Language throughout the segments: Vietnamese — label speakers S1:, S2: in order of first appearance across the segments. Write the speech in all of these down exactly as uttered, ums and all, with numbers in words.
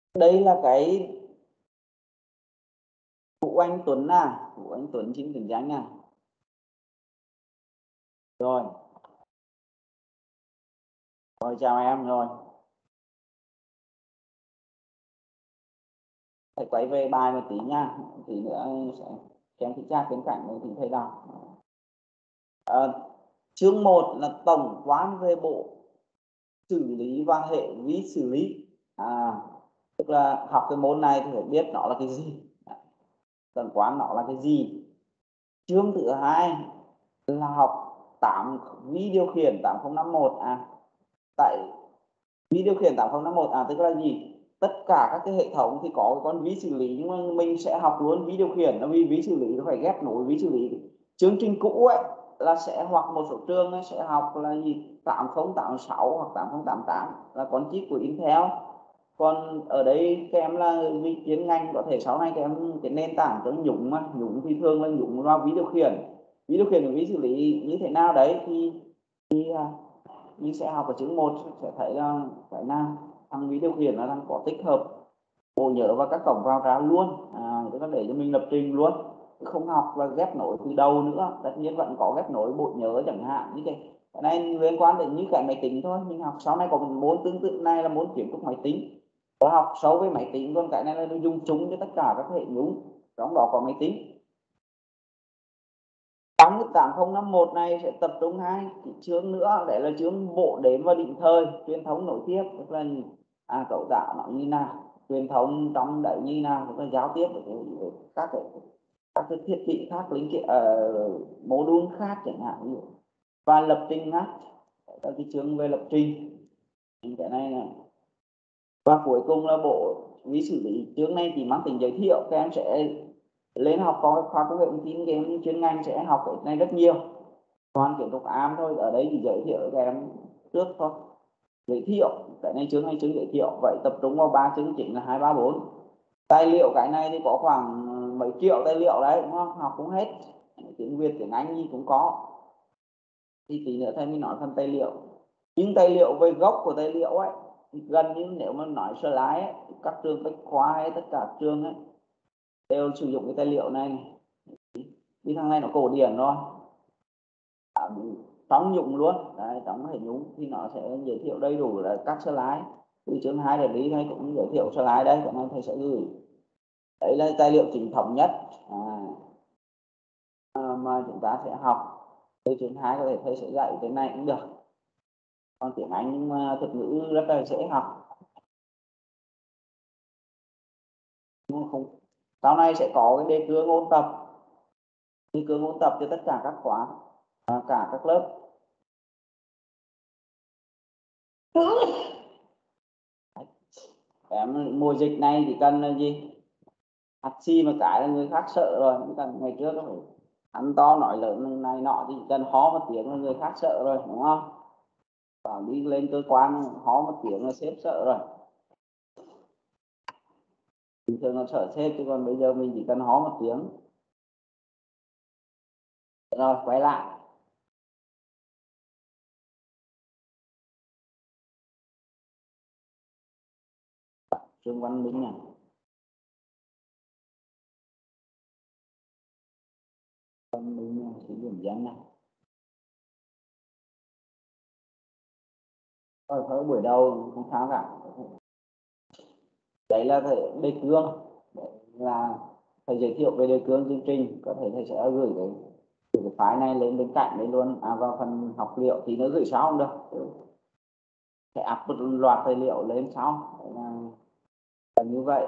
S1: Đây là cái Vũ Anh Tuấn à, Vũ Anh Tuấn chính tỉnh danh à. Rồi. Rồi chào em rồi. Phải quay về bài một tí nha, tí nữa sẽ kèm cái chat bên cạnh này thì thấy đọc. À, chương một là tổng quan về bộ xử lý và hệ vi xử lý. À, tức là học cái môn này thì phải biết nó là cái gì, tổng quan nó là cái gì. Chương thứ hai là học tám vi điều khiển tám không năm một. À, tại vi điều khiển tám không năm một à tức là gì? Tất cả các cái hệ thống thì có con ví xử lý, nhưng mà mình sẽ học luôn ví điều khiển. Nó vì ví xử lý nó phải ghép nối ví xử lý. Chương trình cũ ấy là sẽ, hoặc một số trường ấy sẽ học là gì, tám không tám sáu hoặc tám không tám tám là con chip của Intel. Còn ở đây các em là vì chuyên ngành, có thể sau này các em cái nền tảng cho nhúng mà nhúng thì thường là nhúng vào ví điều khiển. Ví điều khiển và ví xử lý như thế nào đấy thì, thì mình sẽ học ở chương một sẽ thấy là cái nào thằng ví điều khiển nó đang có tích hợp bộ nhớ và các cổng vào ra luôn. À, tức là để cho mình lập trình luôn, không học là ghép nối từ đầu nữa. Tất nhiên vẫn có ghép nối bộ nhớ chẳng hạn như thế. Cái này liên quan đến như cái máy tính thôi. Mình học sau này có một môn tương tự này là môn kiến trúc máy tính, có học sâu với máy tính. Còn cái này là nó dùng chung cho tất cả các hệ nhúng, trong đó có máy tính. Trong cái tám không năm một này sẽ tập trung hai cái chương nữa, đấy là chương bộ đếm và định thời, truyền thống nối tiếp, tức là à, cấu tạo nó như nào, truyền thống trong đấy như nào, tức là giao tiếp với các cái các cái thiết bị khác, linh kiện uh, module khác chẳng hạn như, và lập trình khác, các cái chương về lập trình cái này này. Và cuối cùng là bộ vi xử lý. Chương này chỉ mang tính giới thiệu, các em sẽ lên học có khoa công nghệ thông tin, các em chuyên ngành sẽ học cái này rất nhiều. Toàn kiến trúc ám thôi, ở đây chỉ giới thiệu các em trước thôi, giới thiệu cái này chương này chương giới thiệu. Vậy tập trung vào ba chương chính là hai ba bốn. Tài liệu cái này thì có khoảng mấy triệu tài liệu đấy, đúng không? Học cũng hết, tiếng Việt tiếng Anh gì cũng có. Thì tí nữa thầy mình nói phần tài liệu. Nhưng tài liệu về gốc của tài liệu ấy gần như nếu mà nói sơ lái ấy, các trường bách khoa hay tất cả trường ấy đều sử dụng cái tài liệu này, này. Cái thằng này nó cổ điển thôi, à, trong nhúng luôn đấy, trong hệ nhúng thì nó sẽ giới thiệu đầy đủ là các slide. Từ chương hai đến lý thầy cũng giới thiệu slide đây, cái này thầy sẽ gửi. Đấy là tài liệu chính thống nhất à, à, mà chúng ta sẽ học. Từ chương hai có thể thầy sẽ dạy cái này cũng được. Còn tiếng Anh nhưng mà thuật ngữ rất là dễ học. Nhưng không, sau này sẽ có cái đề cương ôn tập, đề cương ôn tập cho tất cả các khóa, à, cả các lớp. Em mùa dịch này thì cần là gì, hắt xi mà cái là người khác sợ rồi. Không cần ngày trước nó phải ăn to nói lớn này nọ, thì cần hó một tiếng là người khác sợ rồi, đúng không? Bảo đi lên cơ quan hó một tiếng là sếp sợ rồi. Bình thường nó sợ sếp, chứ còn bây giờ mình chỉ cần hó một tiếng. Rồi quay lại Trương Văn Minh này. Văn Minh sử dụng danh này. Thôi thôi buổi đầu không sao cả. Đấy là thầy đề cương, đấy là thầy giới thiệu về đề cương chương trình. Có thể thầy sẽ gửi cái, cái file này lên bên cạnh đấy luôn, à, vào phần học liệu thì nó gửi sau cũng được, sẽ áp một loạt tài liệu lên sau. Đấy là, là như vậy.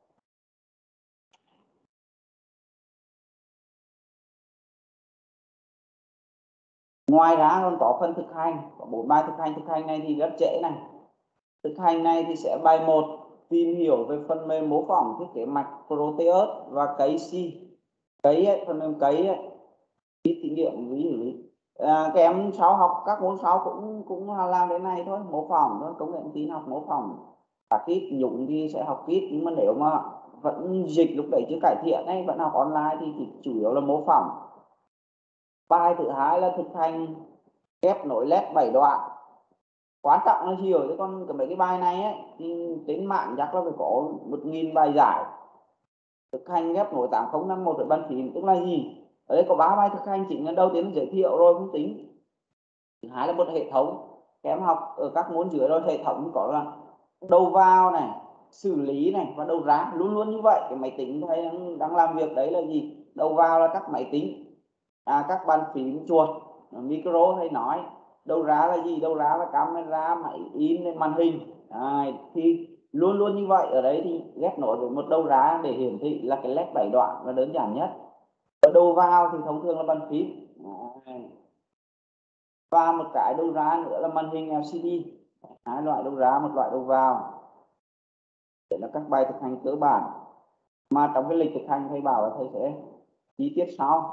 S1: Ngoài ra còn có phần thực hành, có bốn bài thực hành. Thực hành này thì rất dễ này. Thực hành này thì sẽ bài một tìm hiểu về phần mềm mô phỏng thiết kế mạch Proteus và cấy C. Cấy ấy, phần mềm cấy ấy, ít kinh nghiệm ví dụ à, các em sau học các môn sau cũng cũng làm đến này thôi, mô phỏng thôi, công nghệ thông tin học mô phỏng. Các kít nhúng thì sẽ học kít, nhưng mà nếu mà vẫn dịch lúc đấy chưa cải thiện ấy, vẫn học online thì chỉ chủ yếu là mô phỏng. Bài thứ hai là thực hành ghép nối led bảy đoạn. quan trọng là gì rồi, còn cái mấy cái bài này ấy, thì trên mạng chắc là phải có một nghìn bài giải thực hành ghép nối tám không năm một với bàn phím. Tức là gì, ở đây có ba bài thực hành chính là đầu tiên là giới thiệu rồi không tính, thứ hai là một hệ thống các em học ở các môn dưới rồi. Hệ thống có là đầu vào này, xử lý này và đầu ra, luôn luôn như vậy. Cái máy tính thầy đang, đang làm việc đấy là gì, đầu vào là các máy tính, à, các bàn phím, chuột, micro hay nói. Đầu ra là gì, đầu ra là camera, máy in, màn hình. À, thì luôn luôn như vậy. Ở đấy thì ghép nối với một đầu ra để hiển thị là cái led bảy đoạn là đơn giản nhất. Ở đầu vào thì thông thường là bàn phím, à, và một cái đầu ra nữa là màn hình lờ xê đê. Hai loại đầu ra, một loại đầu vào. Đấy là các bài thực hành cơ bản mà trong cái lịch thực hành thầy bảo là thầy sẽ chi tiết sau.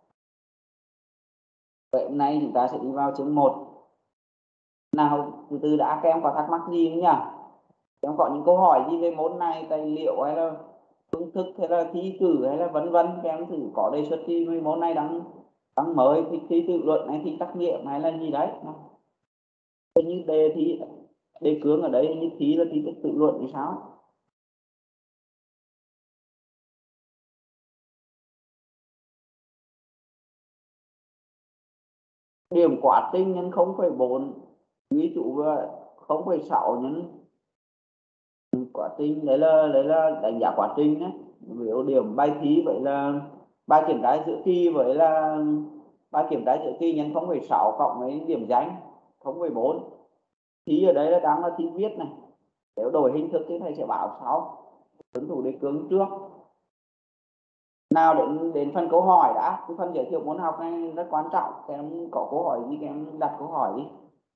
S1: Vậy hôm nay chúng ta sẽ đi vào chương một. Nào, từ từ đã, các em có thắc mắc gì không nhỉ? Các em có những câu hỏi gì về môn này, tài liệu hay là phương thức hay là thi cử hay là vân vân, các em thử có đề xuất gì về môn này đang đang mới, thì thi tự luận hay thi trắc nghiệm hay là gì đấy. Như đề thi, đề cương ở đây như thi là thi tự luận thì sao? Điểm quá trình nhân không phẩy bốn, ví dụ không phẩy sáu nhân quá trình, đấy là đấy là đánh giá quá trình đấy. Ví dụ điểm bài thi vậy là bài kiểm tra giữa kỳ, với là bài kiểm tra giữa kỳ nhân không phẩy sáu cộng với điểm danh không phẩy bốn. Thi ở đây là đang là thi viết này, nếu đổi hình thức thì thầy sẽ bảo sau, tuân thủ đề cương trước. Nào, đến đến phần câu hỏi đã. Cái phần giới thiệu môn học này rất quan trọng, các em có câu hỏi gì các em đặt câu hỏi đi,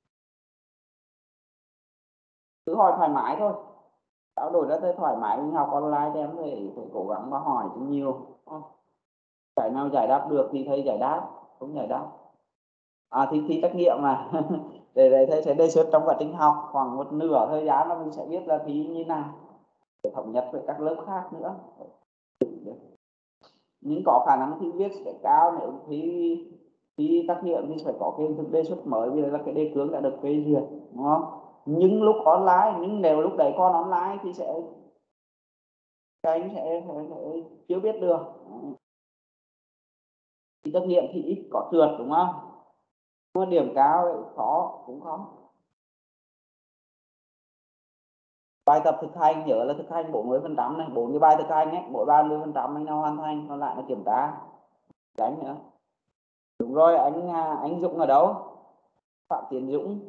S1: cứ hỏi thoải mái thôi, trao đổi ra tới thoải mái. Mình học online thì em phải, phải cố gắng mà hỏi cho nhiều. Cái nào giải đáp được thì thầy giải đáp, không giải đáp à thì thi trắc nghiệm mà để để thầy sẽ đề xuất trong quá trình học khoảng một nửa thời gian là mình sẽ biết là thi như nào để thống nhất với các lớp khác nữa. Nhưng có khả năng thi viết sẽ cao, nếu thi thi trắc nghiệm thì phải có cái hình thức đề xuất mới, vì là cái đề cương đã được phê duyệt, đúng không? Nhưng lúc online, nhưng nếu lúc đấy còn online thì sẽ các anh sẽ, sẽ, sẽ chưa biết được. Thì trắc nghiệm thì ít có trượt, đúng không? Nhưng mà điểm cao thì khó, cũng khó. Bài tập thực hành nhớ là thực hành bốn mươi phần trăm này, bốn cái bài thực hành ấy, mỗi ba mươi phần trăm anh nào hoàn thành, còn lại là kiểm tra. Đánh nữa. Đúng rồi, anh anh Dũng ở đâu? Phạm Tiến Dũng.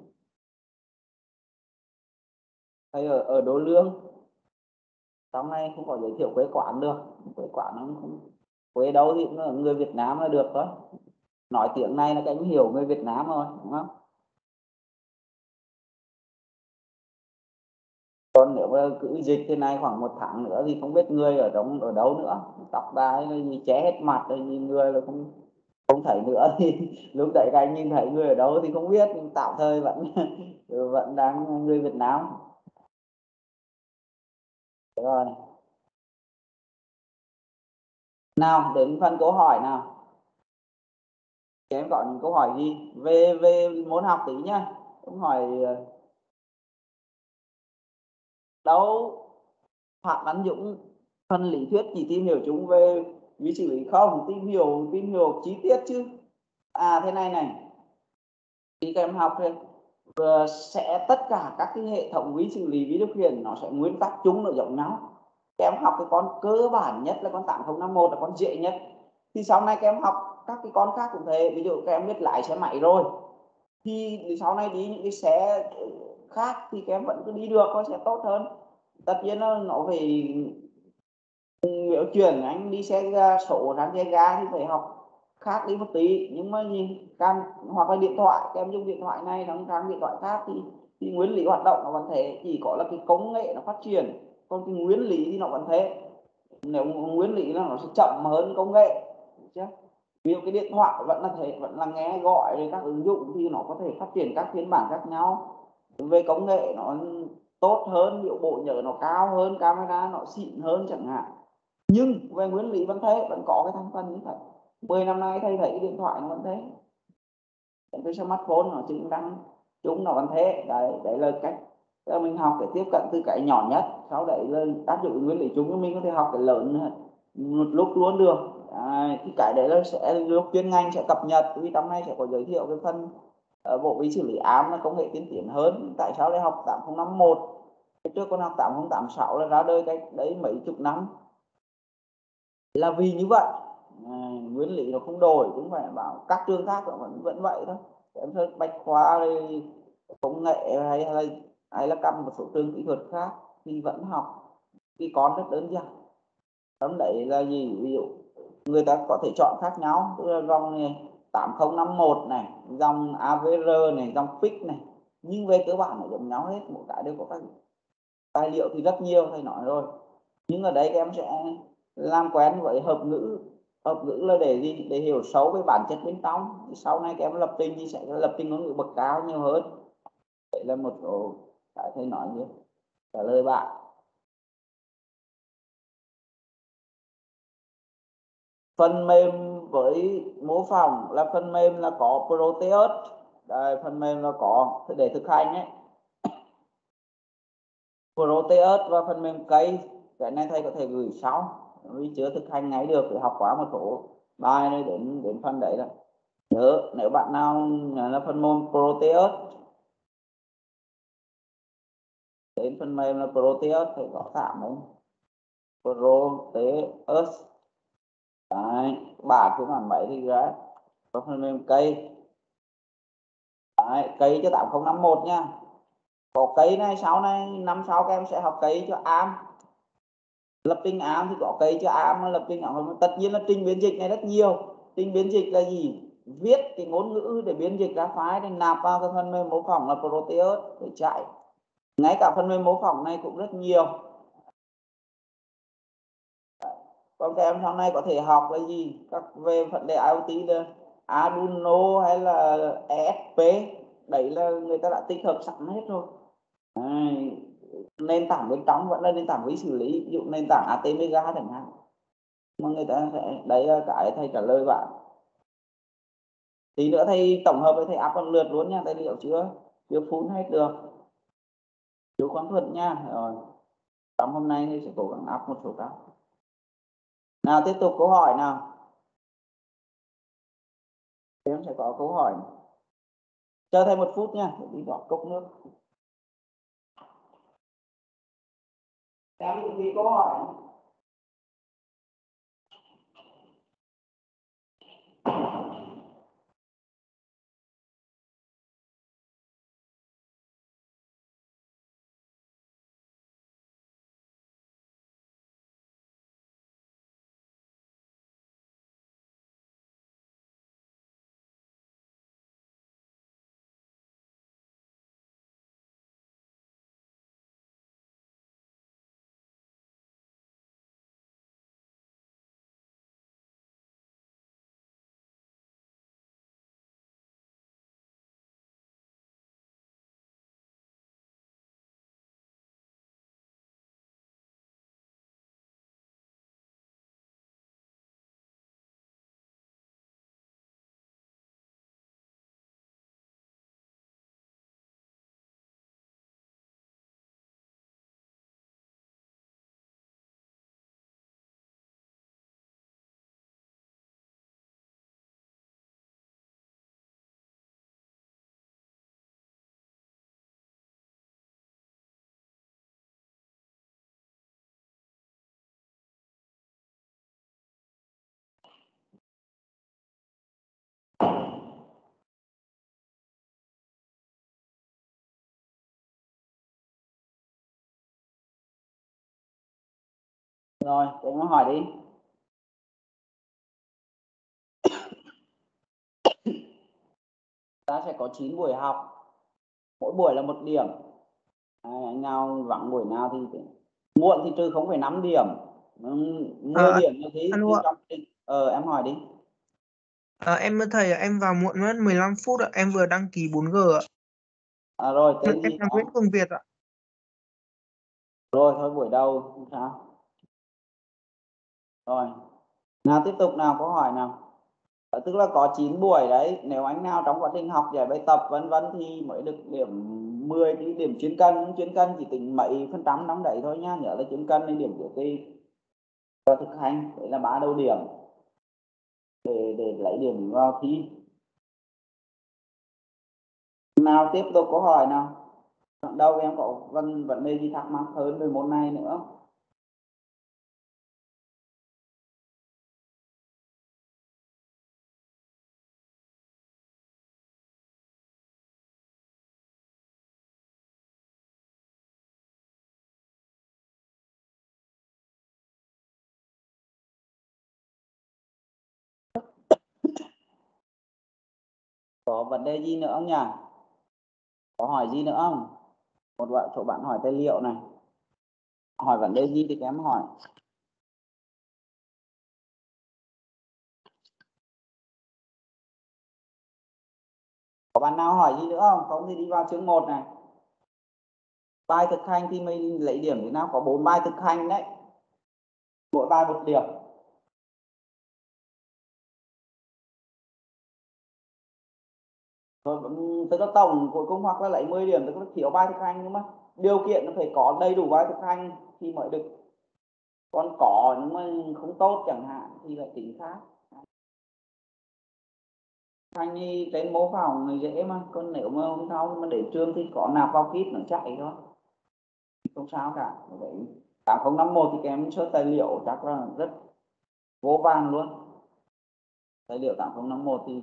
S1: Thầy ở ở Đô Lương. Trong này không có giới thiệu quê quán được, quê quán nó không, quê đâu thì cũng là người Việt Nam là được thôi. Nói tiếng này là các anh hiểu người Việt Nam rồi, đúng không? Còn nếu mà cứ dịch thế này khoảng một tháng nữa thì không biết người ở trong ở đâu nữa, tóc tai là gì che hết mặt rồi, nhìn người là không không thấy nữa thì lúc đấy các anh nhìn thấy người ở đâu thì không biết, nhưng tạm thời vẫn vẫn đang người Việt Nam. Rồi, nào đến phần câu hỏi nào. Các em có những câu hỏi gì về về môn học tí nhá. Cũng hỏi đâu, Phạm Văn Dũng, phần lý thuyết chỉ tìm hiểu chúng về vi xử lý không, tìm hiểu tìm hiểu chi tiết chứ. À thế này này, khi các em học thì sẽ tất cả các cái hệ thống vi xử lý, vi điều khiển nó sẽ nguyên tắc chung nó giống nhau. Các em học cái con cơ bản nhất là con tám không năm một là con dễ nhất, thì sau này các em học các cái con khác cũng thế. Ví dụ các em biết lái xe máy rồi thì sau này đi những cái xe khác thì các em vẫn cứ đi được, nó sẽ tốt hơn. Tất nhiên nó nó phải, nếu chuyển anh đi xe ga, số sang xe ga thì phải học khác đi một tí. Nhưng mà gì càng, hoặc là điện thoại, các em dùng điện thoại này nó sang điện thoại khác thì, thì nguyên lý hoạt động nó vẫn thế, chỉ có là cái công nghệ nó phát triển, còn cái nguyên lý thì nó vẫn thế. Nếu nguyên lý là nó sẽ chậm hơn công nghệ chứ. Ví dụ cái điện thoại vẫn là thế, vẫn là nghe gọi các ứng dụng, thì nó có thể phát triển các phiên bản khác nhau về công nghệ, nó tốt hơn, liệu bộ nhớ nó cao hơn, camera nó xịn hơn chẳng hạn. Nhưng về nguyên lý vẫn thế, vẫn có cái thành phần như vậy. Mười năm nay thầy thấy cái điện thoại nó vẫn thế, cái smartphone nó chỉ đang chúng nó vẫn thế. Đấy, đấy là cách là mình học để tiếp cận từ cái nhỏ nhất, sau đấy là áp dụng nguyên lý chung, mình có thể học cái lớn một lúc luôn được. Đấy, thì cái đấy là sẽ lúc chuyên ngành sẽ cập nhật, vì trong này sẽ có giới thiệu cái phần uh, bộ vi xử lý ám là công nghệ tiên tiến hơn. Tại sao lại học tám không năm mốt, trước con học tám không tám sáu là ra đời cách đấy mấy chục năm, là vì như vậy. À, nguyên lý nó không đổi, cũng phải bảo các trường khác nó vẫn vẫn vậy thôi. Em thấy bách khoa rồi công nghệ hay hay hay là cầm một số trường kỹ thuật khác thì vẫn học cái con rất đơn giản. Trong đấy là gì, ví dụ người ta có thể chọn khác nhau, tức là dòng này tám không năm mốt này, dòng a vê rờ này, dòng fix này, nhưng về cơ bản nó giống nhau hết, mỗi cái đều có các tài liệu thì rất nhiều, thầy nói rồi. Nhưng ở đây các em sẽ làm quen với hợp ngữ. Hợp ngữ là để gì, để hiểu sâu về bản chất bên trong. Sau này các em lập trình thì sẽ lập trình ngôn ngữ bậc cao nhiều hơn. Đấy là một số cái thầy nói như trả lời bạn. Phần mềm với mô phỏng là phần mềm là có Proteus. Đây, phần mềm là có để thực hành ấy, Proteus và phần mềm cây. Cái này thầy có thể gửi sau vì chưa thực hành ngay được, để học quá một số bài này đến đến phần đấy là nhớ. Nếu bạn nào là phần mềm Proteus, đến phần mềm là Proteus thì có tạm đấy, Proteus. Đấy, bản phiên bản bảy thì đấy, có phần mềm cây. Đấy, cây cho tám không năm mốt nha. Có cây này, sau này năm sau các em sẽ học cây cho am, lập trình am thì có cây cho am, lập trình am tất nhiên là trình biến dịch này rất nhiều. Trình biến dịch là gì, viết cái ngôn ngữ để biến dịch ra file để nạp vào cái phần mềm mô phỏng là Proteus để chạy. Ngay cả phần mềm mô phỏng này cũng rất nhiều. Còn các em sau này có thể học là gì, các về vấn đề i o tê là Arduino hay là e ét pê, đấy là người ta đã tích hợp sẵn hết rồi. Đấy, nền tảng bên trong vẫn là nền tảng vi xử lý, ví dụ nền tảng a tê Mega chẳng hạn, mà người ta sẽ, đấy là cái thầy trả lời bạn. Tí nữa thầy tổng hợp với thầy áp một lượt luôn nha, tài liệu chưa chưa full hết được, chú Quang Thuật nha. Rồi trong hôm nay thì sẽ cố gắng áp một số các. Nào tiếp tục câu hỏi nào, em sẽ có câu hỏi. Chờ thêm một phút nha, để đi bỏ cốc nước. Em cũng đi câu hỏi. Rồi, để nó hỏi đi. Ta sẽ có chín buổi học, mỗi buổi là một điểm. À, anh nào vắng buổi nào thì muộn thì trừ không phẩy năm điểm, mười
S2: À,
S1: điểm như thế.
S2: alo ạ.
S1: Trong... ờ em hỏi đi.
S2: À, em thầy em vào muộn mất mười lăm phút ạ, em vừa đăng ký bốn G ạ.
S1: À, rồi tên
S2: Em
S1: gì
S2: là Nguyễn
S1: nào?
S2: Cường Việt ạ.
S1: Rồi thôi buổi đầu không sao. Rồi nào tiếp tục nào, câu hỏi nào. Tức là có chín buổi đấy, nếu anh nào trong quá trình học giải bài tập vân vân thì mới được điểm mười cái điểm chuyên cân. Chuyên cân chỉ tính mấy phần trăm trong đấy thôi nhá, nhớ là chuyên cân nên điểm của cái và thực hành đấy là ba đầu điểm để để lấy điểm vào thi. Nào tiếp tục câu hỏi nào, đâu em có vấn vấn đề gì thắc mắc hơn về môn này nữa? Có vấn đề gì nữa không nhỉ? Có hỏi gì nữa không? Một vài số bạn hỏi tài liệu này, hỏi vấn đề gì thì các em hỏi. Có bạn nào hỏi gì nữa không? Không thì đi vào chương một này. Bài thực hành thì mình lấy điểm thế nào? Có bốn bài thực hành đấy, mỗi bài một điểm. Rồi tức là tổng cuối cùng hoặc là lấy mười điểm, tức là thiếu bài thực hành, nhưng mà điều kiện nó phải có đầy đủ bài thực hành thì mới được. Còn có nhưng mà không tốt chẳng hạn thì lại tính khác. Thanh thì trên mô phỏng người dễ mà, còn nếu mà hôm sau mà để trường thì có nạp vào kit nó chạy thôi, không sao cả. Vậy tám không năm một thì kém số tài liệu chắc là rất vô vàn luôn. Tài liệu tám không năm một thì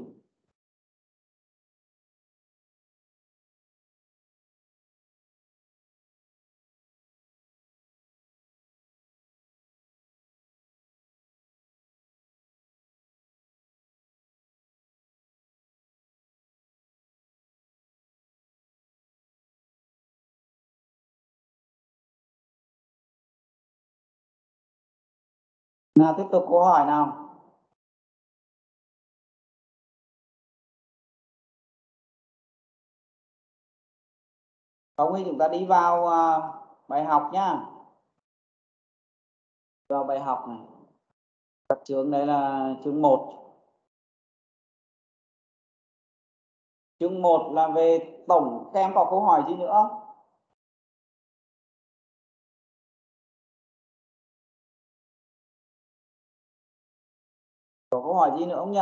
S1: nào tiếp tục câu hỏi nào. Không thì chúng ta đi vào uh, bài học nhá. Vào bài học này, các chương đây là chương một. Chương một là về tổng. Các em có câu hỏi gì nữa không? Có câu hỏi gì nữa không nhỉ?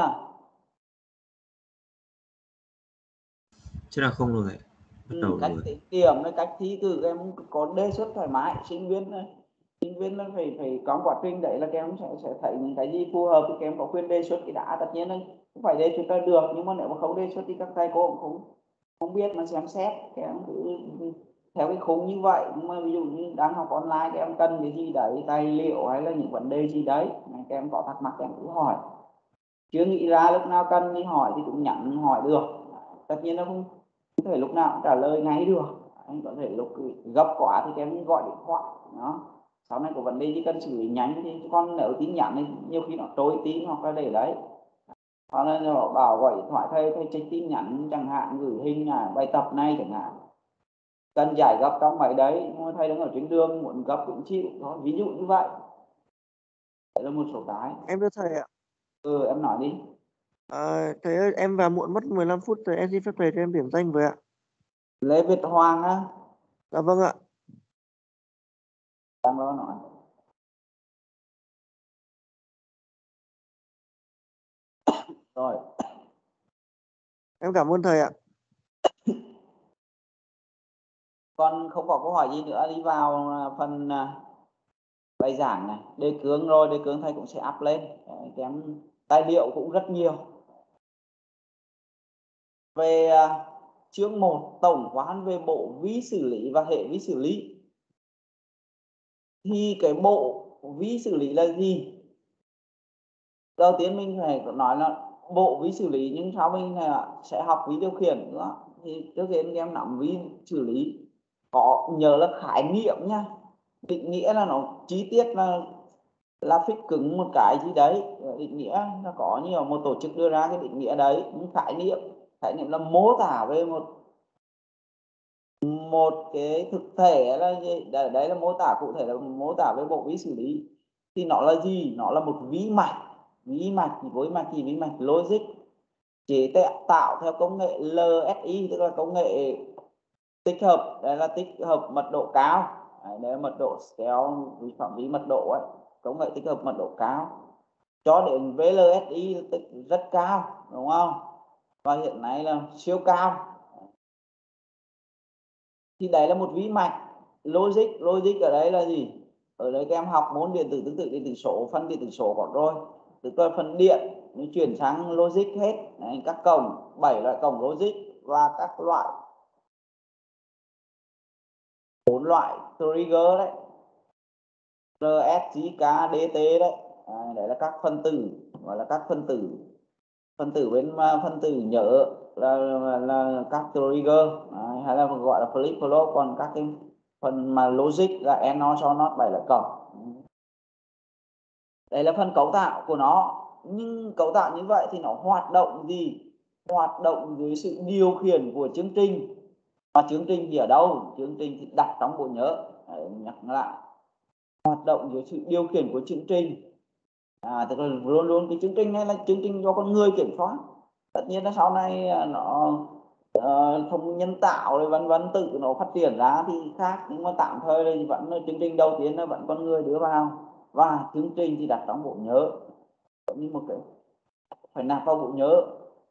S3: Chứ là không rồi. Bắt đầu
S1: ừ, cách
S3: rồi.
S1: tính điểm, cách thi cử các em có đề xuất thoải mái. Sinh viên sinh viên nó phải phải có quá trình đấy là các em sẽ sẽ thấy những cái gì phù hợp thì các em có quyền đề xuất cái đã. Tất nhiên là không phải đề xuất ra được, nhưng mà nếu mà không đề xuất thì các thầy cô cũng không không biết mà xem xét. Các em cứ theo cái khung như vậy. Nhưng mà ví dụ như đang học online các em cần cái gì đấy, tài liệu hay là những vấn đề gì đấy, các em có thắc mắc các em cứ hỏi. Chưa nghĩ ra lúc nào cần đi hỏi thì cũng nhắn hỏi được. Tất nhiên nó không có thể lúc nào cũng trả lời ngay được. Anh có thể lúc gấp quá thì em gọi điện thoại đó. Sau này có vấn đề gì cần xử lý nhanh thì con nếu tin nhắn thì nhiều khi nó trôi tin hoặc là để đấy, hoặc là nó bảo gọi điện thoại thầy thầy check tin nhắn chẳng hạn, gửi hình là bài tập này chẳng hạn, cần giải gấp trong máy đấy nhưng mà thầy đang ở trên đường muốn gấp cũng chịu đó. Ví dụ như vậy. Đấy là một số cái.
S2: Em thưa thầy ạ.
S1: Ừ, em nói đi.
S2: À, thầy ơi, em vào muộn mất mười lăm phút rồi, em xin phép thầy cho em điểm danh với ạ.
S1: Lê Việt Hoàng á?
S2: Dạ vâng ạ.
S1: Đang lo nói. Rồi.
S2: Em cảm ơn thầy ạ.
S1: Con không có câu hỏi gì nữa, đi vào phần bài giảng này. Đề cương rồi, đề cương thầy cũng sẽ up lên. Kém tài liệu cũng rất nhiều. Về uh, chương một, tổng quan về bộ vi xử lý và hệ vi xử lý. Thì cái bộ vi xử lý là gì? Đầu tiên mình phải nói là bộ vi xử lý, nhưng sau mình sẽ học vi điều khiển nữa. Thì trước tiên em nắm vi xử lý, có nhớ là khái niệm nha. Định nghĩa là nó chi tiết là là phích cứng một cái gì đấy. Định nghĩa nó có nhiều, một tổ chức đưa ra cái định nghĩa đấy. Nhưng khái niệm khái niệm là mô tả về một một cái thực thể là gì đấy, đấy là mô tả cụ thể, là mô tả về bộ vi xử lý. Thì nó là gì? Nó là một vi mạch. ví mạch với mạch gì ví mạch logic chế tạo theo công nghệ lờ ét i, tức là công nghệ tích hợp, đây là tích hợp mật độ cao. Đấy, đây là mật độ scale vi phạm vi mật độ ấy, công nghệ tích hợp mật độ cao cho đến vê lờ ét i tức rất cao, đúng không? Và hiện nay là siêu cao. Thì đấy là một ví mạch logic. Logic ở đây là gì? Ở đây các em học môn điện tử tương tự điện tử số, phân điện tử số còn rồi, tức là phần điện nó chuyển sang logic hết. Đấy, các cổng, bảy loại cổng logic và các loại bốn loại trigger đấy, rờ ét, giê ca, đê tê đấy. À, đấy là các phân tử, gọi là các phân tử phân tử bên phân tử nhớ là, là, là các trigger, à, hay là gọi là flip flop. Còn các cái phần mà logic là en nó cho nó bảy loại cổng. Đấy là phần cấu tạo của nó. Nhưng cấu tạo như vậy thì nó hoạt động gì? Hoạt động dưới sự điều khiển của chương trình. Và chương trình thì ở đâu? Chương trình thì đặt trong bộ nhớ. Đấy, nhắc lại, hoạt động dưới sự điều khiển của chương trình. À, tức là luôn luôn cái chương trình này là chương trình do con người kiểm soát. Tất nhiên là sau này nó uh, thông nhân tạo rồi vân vân tự nó phát triển ra thì khác, nhưng mà tạm thời thì vẫn chương trình đầu tiên là vẫn con người đưa vào, và chương trình thì đặt trong bộ nhớ như một cái phải nạp vào bộ nhớ.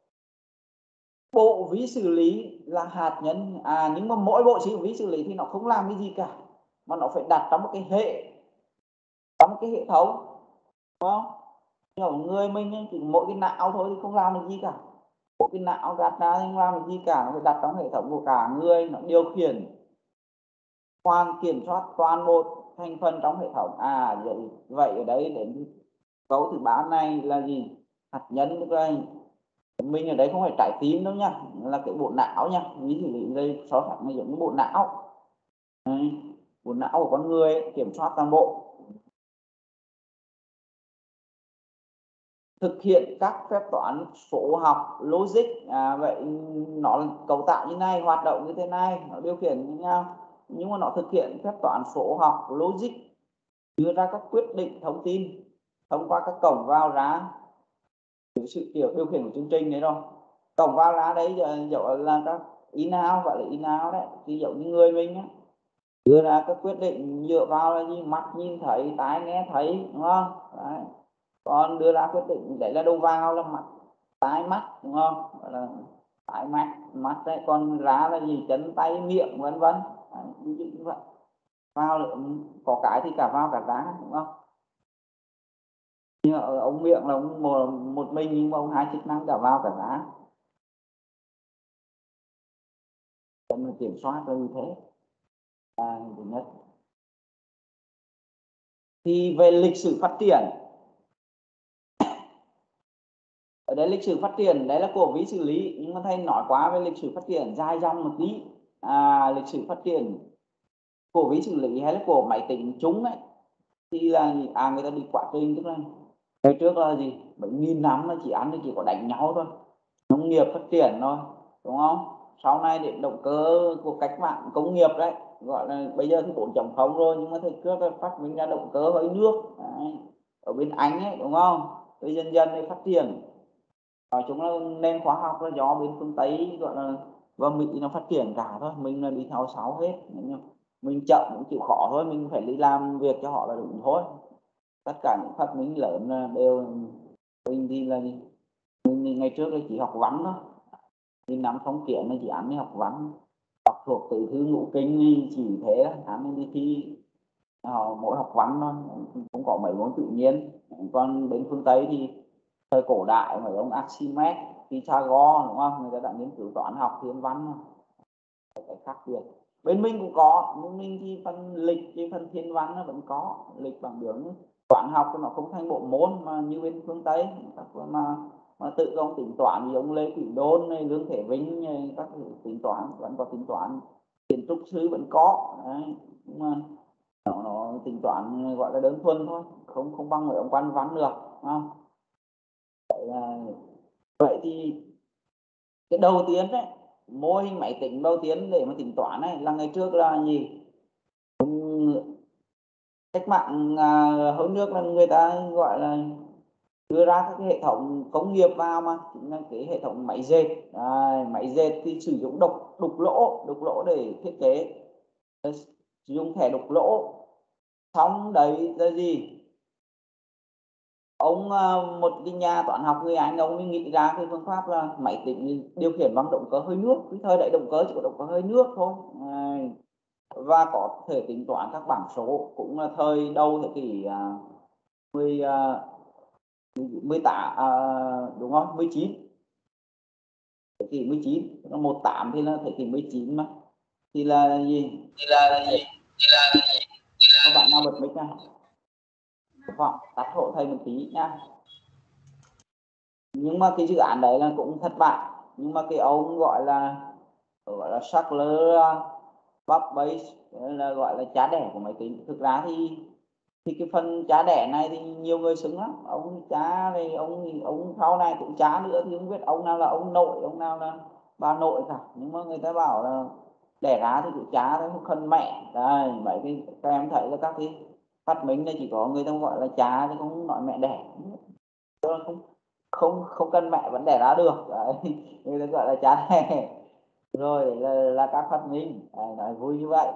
S1: Bộ ví xử lý là hạt nhân, à nhưng mà mỗi bộ ví xử lý thì nó không làm cái gì cả, mà nó phải đặt trong một cái hệ, trong một cái hệ thống, đúng không? Nhưng mà người mình chỉ mỗi cái não thôi thì không làm được gì cả. Mỗi cái não gạt ra thì không làm được gì cả, nó phải đặt trong hệ thống của cả người, nó điều khiển toàn kiểm soát toàn bộ thành phần trong hệ thống. À vậy, vậy ở đấy đến câu thứ ba này là gì? Hạt nhân, tức là mình ở đây không phải trái tim đâu nha, là cái bộ não nha. Ví dụ đây so sánh là giống như bộ não. Đấy, bộ não của con người ấy, kiểm soát toàn bộ, thực hiện các phép toán số học logic. À, vậy nó cấu tạo như này, hoạt động như thế này, nó điều khiển như nhau, nhưng mà nó thực hiện phép toán số học logic, đưa ra các quyết định thông tin thông qua các cổng vào ra, sự kiểu điều khiển của chương trình đấy rồi. Cổng vào ra đấy giờ là các in out, gọi là in out đấy, thì giống như người mình á, đưa ra các quyết định dựa vào là gì? Mắt nhìn thấy, tai nghe thấy, đúng không? Đấy. Còn đưa ra quyết định đấy là đầu vào là mặt, tai mắt, đúng không? Gọi là tai mắt, mắt đấy. Còn ra là gì? Chân tay miệng vân vân. Ví dụ như vậy. Vào là có cái thì cả vào cả ra, đúng không? Nhưng ở ông miệng là ông một, một mình, nhưng mà ông hai chức năng cả vào cả ra, mình kiểm soát là như thế. À, thứ nhất. Thì về lịch sử phát triển, ở đây lịch sử phát triển đấy là của ví xử lý, nhưng mà thầy nói quá về lịch sử phát triển dài dòng một tí. À, lịch sử phát triển của ví xử lý hay là của máy tính chúng ấy, thì là à người ta đi quá trình, tức là ngày trước là gì, bảy nghìn năm là chỉ ăn thì chỉ có đánh nhau thôi, nông nghiệp phát triển thôi, đúng không? Sau này đến động cơ của cách mạng công nghiệp đấy, gọi là bây giờ thì bốn chấm không rồi, nhưng mà thời trước là phát minh ra động cơ hơi nước đấy, ở bên Anh ấy, đúng không? Rồi dần dần thì phát triển. Nói chung là nền khoa học là do bên phương Tây gọi là và Mỹ nó phát triển cả thôi, mình là đi theo sau hết. Mình chậm cũng chịu khó thôi, mình phải đi làm việc cho họ là đúng thôi. Tất cả những phát minh lớn đều mình đi là mình ngày trước là chỉ học văn thôi, đi nắm thông kiến là chỉ ăn đi học văn, học thuộc từ thư ngũ kinh chỉ thế đó, ăn đi thi họ mỗi học văn thôi, cũng có mấy môn tự nhiên. Còn bên phương Tây thì thời cổ đại mấy ông Archimedes, Pythagore, đúng không? Người ta đã nghiên cứu toán học thiên văn, cái khác biệt. Bên mình cũng có, bên mình thì phần lịch cái phần thiên văn nó vẫn có lịch bằng đường. Toán học nó không thành bộ môn mà như bên phương Tây, mà mà tự ông tính toán như ông Lê Quỷ Đôn này, Lương Thế Vinh này, các tính toán vẫn có tính toán, kiến trúc sư vẫn có đấy. Nhưng mà nó, nó tính toán gọi là đơn thuần thôi, không không bằng người ông quan văn được, không? Vậy, là, vậy thì cái đầu tiên đấy, mô hình máy tính đầu tiên để mà tính toán này là ngày trước là gì? Cách mạng à, hơn nước là người ta gọi là đưa ra các cái hệ thống công nghiệp vào mà chính là cái hệ thống máy dệt. À, máy dệt thì sử dụng đục đục lỗ đục lỗ để thiết kế, sử dụng thẻ đục lỗ. Xong đấy là gì, ông một cái nhà toán học người Anh, ông nghĩ ra cái phương pháp là máy tính điều khiển bằng động cơ hơi nước. Cái thời đại động cơ chỉ có động cơ hơi nước thôi. À, và có thể tính toán các bảng số, cũng là thời đầu thế kỷ mười mười tám, à, đúng không, mười chín, thế kỷ mười chín, một tám thì là thế kỷ mười chín mà, thì là gì,
S2: thì là gì thì là
S1: các bạn nào bật mic nha, hoặc tắt hộ thầy một tí nha. Nhưng mà cái dự án đấy là cũng thất bại. Nhưng mà cái ông gọi là gọi là Charles Babbage, là gọi là cha đẻ của máy tính. Thực ra thì thì cái phần cha đẻ này thì nhiều người xứng lắm, ông cha này, ông ông sau này cũng cha nữa, thì không biết ông nào là ông nội, ông nào là bà nội cả. Nhưng mà người ta bảo là đẻ ra thì cũng cha thôi, không cần mẹ. Đây mấy cái các em thấy là các cái phát minh này chỉ có người ta gọi là cha chứ không nói mẹ đẻ. Không không không cần mẹ vẫn đẻ ra được. Đấy, người ta gọi là cha đẻ. Rồi là, là các phát minh. Đấy, nói vui như vậy.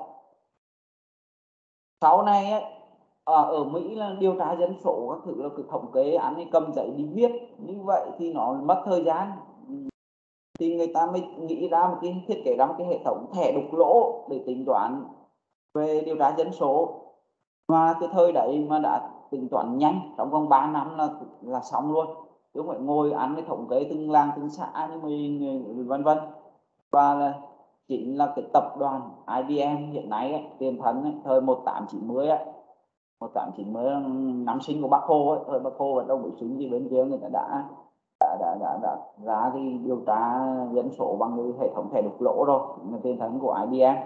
S1: Sau này ấy, ở, ở Mỹ là điều tra dân số các thứ là cứ thống kê án ấy, cầm giấy đi viết như vậy thì nó mất thời gian. Thì người ta mới nghĩ ra một cái thiết kế ra một cái hệ thống thẻ đục lỗ để tính toán về điều tra dân số. Và cái thời đấy mà đã tính toán nhanh, trong vòng ba năm là là xong luôn, chứ không phải ngồi ăn cái thống kê từng làng từng xã như mình vân vân. Và là chính là cái tập đoàn I B M hiện nay ấy, tiền thân ấy, thời một tám chín mươi ấy, một tám chín mươi năm sinh của Bác Hồ ấy, thời Bác Hồ vẫn đâu bị súng gì bên kia, người ta đã đã đã đã, đã ra cái điều tra dân số bằng cái hệ thống thẻ đục lỗ rồi, là tiền thân của I B M.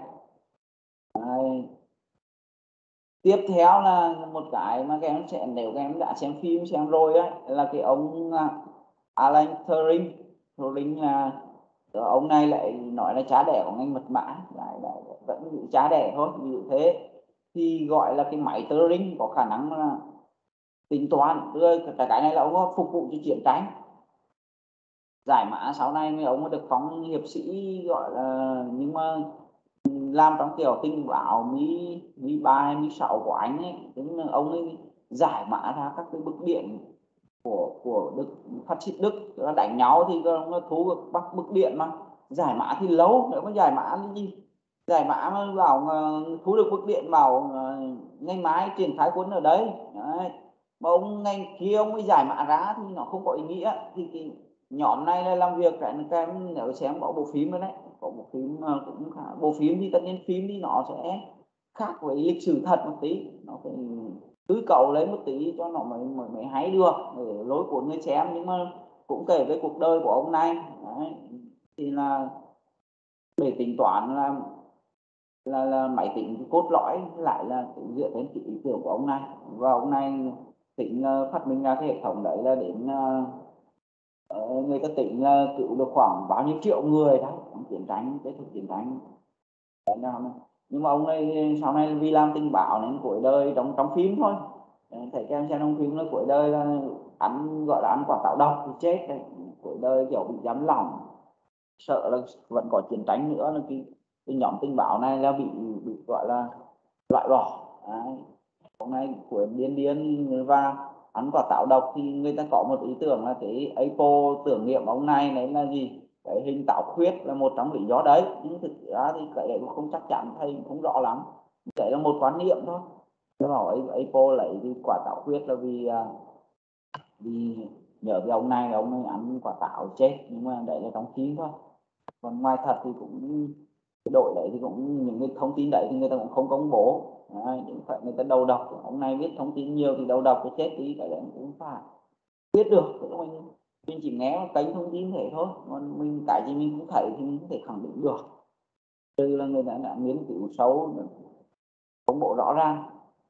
S1: Đấy. Tiếp theo là một cái mà các em sẽ, nếu các em đã xem phim xem rồi ấy, là cái ông Alan Turing. Turing là ông này lại nói là cha đẻ của ngành mật mã, lại, lại vẫn cha đẻ thôi, như thế. Thì gọi là cái máy Turing có khả năng là tính toán, cái cái này là ông có phục vụ cho chiến tranh, giải mã. Sau này mấy ông được phóng hiệp sĩ, gọi là, nhưng mà làm trong kiểu tình báo mi mi ba hay mi sáu của anh ấy, tức là ông ấy giải mã ra các cái bức điện của của Đức, phát xít Đức là đánh nhau thì ông thu được bắt bức điện, mà giải mã thì lâu, nếu mà giải mã cái gì, giải mã mà bảo thu được bức điện, bảo ngày mai triển khai quân ở đấy. Đấy. Mà ông ngày kia ông ấy giải mã ra thì nó không có ý nghĩa. Thì cái nhóm này là làm việc cái các em nếu xem có bộ phim đấy, có bộ phim cũng khá, bộ phim thì tất nhiên phim thì nó sẽ khác với lịch sử thật một tí, nó phải cứ cầu lấy một tí cho nó mới mới, mới hay được, để lối của người xem. Nhưng mà cũng kể về cuộc đời của ông này. Đấy. Thì là để tính toán là là, là máy tính cái cốt lõi lại là dựa trên cái ý tưởng của ông này. Và ông này tính uh, phát minh ra cái hệ thống đấy là đến uh, người ta tính là uh, cứu được khoảng bao nhiêu triệu người đấy trong chiến tranh, kết thúc chiến tranh. Nhưng mà ông này sau này vì làm tình báo nên cuối đời, trong trong phim thôi, thấy các em xem trong phim là cuối đời là ăn, gọi là ăn quả táo độc thì chết đấy. Cuối đời kiểu bị giam lỏng, sợ là vẫn có chiến tranh nữa, là cái, cái nhóm tình báo này là bị bị gọi là loại bỏ. Đấy. Hôm nay của điên điên và ăn quả táo độc thì người ta có một ý tưởng là cái Apple tưởng niệm ông này, đấy là gì, cái hình táo khuyết là một trong lý do đấy. Nhưng thực ra thì cái đấy cũng không chắc chắn, thầy cũng không rõ lắm, cái là một quan niệm thôi. Tôi hỏi Apple lấy cái quả táo khuyết là vì vì nhớ cái ông này, ông ấy ăn quả táo chết, nhưng mà đấy là trong phim thôi. Còn ngoài thật thì cũng cái đội đấy thì cũng những cái thông tin đấy thì người ta cũng không công bố. Đấy, phải người ta đầu độc, ông này biết thông tin nhiều thì đầu độc cái chết đi, cái đấy cũng phải biết được. Mình mình chỉ nghe kênh thông tin thế thôi, còn mình cái gì mình cũng thấy thì mình có thể khẳng định được, trừ là người ta đã nghiên cứu sâu, công bố rõ ràng.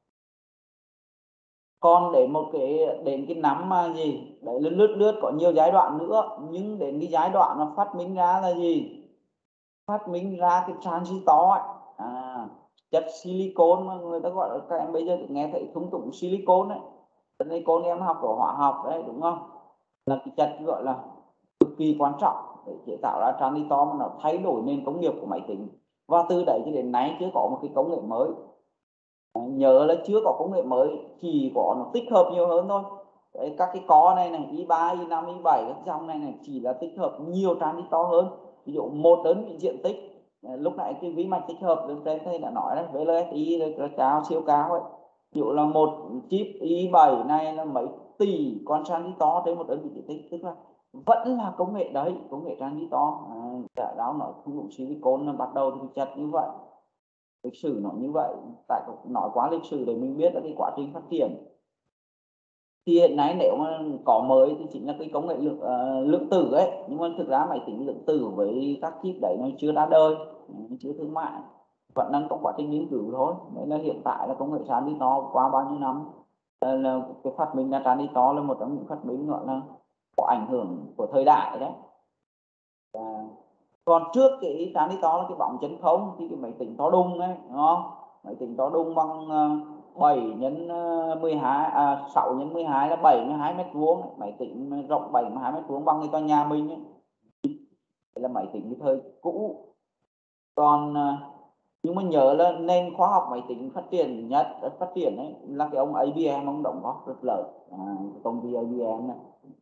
S1: Còn đến một cái đến cái năm mà gì đấy, lướt lướt lướt có nhiều giai đoạn nữa, nhưng đến cái giai đoạn mà phát minh ra là gì, phát minh ra cái transistor ấy. À, chất silicon mà người ta gọi là, các em bây giờ nghe thấy thung tũng silicon ấy, Đây cô em học của hóa học đấy đúng không, là cái chất gọi là cực kỳ quan trọng để chế tạo ra transitor mà nó thay đổi nền công nghiệp của máy tính. Và từ đấy cho đến nay chưa có một cái công nghệ mới. Nhớ là chưa có công nghệ mới, chỉ có nó tích hợp nhiều hơn thôi. Đấy, các cái có này này i ba, i năm, i bảy các dòng này này chỉ là tích hợp nhiều transistor hơn. Ví dụ một đơn vị diện tích, lúc nãy cái ví mạch tích hợp trên thầy đã nói đấy, vê lờ ét i là cao, siêu cao ấy. Ví dụ là một chip i bảy này là mấy tỷ con transistor trên một đơn vị diện tích, tức là vẫn là công nghệ đấy, công nghệ transistor. À, đó nói không đủ silicon là bắt đầu từ chất như vậy. Lịch sử nó như vậy, tại nói quá lịch sử để mình biết là cái quá trình phát triển. Thì hiện nay nếu mà có mới thì chính là cái công nghệ lượng, uh, lượng tử ấy, nhưng mà thực ra máy tính lượng tử với các chip đấy nó chưa ra đời, chưa thương mại, vẫn đang trong quá trình nghiên cứu thôi. Nên là hiện tại là công nghệ transistor qua bao nhiêu năm là cái phát minh ra transistor là một trong những phát minh gọi là có ảnh hưởng của thời đại đấy. À, còn trước cái transistor là cái bóng chân không thì cái máy tính to đùng ấy, đúng không? Máy tính to đùng bằng bảy nhân mười hai, à, sáu nhân mười hai là bảy mươi hai mét vuông, máy tính rộng bảy mươi hai mét vuông bằng cái tòa nhà mình ấy. Đây là máy tính cái thời cũ. Còn nhưng mà nhớ là nền khoa học máy tính phát triển nhất, rất phát triển ấy là cái ông i bê em, ông đóng góp rất lớn, à, công ty i bê em này.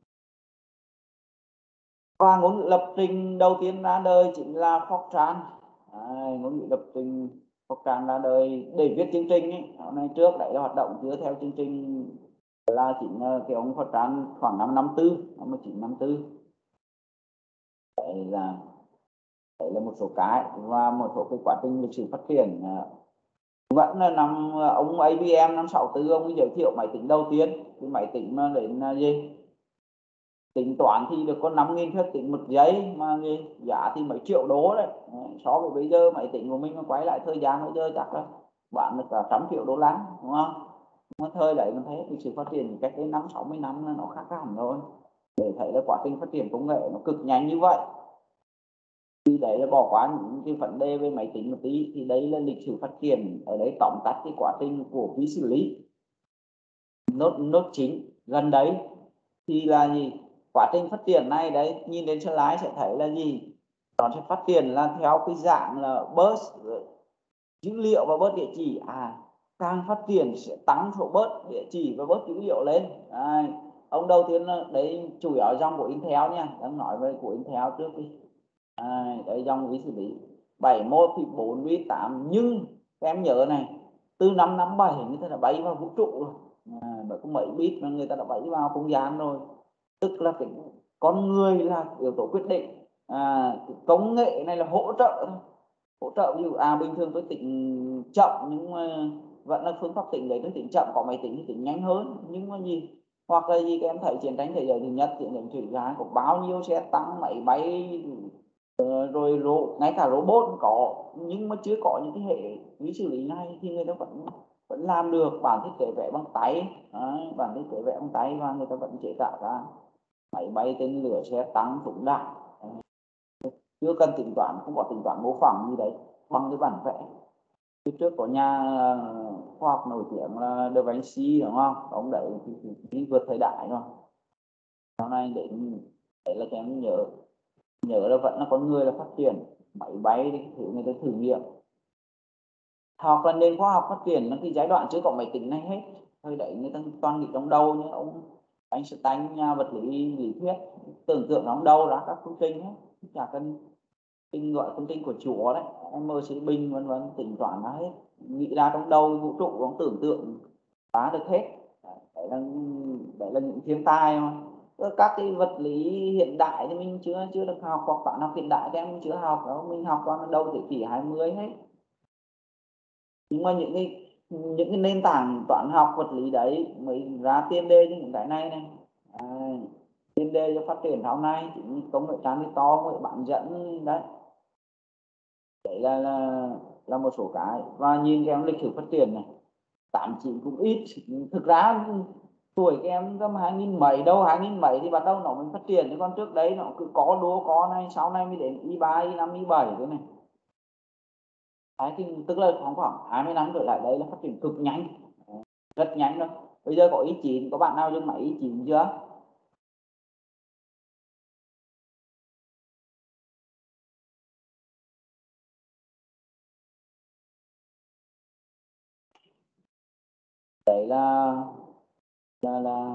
S1: Và ngôn ngữ lập trình đầu tiên ra đời chính là Fortran. À, ngôn ngữ lập trình Fortran ra đời để viết chương trình ấy. Hôm nay trước đấy là hoạt động chưa theo chương trình, là chính cái ông Fortran khoảng năm năm tư, năm một nghìn chín trăm năm mươi tư. Đấy là đấy là một số cái và một số cái quá trình lịch sử phát triển. Vẫn là năm ông i bê em năm sáu tư ông ấy giới thiệu máy tính đầu tiên, cái máy tính mà đến gì tính toán thì được có năm nghìn phép tính một giây, mà gì giá thì mấy triệu đô đấy. So với bây giờ máy tính của mình mà quay lại thời gian bây giờ chắc là bán được cả trăm triệu đô la, đúng không? Mà thời đấy mình thấy lịch sử phát triển cách đây năm sáu mươi năm là nó khác hẳn rồi, để thấy là quá trình phát triển công nghệ nó cực nhanh như vậy. Thì đấy là bỏ qua những cái vấn đề về máy tính một tí, thì đây là lịch sử phát triển. Ở đấy tóm tắt cái quá trình của vi xử lý. Nốt nốt chính gần đấy thì là gì, quá trình phát triển này đấy, nhìn đến slide sẽ thấy là gì, nó sẽ phát triển là theo cái dạng là bus dữ liệu và bus địa chỉ. À, càng phát triển sẽ tăng số bus địa chỉ và bus dữ liệu lên. À, ông đầu tiên là đấy chủ yếu dòng của Intel nha, đang nói về của Intel trước đi. À, đấy dòng vi xử lý bảy mươi mốt thì bốn mươi tám, nhưng em nhớ này, từ năm năm bảy người ta đã bay vào vũ trụ rồi. À, bởi có mấy bit mà người ta đã bay vào không gian rồi, tức là cái con người là yếu tố quyết định. À, công nghệ này là hỗ trợ thôi, hỗ trợ. Ví dụ à bình thường tôi tính chậm nhưng mà vẫn là phương pháp tính đấy, tôi tính chậm, có máy tính thì tính nhanh hơn. Nhưng mà gì, hoặc là gì, các em thấy chiến tranh thế giới thứ nhất, chiến tranh thủy giá có bao nhiêu xe tăng máy bay, rồi ro, ngay cả robot cũng có, nhưng mà chưa có những cái hệ vi xử lý này thì người ta vẫn vẫn làm được. Bản thiết kế vẽ bằng tay, đấy, bản thiết kế vẽ bằng tay và người ta vẫn chế tạo ra máy bay, tên lửa, xe tăng, súng đạn. Chưa cần tính toán, không có tính toán mô phỏng gì đấy, bằng cái bản vẽ. Trước trước có nhà khoa học nổi tiếng là Da Vinci, đúng không? Ông đấy thì, thì, thì vượt thời đại rồi. Sau này đến đấy là các em nhớ nhớ là vẫn là con người là phát triển máy bay thì thử người ta thử nghiệm. Hoặc là nền khoa học phát triển là cái giai đoạn chưa có máy tính này hết, thời đấy người ta toàn nghĩ trong đầu, như ông Einstein, nhà vật lý lý thuyết, tưởng tượng trong đầu ra các phương trình hết, chả cần tinh gọi phương trình của Chúa đấy, em ơi sĩ Bình vân vân, tính toán ra hết, nghĩ ra trong đầu vũ trụ, ông tưởng tượng phá được hết. Đấy là đấy là những thiên tài mà. Các cái vật lý hiện đại thì mình chưa chưa được học, hoặc toán học hiện đại thì em chưa học đâu, mình học toàn đầu thế kỷ hai mươi hết. Nhưng mà những cái những cái nền tảng toán học vật lý đấy mới ra tiền đề cho những cái này này. À, tiền đề cho phát triển sau này chính công nghệ transistor, công nghệ bán dẫn đấy. Đấy là là là một số cái. Và nhìn cái lịch sử phát triển này, tám chín cũng ít. Thực ra tuổi các em năm hai nghìn mấy đâu, hai nghìn mấy thì bắt đầu nó mới phát triển, chứ còn trước đấy nó cứ có đua có này, sau này mới đến i ba, i năm, i bảy thế này. Đấy, thì tức là khoảng khoảng hai mươi năm trở lại đây là phát triển cực nhanh, rất nhanh thôi. Bây giờ có ý chín, có bạn nào dùng máy ý chín chưa? Đấy là là là,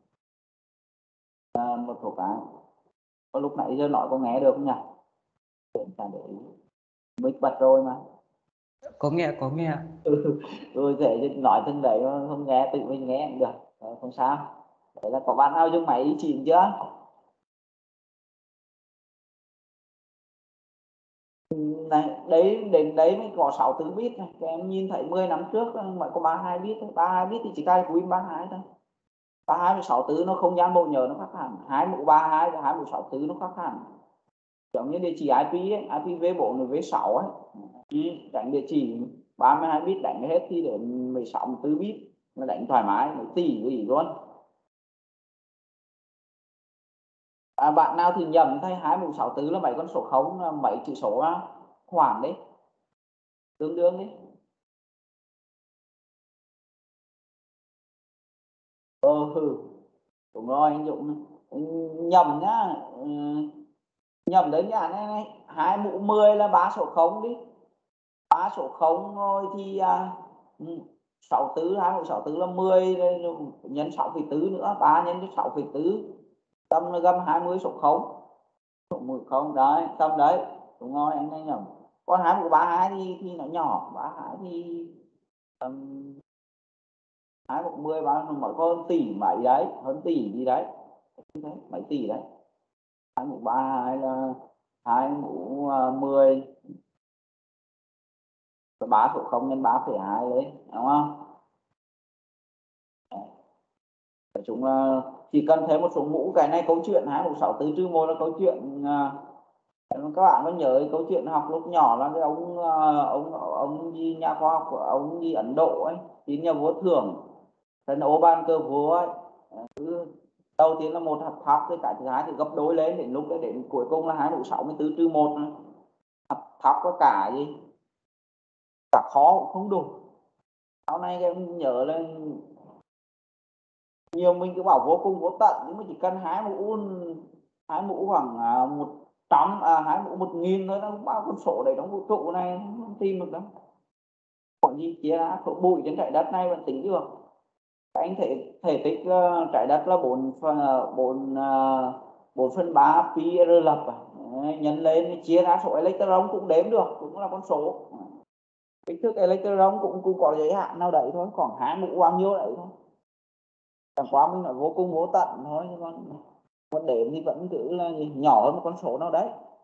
S1: là một số cái. Có lúc nãy giờ nói có nghe được không nhỉ? Để mic bật rồi mà.
S3: Có nghe, có nghe.
S1: Ừ, rồi dễ nói từng đấy mà không nghe, tự mình nghe cũng được. Đấy, không sao. Đấy là có bạn nào dùng máy ý chín chưa? Này, đấy đến đấy mới có sáu tư bit này. Các em nhìn thấy mười năm trước mới có ba mươi hai bit thôi. ba mươi hai bit thì chỉ cài cú in ba mươi hai thôi. ba mươi hai với sáu tư nó không gian bộ nhớ nó khác hẳn. hai mũ ba mươi hai và hai mũ sáu tư nó khác hẳn. Giống như địa chỉ i pê ấy, i pê v bốn và v sáu ấy. Đánh địa chỉ ba mươi hai bit đánh hết thì đến mười sáu tư bit nó đánh thoải mái, mấy tỷ gì luôn. À, bạn nào thì nhầm thay hai mũ sáu tư là mấy con số không, là mấy chữ số khoảng đấy, tương đương đấy. Ờ hừ, đúng rồi anh Dũng. Nhầm nhá. Ừ, nhầm đấy nhá. Này, này. Hai mũ mười là ba số không đi, ba số không rồi thì à, ừ, sáu tứ, hai mũ sáu tứ là mười nhân sáu phẩy bốn nữa, ba nhân cho sáu phẩy bốn, tâm là gầm hai mươi số không, số mười không đấy, tâm đấy. Đúng rồi anh ấy nhầm. Còn hai mũ ba mươi hai thì thì nó nhỏ, ba mươi hai thì um, hai mũ mười ba mỗi con tỷ mấy đấy, hơn tỷ gì đấy, mấy tỷ đấy. Hai mũ ba mươi hai là hai mũ uh, mười, ba số không nhân ba phẩy hai lên, đúng không? Nói chung là chỉ cần thêm một số mũ. Cái này câu chuyện hai mũ sáu tứ trừ một là câu chuyện à, các bạn có nhớ câu chuyện học lúc nhỏ là cái ông à, ông ông gì nhà khoa học của ông gì Ấn Độ ấy, tín nhà vua thưởng thần ô ban cơ vua ấy. Cứ đầu tiên là một hạt thóc, cái cái thứ hai thì gấp đôi lên, đến lúc đấy đến cuối cùng là hai mũ sáu mươi tứ trừ một, hạt thóc có cả gì cả khó cũng không đủ. Sau này em nhớ là nhiều mình cứ bảo vô cùng vô tận, nhưng mà chỉ cần hai mũ, hai mũ khoảng à, một trăm à, hai mũ một nghìn thôi, nó bao con số đấy trong vũ trụ này không tìm được đâu. Còn gì chia ra số bụi trên trái đất này vẫn tính được. Các anh thể thể tích uh, trái đất là bốn phần bốn uh, bốn phần ba pi r lập à. Đấy, nhân lên chia ra số electron cũng đếm được, cũng là con số. Kích thước electron cũng cũng có giới hạn nào đấy thôi, khoảng hai mũ bao nhiêu đấy thôi. Chẳng qua mình nói vô cùng vô tận thôi, nhưng mà con đếm thì vẫn cứ là nhỏ hơn một con số nào đấy.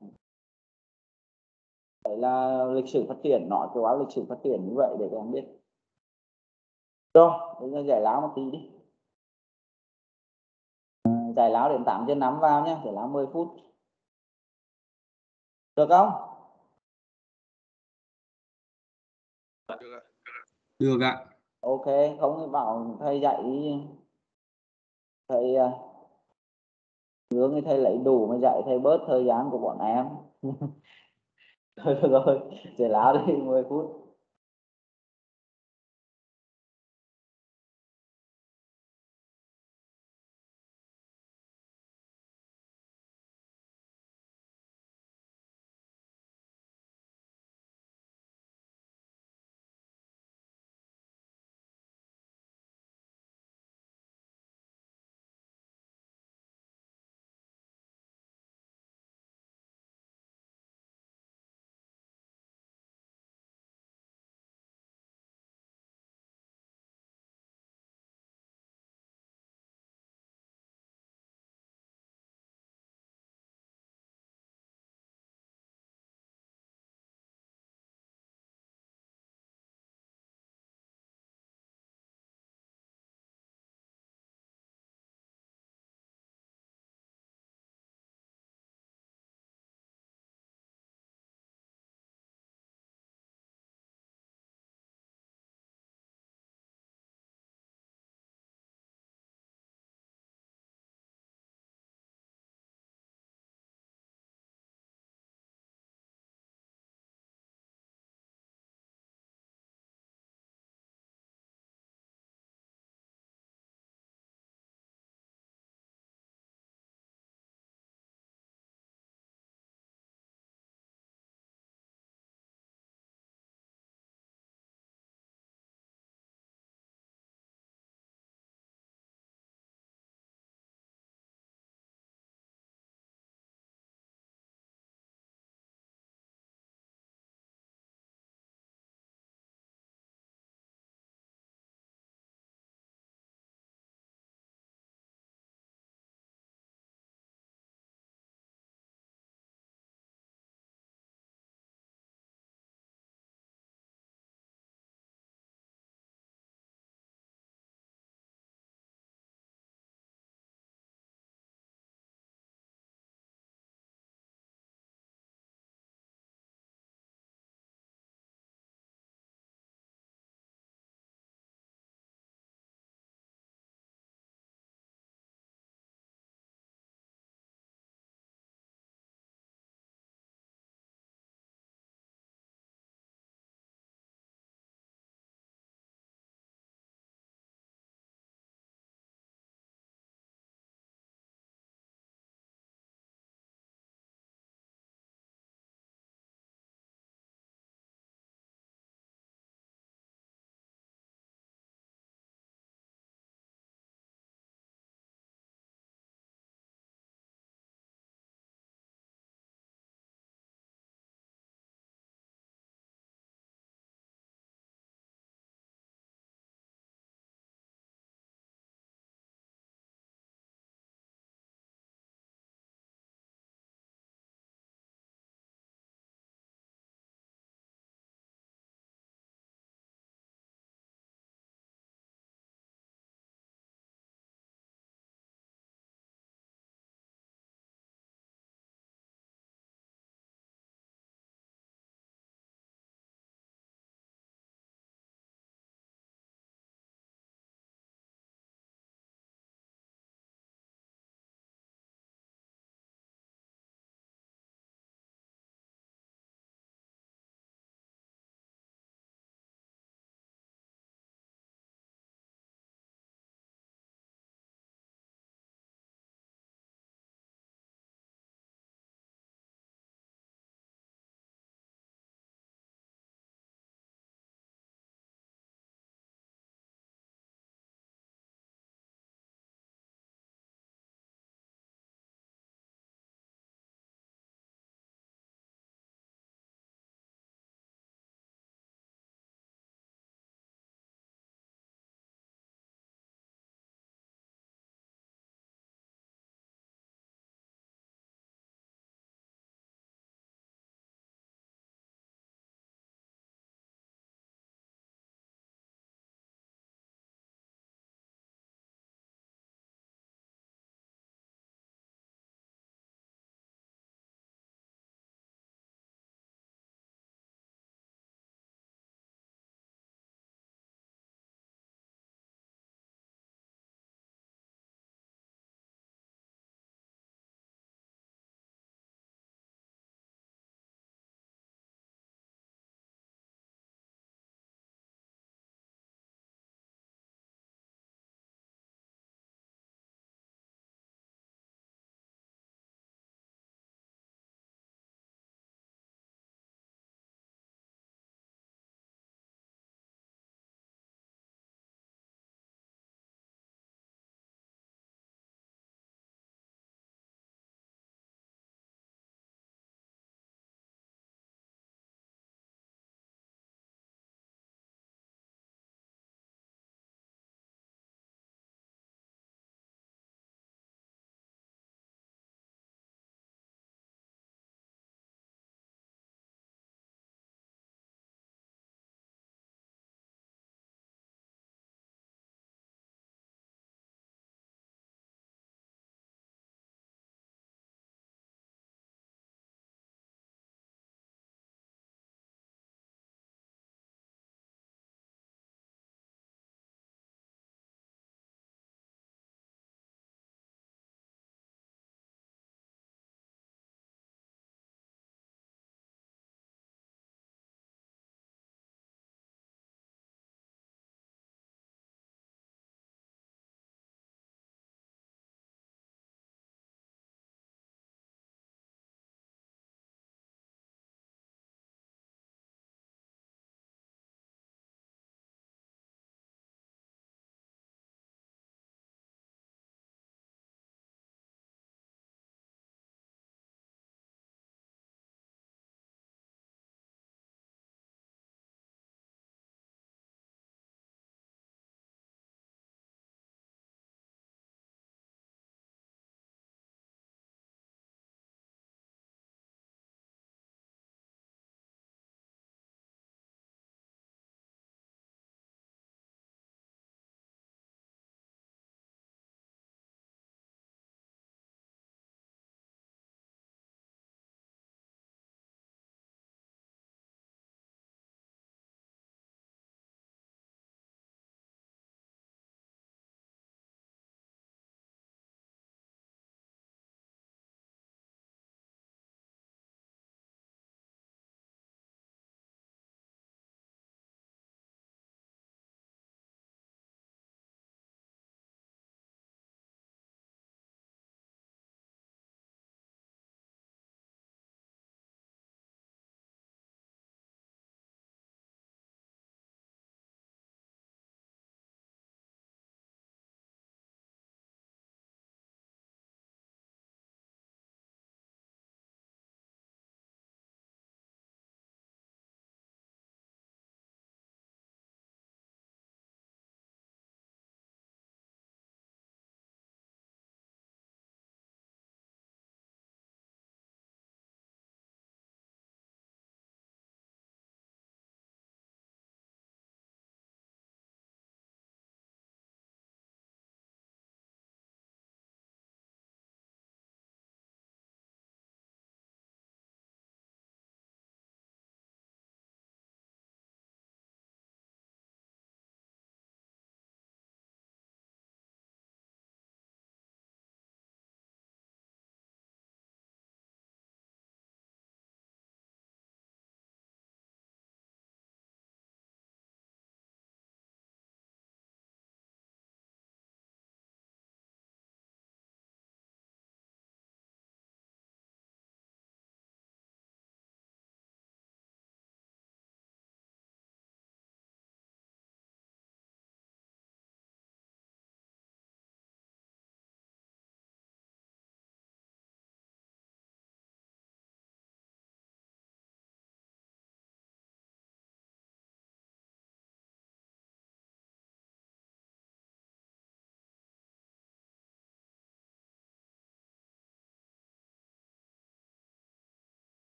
S1: Đấy là lịch sử phát triển, nói cái báo lịch sử phát triển như vậy để các em biết. Rồi bây giờ giải lao một tí đi. À, giải lao đến tám giờ năm vào nhé, giải lao mười phút được không?
S3: Được ạ.
S1: Ok, không thì bảo thầy dạy, thầy hướng thì thầy lấy đủ mà dạy thầy bớt thời gian của bọn em. Thôi được rồi, giải lao đi mười phút.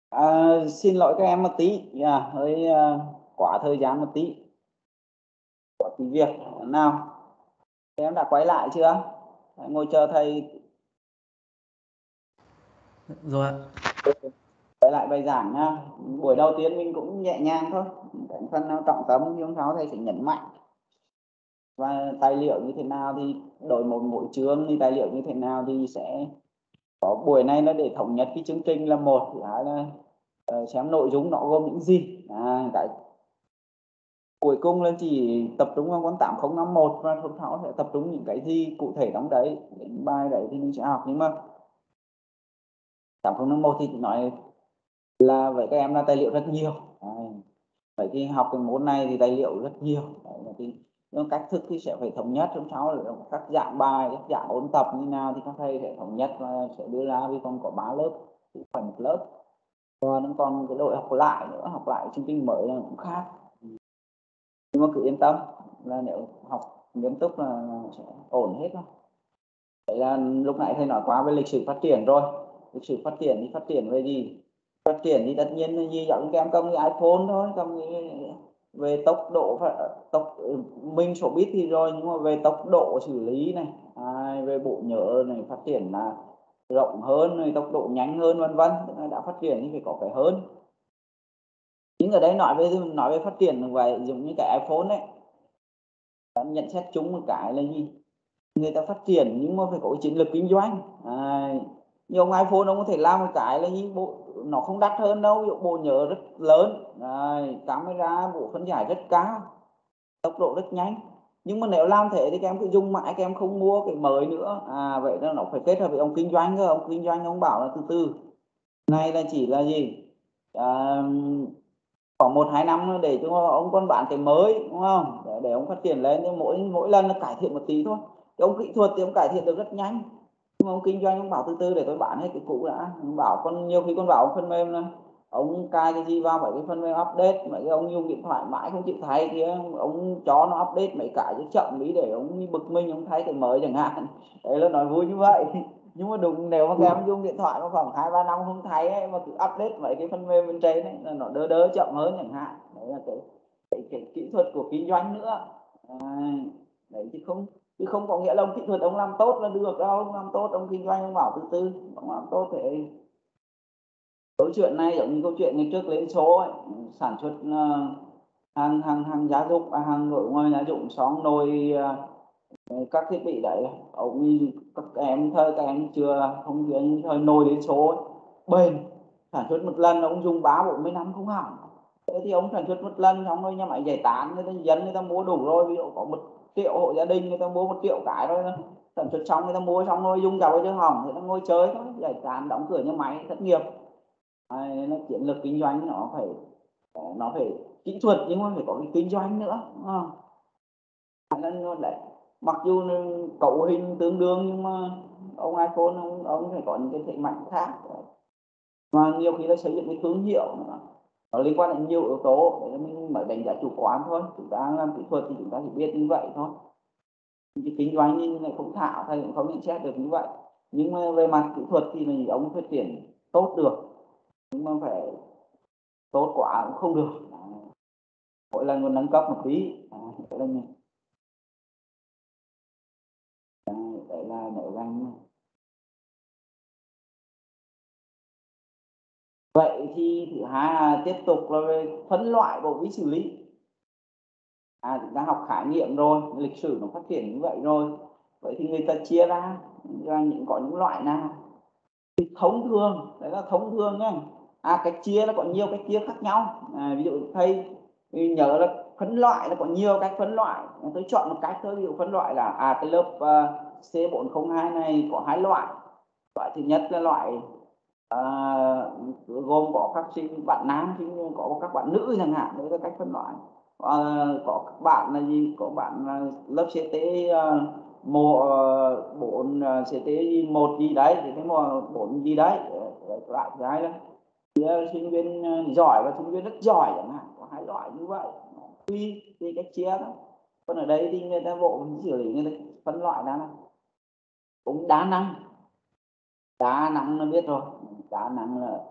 S1: À, xin lỗi các em một tí, yeah, hơi uh, quá thời gian một tí, có tí việc. Nào, các em đã quay lại chưa? Ngồi chờ thầy.
S3: Rồi ạ.
S1: Quay lại bài giảng nha. Buổi đầu tiên mình cũng nhẹ nhàng thôi, cái phần nào trọng tâm thì hôm sau thầy sẽ nhấn mạnh. Và tài liệu như thế nào thì đổi một mỗi chương thì tài liệu như thế nào thì sẽ có buổi này nó để thống nhất cái chương trình là một, thứ hai là uh, xem nội dung nó gồm những gì. À, cái cuối cùng là chỉ tập trung vào con tám không năm một và hôm sau sẽ tập trung những cái gì cụ thể trong đấy, đến bài đấy thì mình sẽ học. Nhưng mà tám không năm một thì nói là với các em là tài liệu rất nhiều. Đấy. Vậy thì học cái môn này thì tài liệu rất nhiều. Đấy, thì nhưng cách thức thì sẽ phải thống nhất. Hôm sau là các dạng bài, các dạng ôn tập như nào thì các thầy sẽ thống nhất và sẽ đưa ra, vì còn có ba lớp, không phải một lớp. Và nó còn cái đội học lại nữa, học lại chương trình mới là cũng khác. Nhưng mà cứ yên tâm là nếu học nghiêm túc là sẽ ổn hết thôi. Đấy là lúc nãy thầy nói qua về lịch sử phát triển rồi. Lịch sử phát triển thì phát triển về gì? Phát triển thì tất nhiên là gì, giống các em cầm cái iPhone thôi, cầm cái về tốc độ tốc minh số bit thì rồi, nhưng mà về tốc độ xử lý này, à, về bộ nhớ này phát triển là rộng hơn, này, tốc độ nhanh hơn, vân vân. Đã phát triển thì phải có cái hơn. Nhưng ở đây nói về nói về phát triển vậy, giống như cái iPhone đấy, nhận xét chung một cái là gì, người ta phát triển nhưng mà phải có chiến lược kinh doanh. À, như ông iPhone ông có thể làm một cái là như bộ nó không đắt hơn đâu, ví dụ bộ nhớ rất lớn, à, camera bộ phân giải rất cao, tốc độ rất nhanh. Nhưng mà nếu làm thế thì các em cứ dùng mãi, các em không mua cái mới nữa. À, vậy nên nó phải kết hợp với ông kinh doanh cơ. Ông kinh doanh ông bảo là từ từ này là chỉ là gì, à, khoảng một hai năm để cho ông còn bán cái mới, đúng không, để, để ông phát triển lên. Nhưng mỗi mỗi lần nó cải thiện một tí thôi. Cái ông kỹ thuật thì ông cải thiện được rất nhanh, nhưng mà ông kinh doanh ông bảo từ từ để tôi bán hết cái cũ đã. Ông bảo con nhiều khi con bảo ông phần mềm là ông cài cái gì vào mấy cái phần mềm update, mấy cái ông dùng điện thoại mãi không chịu thay kia, ông cho nó update mấy cái chứ chậm lý để ông bực mình ông thay cái mới chẳng hạn. Đấy là nói vui như vậy. Nhưng mà đúng, nếu mà các em dùng điện thoại mà khoảng hai ba năm không thay ấy, mà cứ update mấy cái phần mềm bên trên ấy, là nó đỡ đỡ chậm hơn chẳng hạn. Đấy là cái cái, cái kỹ thuật của kinh doanh nữa. À, đấy chứ không chứ không có nghĩa là ông kỹ thuật ông làm tốt là được đâu. Ông làm tốt ông kinh doanh ông bảo từ từ, ông làm tốt thì câu chuyện này giống như câu chuyện ngày trước lên số ấy, sản xuất uh, hàng hàng hàng gia dụng, à, hàng nội ngoài gia dụng, xong nồi uh, các thiết bị đấy. Ông các em thời các em chưa không biết thời nồi đến số ấy, bền, sản xuất một lần ông dùng ba bốn mươi năm không hỏng. Thế thì ông sản xuất một lần xong rồi nhà máy giải tán, người ta dân người ta mua đủ rồi, ví dụ có một triệu hộ gia đình người ta mua một triệu cái rồi, sản xuất xong người ta mua xong rồi dùng dầu chứ hỏng thì nó ngồi chơi thôi, giải tán đóng cửa nhà máy thất nghiệp. À, nó chiến lược kinh doanh nó phải nó phải kỹ thuật nhưng mà phải có cái kinh doanh nữa, đúng không? Nên nó lại mặc dù cấu hình tương đương nhưng mà ông iPhone ông, ông phải có những cái thế mạnh khác, mà nhiều khi nó xây dựng cái thương hiệu nữa. Nó liên quan đến nhiều yếu tố để mình mới đánh giá chủ quan thôi. Chúng ta làm kỹ thuật thì chúng ta chỉ biết như vậy thôi, cái kinh doanh như này không thạo hay cũng không nhận xét được như vậy. Nhưng mà về mặt kỹ thuật thì mình ông phát triển tốt được, nhưng mà phải tốt quá cũng không được. Mỗi lần còn nâng cấp một tí. Đấy là mình đấy là nội danh. Vậy thì thứ hai là tiếp tục là về phân loại bộ vi xử lý. À, chúng ta học khái niệm rồi, lịch sử nó phát triển như vậy rồi. Vậy thì người ta chia ra, ra những có những loại nào thì thông thường, đấy là thông thường nhé. À, cách chia nó có nhiều cách chia khác nhau. À, ví dụ thầy nhớ là phân loại nó có nhiều cách phân loại. Tôi chọn một cách thôi. Ví dụ phân loại là à cái lớp uh, C bốn không hai này có hai loại. Loại thứ nhất là loại uh, gồm có các sinh bạn nam, sinh có các bạn nữ chẳng hạn, đấy là cách phân loại. Uh, có các bạn là gì, có bạn uh, lớp C T uh, một bốn C T một gì đấy, thì cái bốn gì đấy. Loại thứ hai là sinh viên giỏi và sinh viên rất giỏi chẳng hạn, có hai loại như vậy, tùy tùy cách chia đó. Còn ở đây thì người ta bộ xử lý người ta phân loại ra cũng đa năng. Đa năng là biết rồi, đa năng là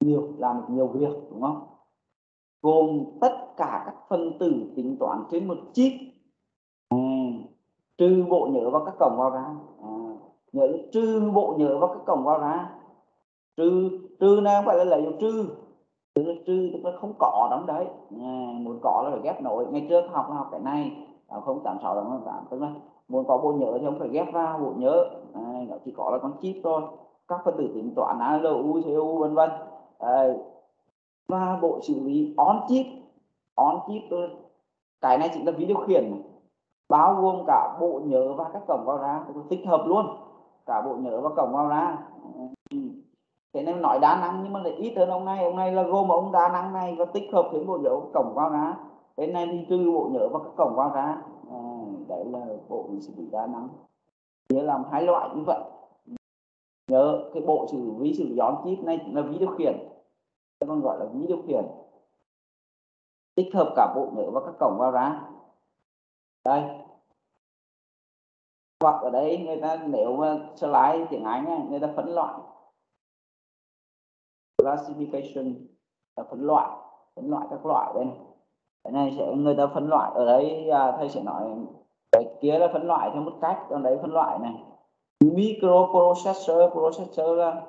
S1: nhiều, làm được nhiều việc, đúng không? Gồm tất cả các phân tử tính toán trên một chip, à, trừ bộ nhớ và các cổng vào ra. À, nhớ trừ bộ nhớ và các cổng vào ra. Trừ trừ này không phải là lấy dấu trừ, tức là trừ tức là không có đóng đấy. À, muốn có là phải ghép nối. Ngày trước học học cái này không tám sáu đồng tám, tức là muốn có bộ nhớ thì không phải ghép vào bộ nhớ, à, nó chỉ có là con chip thôi. Các phân tử tính toán a lờ u, xê u vân vân. À, và bộ xử lý on chip, on chip cái này chính là ví điều khiển, bao gồm cả bộ nhớ và các cổng vào ra, tích hợp luôn cả bộ nhớ và cổng vào ra. Thế nên nói đa năng nhưng mà lại ít hơn ông này. Ông này là gồm ông đa năng này và tích hợp thêm bộ nhớ cổng vào ra. Bên này thì trừ bộ nhớ và các cổng vào ra. À, đấy là bộ xử lý đa năng, nghĩa làm hai loại như vậy. Nhớ cái bộ xử ví xử lý on chip này là ví điều khiển, còn gọi là ví điều khiển tích hợp cả bộ nhớ và các cổng vào ra. Đây, hoặc ở đây người ta nếu mà slide tiếng Anh này, người ta phân loại classification là phân loại, phân loại các loại đây này. Cái này sẽ người ta phân loại ở đây, à, thầy sẽ nói cái kia là phân loại theo một cách, còn đấy phân loại này microprocessor, processor là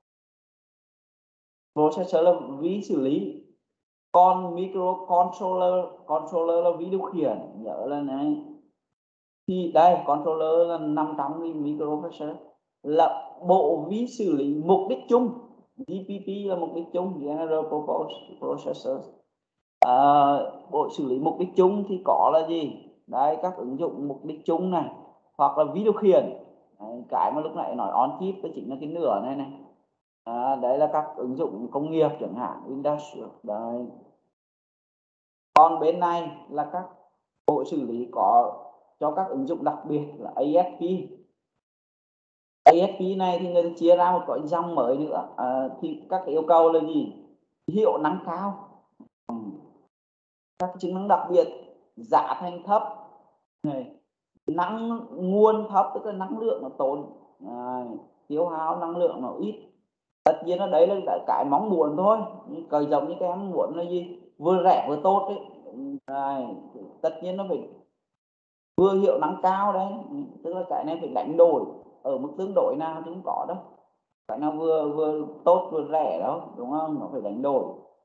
S1: processor là ví xử lý, còn microcontroller, controller là ví điều khiển, nhớ là này. Thì đây controller là nằm trong cái microprocessor, là bộ ví xử lý mục đích chung, giê pê pê là mục đích chung, General Purpose Processor. À, bộ xử lý mục đích chung thì có là gì? Đây, các ứng dụng mục đích chung này, hoặc là ví điều khiển. Đấy, cái mà lúc nãy nói on chip đó chính là cái nửa này này. À, đấy là các ứng dụng công nghiệp chẳng hạn, industrial. Đấy. Còn bên này là các bộ xử lý có cho các ứng dụng đặc biệt là a ét pê. a ét pê này thì người ta chia ra một cái dòng mới nữa. À, thì các yêu cầu là gì? Hiệu năng cao, các chức năng đặc biệt, giá thành thấp này, năng nguồn thấp, tức là năng lượng nó tốn, à, tiêu hao năng lượng nó ít. Tất nhiên là đấy là cái mong muốn thôi, cởi giống như cái em muốn là gì, vừa rẻ vừa tốt đấy. À, tất nhiên nó phải vừa hiệu năng cao đấy, tức là cái này phải đánh đổi ở mức tương đối nào chứ không có đâu cái nào vừa vừa tốt vừa rẻ đâu, đúng không? Nó phải đánh đổi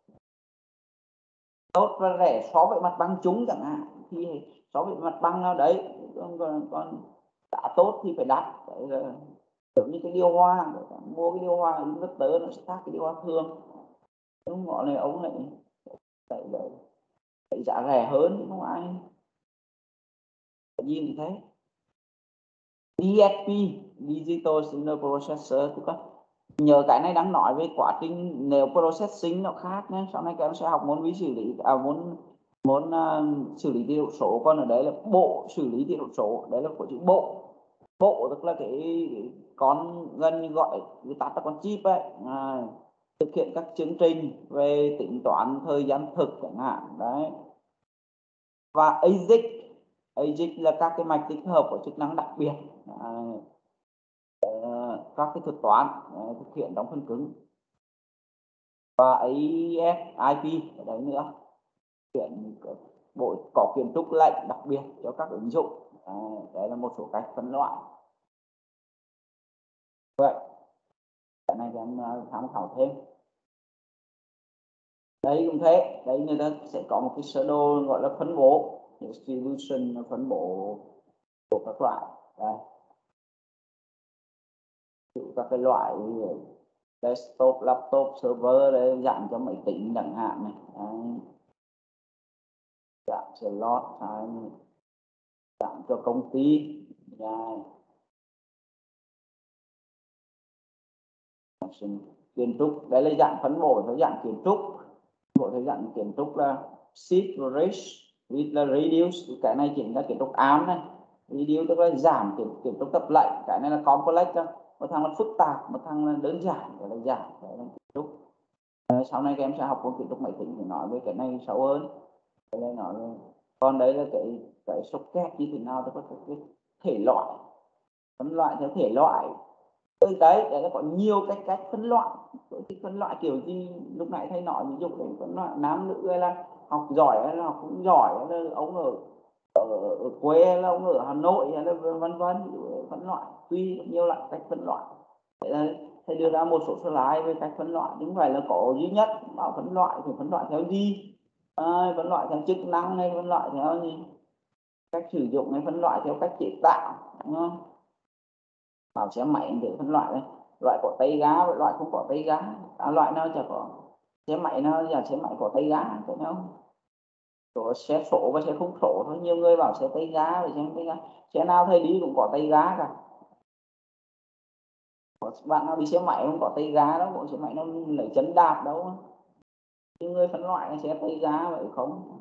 S1: tốt và rẻ so với mặt bằng chúng chẳng hạn, thì so với mặt bằng nào đấy, còn còn đã tốt thì phải đắt. Đấy là giống như cái điều hòa, mua cái điều hòa inverter nó sẽ khác cái điều hòa thường, đúng gọi này ông này đấy, đấy, đấy giá rẻ hơn chứ không ai gì như thế. đê ét pê, Digital Signal Processor, tức là nhờ cái này đang nói về quá trình nếu processing nó khác nhé. Sau này các em sẽ học môn vi xử lý, à môn môn uh, xử lý tín hiệu số, còn ở đấy là bộ xử lý tín hiệu số, đấy là của chữ bộ. Bộ tức là cái con gần như gọi người ta là con chip ấy, à, thực hiện các chương trình về tính toán thời gian thực chẳng hạn đấy. Và a ét i xê, a ét i xê là các cái mạch tích hợp của chức năng đặc biệt, à, các cái thuật toán uh, thực hiện trong phần cứng. Và a ét i pê ở đấy nữa, hiện bộ có kiến trúc lệnh đặc biệt cho các ứng dụng. À, đấy là một số cách phân loại. Vậy cái này thì em tham khảo thêm. Đây cũng thế, đấy người ta sẽ có một cái sơ đồ gọi là phân bố distribution, phân bố của các loại. Đây, các cái loại desktop, laptop, server để dạng cho máy tính chẳng hạn này. Đấy. Dạng slot hay dạng cho công ty. Đấy. Kiến trúc, đấy là dạng phân bổ theo dạng kiến trúc. Bộ theo dạng kiến trúc là shift rage with là reduce, cái này chính là kiến trúc ám này. Reduce tức là giảm, kiến, kiến trúc tập lệnh, cái này là complex đó. Một thằng là phức tạp, một thằng là đơn giản, gọi là giảm. Đấy là kiến trúc. À, sau này các em sẽ học môn kiến trúc máy tính thì nói về cái này sâu hơn. Cái này nói là... còn đấy là cái cái socket như thế nào, tức là cái thể loại, phân loại theo thể loại. Đấy, đấy là có nhiều cách cách phân loại. Thì phân loại kiểu gì lúc nãy thầy nói, ví dụ để phân loại nam nữ hay là học giỏi hay là học không giỏi, hay là ông ở ở, ở quê hay là ông ở Hà Nội hay là vân vân, phân loại tuy nhiều loại cách phân loại. Thế là thầy đưa ra một số slide về cách phân loại, chứ không phải là có duy nhất. Bảo phân loại thì phân loại theo gì, à, phân loại theo chức năng hay phân loại theo gì, cách sử dụng hay phân loại theo cách chế tạo, đúng không? Bảo xe máy để phân loại đấy, loại có tay gá và loại không có tay gá, à, loại nào chả có. Xe máy nào là xe máy có tay gá, phải không? Có xe số và xe không số thôi. Nhiều người bảo xe tay gá và xe không tay gá, xe nào thầy đi cũng có tay gá cả. Có bạn nào đi xe máy không có tay gá đâu, bộ xe máy nó lấy chân đạp đâu. Nhiều người phân loại xe tay gá vậy không.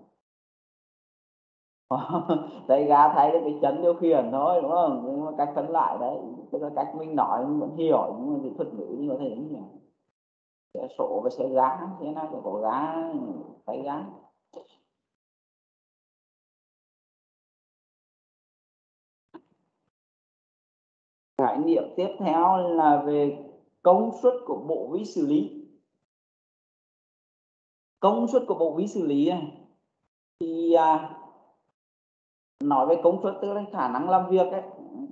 S1: Tay gá thay cái chân điều khiển thôi, đúng không? Nhưng mà cách phân loại đấy, tức là cách mình nói mình vẫn hiểu, nhưng mà cái thuật ngữ thì có thể không hiểu. Xe số và xe gá, xe nào cũng có gá, tay gá. Khái niệm tiếp theo là về công suất của bộ vi xử lý. Công suất của bộ vi xử lý này thì à, nói về công suất tức là khả năng làm việc ấy,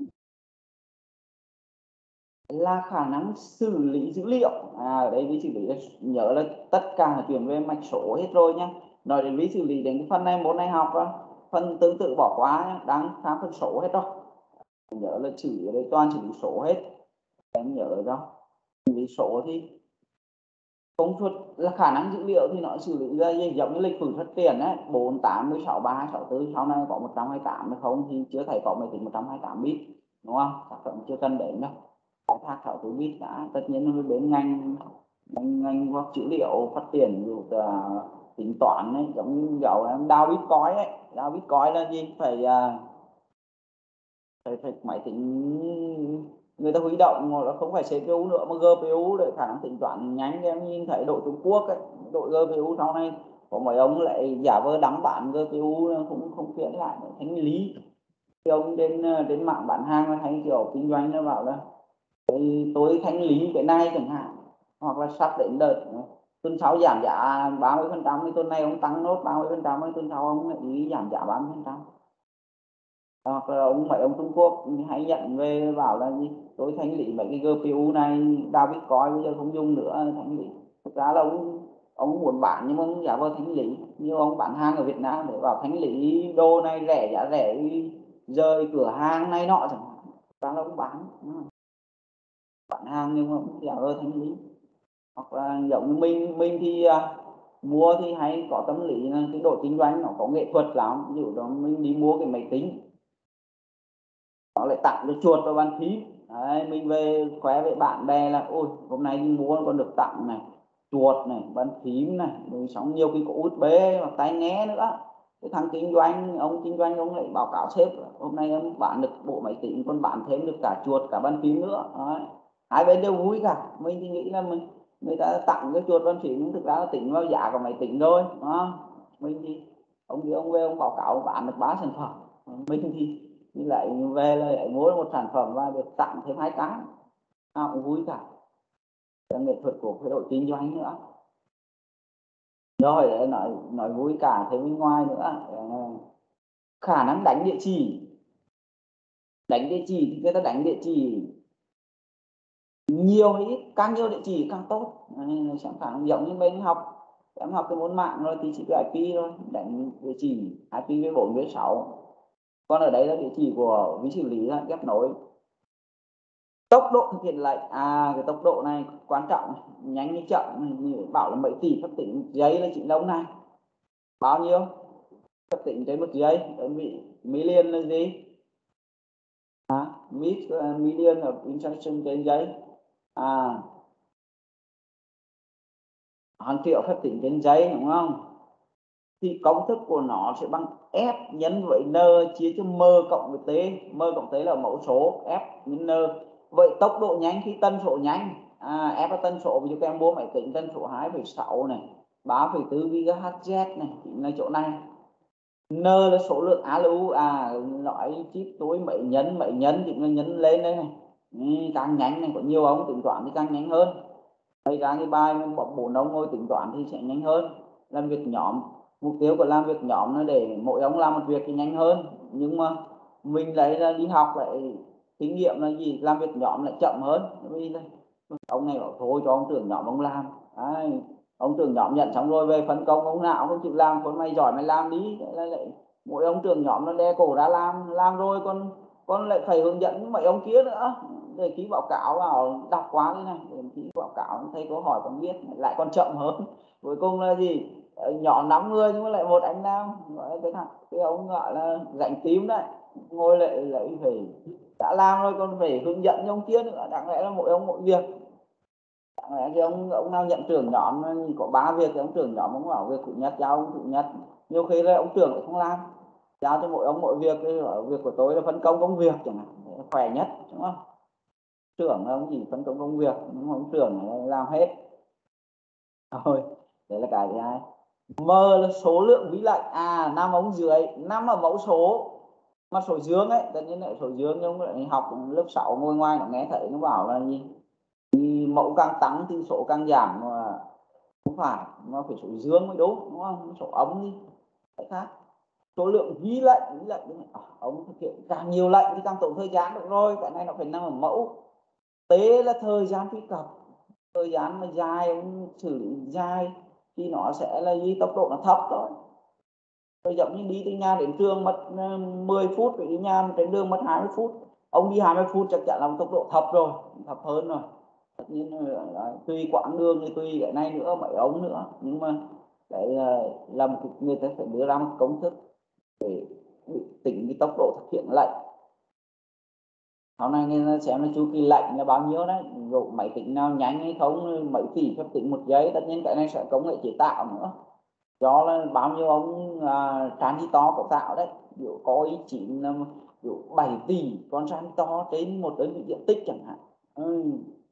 S1: là khả năng xử lý dữ liệu. À, ở đây vi xử lý nhớ là tất cả chuyển về mạch số hết rồi nhé. Nói đến vi xử lý đến cái phần này môn này học đó, phần tương tự bỏ qua nhé, đang khám phần số hết rồi. Nhớ là chữ ở đây toàn chữ số hết, em nhớ đó. Vì số thì công suất là khả năng dữ liệu thì nó xử lý ra giống như lịch sử phát triển ấy, bốn tám mươi sáu ba hai sáu tư, sau này có một trăm hai mươi tám hay không thì chưa thấy có máy tính một trăm hai mươi tám bit, đúng không? Chắc chắn chưa cần đến đâu. Khai thác sáu tư bit đã, tất nhiên nó đến ngành ngành ngành hoặc dữ liệu phát triển dù là tính toán ấy, giống như kiểu em đào bitcoin ấy. Đào bitcoin là gì? Phải phải, phải máy tính người ta huy động, là không phải xê pê u nữa mà giê pê u để khả năng tính toán nhanh. Em nhìn thấy đội Trung Quốc ấy, đội giê pê u sau này có mấy ông lại giả vờ đóng bản giê pê u cũng không chuyển lại thanh lý. Thì ông đến đến mạng bán hàng hay kiểu kinh doanh nó bảo là tôi, tôi thanh lý cái này chẳng hạn, hoặc là sắp đến đợt tuần sau giảm giá ba mươi phần trăm thì tuần này ông tăng nốt ba mươi phần trăm, tuần sau ông lại giảm giá ba mươi phần trăm. Hoặc là ông mấy ông Trung Quốc hay nhận về bảo là gì tôi thanh lý mấy cái giê pê u này, đào bitcoin bây giờ không dùng nữa, thanh lý. Thực ra là ông ông muốn bán nhưng mà ông giả vờ thanh lý. Như ông bán hàng ở Việt Nam để bảo thanh lý đồ này rẻ, giá rẻ rơi cửa hàng này nọ chẳng hạn, thực ra là ông bán bán hàng nhưng mà ông giả vờ thanh lý. Hoặc là giống như mình mình thì à, mua thì hay có tâm lý là cái độ kinh doanh nó có nghệ thuật lắm. Ví dụ đó mình đi mua cái máy tính, nó lại tặng cho chuột và bàn phím. Đấy, mình về khoe với bạn bè là ôi hôm nay đi mua còn được tặng này, chuột này, bàn phím này, rồi xong nhiều cái có u ét bê và tai nghe nữa. Cái thằng kinh doanh, ông kinh doanh ông lại báo cáo sếp hôm nay em bán được bộ máy tính, còn bán thêm được cả chuột cả bàn phím nữa. Đấy, hai bên đều vui cả. Mình thì nghĩ là mình người ta tặng cái chuột bàn phím nhưng thực ra nó tính vào giá của máy tính thôi, đúng không? Mình thì ông kia ông về ông báo cáo bán được ba sản phẩm, mình thì thì lại về là lại mua một sản phẩm và được tặng thêm hai cái, nào cũng vui cả. Cái nghệ thuật của cái đội kinh doanh nữa. Rồi để nói nói vui cả thêm bên ngoài nữa, khả năng đánh địa chỉ. Đánh địa chỉ thì người ta đánh địa chỉ nhiều hay ít, càng nhiều địa chỉ càng tốt. Nên chẳng hạn giống như mình học, em học cái môn mạng rồi thì chỉ có i pê thôi, đánh địa chỉ i pê v bốn v sáu. Còn ở đây là địa chỉ của ví xử lý là ghép nối. Tốc độ thực hiện lệnh, à cái tốc độ này quan trọng, nhanh hay chậm. Bảo là mấy tỷ phép tính giây là chị Đông này, bao nhiêu phép tính trên một giây, đơn vị million là gì, à, million of instruction trên giây, à hàng triệu phép tính trên giây, đúng không? Thì công thức của nó sẽ bằng F nhân với N chia cho M cộng với T. M cộng T là mẫu số, F nhân N. Vậy tốc độ nhanh khi tân số nhanh, à, F là tân số, ví dụ các em mua máy tính tân số hai phẩy sáu này, ba phẩy bốn gigahertz này, chính là chỗ này. N là số lượng a lờ u, à loại chip tối mấy nhân mấy nhân thì nó nhân lên đây này, Ừ, càng nhanh này có nhiều ông tính toán thì càng nhanh hơn. Đây ra cái bài bốn ông ngồi tính toán thì sẽ nhanh hơn. Làm việc nhóm, mục tiêu của làm việc nhóm là để mỗi ông làm một việc thì nhanh hơn, nhưng mà mình lấy ra đi học lại kinh nghiệm là gì, làm việc nhóm lại chậm hơn. Vì ông này bảo thôi cho ông trưởng nhóm ông làm. Đấy, ông trưởng nhóm nhận xong rồi về phân công ông nào không chịu làm, con mày giỏi mày làm đi. Lại, lại mỗi ông trưởng nhóm nó đe cổ ra làm làm rồi con con lại phải hướng dẫn mấy ông kia nữa để ký báo cáo vào đọc quá thế này, để ký báo cáo thầy câu hỏi còn biết lại còn chậm hơn. Cuối cùng là gì, nhỏ năm người nhưng mà lại một anh nam gọi là cái thằng cái ông gọi là rảnh tím đấy, ngồi lại lại phải đã làm rồi còn phải hướng dẫn ông kia nữa. Đáng lẽ là mỗi ông mỗi việc, đáng lẽ thì ông ông nào nhận trưởng nhóm có ba việc thì ông trưởng nhóm ông bảo việc thứ nhất giao ông thứ nhất, nhiều khi là ông trưởng lại không làm, giao cho mỗi ông mỗi việc. Việc của tôi là phân công công việc chẳng hạn, khỏe nhất đúng không. Trưởng là ông chỉ phân công công việc nhưng mà ông trưởng làm hết thôi. Đấy là cái thứ hai. M là số lượng ví lệnh, à năm ống dưới, năm ở mẫu số mà số dương ấy, tất nhiên là số dương nhưng lại học lớp sáu ngồi ngoài nó nghe thấy nó bảo là gì, thì mẫu càng tăng thì số càng giảm, mà không phải, nó phải số dương mới đúng đúng không, số âm đi cái khác. Số lượng ghi lệnh, ghi lệnh à, ông thực hiện càng nhiều lệnh thì càng tốn thời gian được rồi, cái này nó phải nằm ở mẫu. T là thời gian truy cập, thời gian mà dài ông xử lý dài thì nó sẽ là gì, tốc độ nó thấp thôi. Rồi giống như đi từ nhà đến trường mất mười phút, đi nhà đến đường mất hai mươi phút, ông đi hai mươi phút chắc chắn là tốc độ thấp rồi, thấp hơn rồi. Tất nhiên là tùy quãng đường thì tùy cái này nữa, mấy ông nữa, nhưng mà đấy là một người ta phải đưa ra một công thức để tính cái tốc độ thực hiện lệnh. Sau này nên xem là chu kỳ lệnh là bao nhiêu đấy, rồi máy tính nào nhanh hay không, mấy tỷ phép tính một giây. Tất nhiên cái này sẽ công nghệ chế tạo nữa, do là bao nhiêu ông à, transistor cấu tạo đấy. Ví dụ có ý chín là ví dụ bảy tỷ con transistor trên một đơn vị diện tích chẳng hạn. Ừ.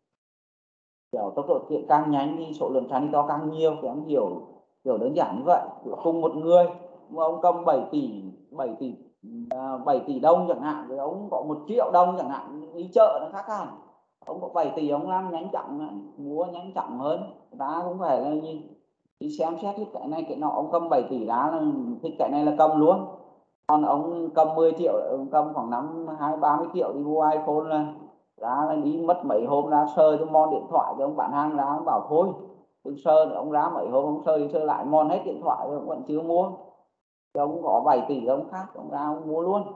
S1: Kiểu tốc độ thực hiện càng nhanh thì số lượng transistor càng nhiều, thì ông hiểu hiểu đơn giản như vậy. Cùng một người mà ông cầm bảy tỷ bảy tỷ bảy tỷ đồng chẳng hạn, rồi ông có một triệu đồng chẳng hạn, đi chợ nó khác hẳn. Ông có bảy tỷ ông làm nhanh chóng, mua nhanh chóng hơn. Ta cũng phải là gì, đi xem xét hết cái này cái nọ. Ông cầm bảy tỷ ra là thích cái này là cầm luôn, còn ông cầm mười triệu, ông cầm khoảng năm hai ba mươi triệu đi mua iPhone là ra là đi mất mấy hôm ra sơ cho mon điện thoại, cho ông bán hàng ra ông bảo thôi đừng sơ, ông ra mấy hôm ông sơ đi sơ lại mon hết điện thoại rồi ông vẫn chưa mua. Thì ông có bảy tỷ ông khác ông ra ông mua luôn.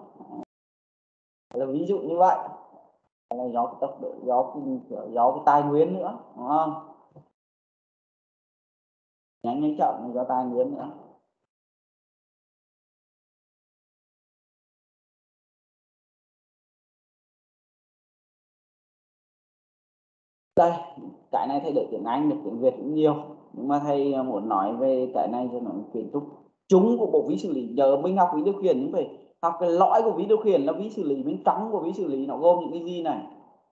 S1: Là ví dụ như vậy, là do cái tốc độ, do cái, do cái tài nguyên nữa đúng không, nhanh nhanh chậm là do tài nguyên nữa. Đây cái này thầy để tiếng Anh được, tiếng Việt cũng nhiều, nhưng mà thầy muốn nói về cái này cho nó kiến trúc chúng của bộ ví xử lý. Giờ mình học ví điều khiển nhưng phải học cái lõi của ví điều khiển là ví xử lý, bên trong của ví xử lý nó gồm những cái gì này.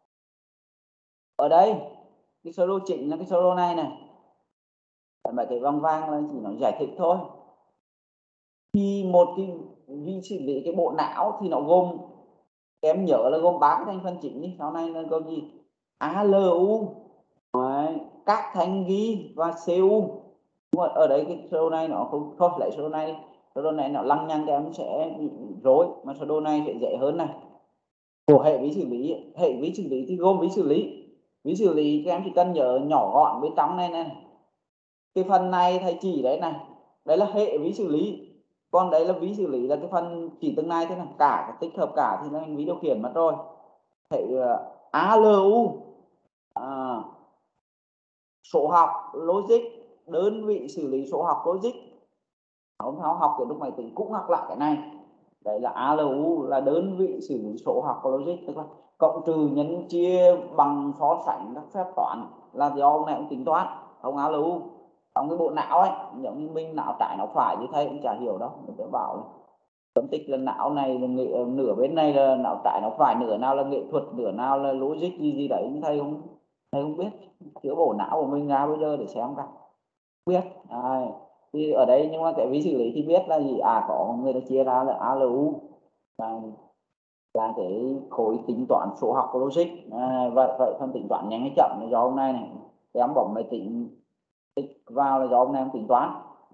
S1: Ở đây cái sơ đồ chính là cái sơ đồ này này, mấy cái vòng vàng là chỉ nó giải thích thôi. Thì một cái ví xử lý, cái bộ não thì nó gồm, em nhớ là gồm ba cái thành phần chính đi, sau này là gồm gì, a lờ u, các thành ghi và xê u. Nhưng mà ở đây cái sơ đồ này nó không, thôi lấy sơ đồ này, sơ đồ này nó lăng nhăng thì em sẽ bị rối, mà sơ đồ này sẽ dễ hơn này. Của hệ ví xử lý, hệ ví xử lý thì gồm ví xử lý, ví xử lý các em chỉ cần nhớ nhỏ gọn bên trong này này, cái phần này thầy chỉ đấy này, đấy là hệ ví xử lý, còn đấy là ví xử lý là cái phần chỉ từng này thế này, cả cái tích hợp cả thì là ví điều khiển mất rồi. Hệ uh, a lờ u à, số học logic, đơn vị xử lý số học logic. Hôm nào học kiểu lúc này tính cũng học lại cái này, đấy là a lờ u là đơn vị xử lý số học logic, tức là cộng trừ nhân chia bằng so sánh các phép toán là do ông này ông tính toán, ông a lờ u. Trong cái bộ não ấy, giống như mình não trái não phải như thầy cũng chả hiểu đâu, mình sẽ bảo là phân tích là não này là nghệ, nửa bên này là não trái não phải, nửa nào là nghệ thuật, nửa nào là logic gì gì đấy, thầy không thầy không biết. Chữa bộ não của mình ra bây giờ để xem cả biết à, thì ở đây nhưng mà cái ví xử lý thì biết là gì, à có người ta chia ra là a lờ u. là cái khối tính toán số học logic. À, vậy vậy phần tính toán nhanh hay chậm là do hôm nay này em bấm máy tính tích vào là do hôm nay em tính toán.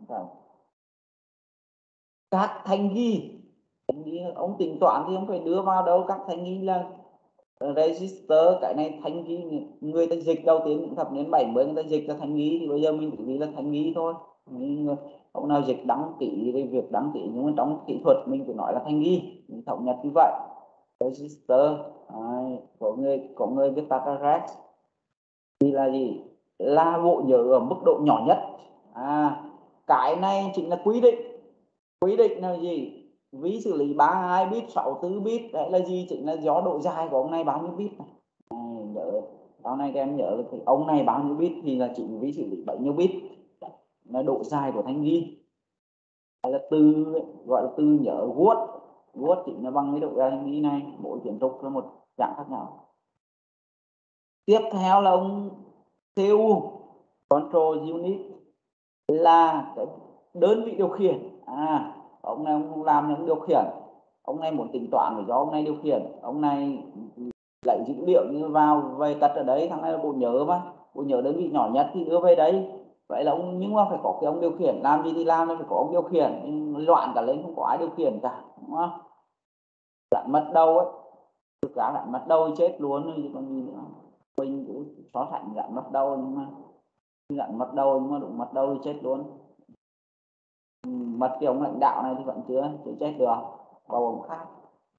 S1: Các thành ghi, thành ghi ông tính toán thì ông phải đưa vào đâu, các thành ghi là register, cái này thành ghi người ta dịch đầu tiên thập niên bảy mươi người ta dịch là thành ghi, thì bây giờ mình chỉ ghi là thành ghi thôi. Ông nào dịch đăng ký cái việc đăng ký, nhưng mà trong kỹ thuật mình phải nói là thành ghi, mình thống nhất như vậy. Register, à, có người có người viết tắt là rex thì là gì, là bộ nhớ ở mức độ nhỏ nhất. À, cái này chính là quy định. Quy định là gì, ví xử lý ba mươi hai bit, sáu mươi tư bit, đấy là gì, chính là do độ dài của ông này bao nhiêu bit này. À, nhớ sau này các em nhớ thì ông này bao nhiêu bit thì là chỉ ví xử lý bao nhiêu bit, là độ dài của thanh ghi. Hay là từ gọi là từ nhớ word, word chính là bằng cái độ dài thanh ghi này, mỗi kiến trúc là một dạng khác nhau. Tiếp theo là ông xê u, control unit, là cái đơn vị điều khiển. À, ông này ông làm những điều khiển, ông này muốn tính toán phải do ông này điều khiển. Ông này lấy dữ liệu như vào về cất ở đấy, thằng này là bộ nhớ mà, bộ nhớ đơn vị nhỏ nhất thì đưa về đấy. Vậy là ông, nhưng mà phải có cái ông điều khiển, làm gì thì làm nên phải có ông điều khiển, loạn cả lên không có ai điều khiển cả, đúng không? Gắn mất đầu ấy, thực ra gắn mất đầu chết luôn chứ còn gì nữa. Mình cũng so sánh gắn mất đầu, nhưng mà gắn mất đầu nhưng mà đúng mất đầu thì chết luôn. Mất cái ông lãnh đạo này thì vẫn chưa chưa chết được, bao ông khác.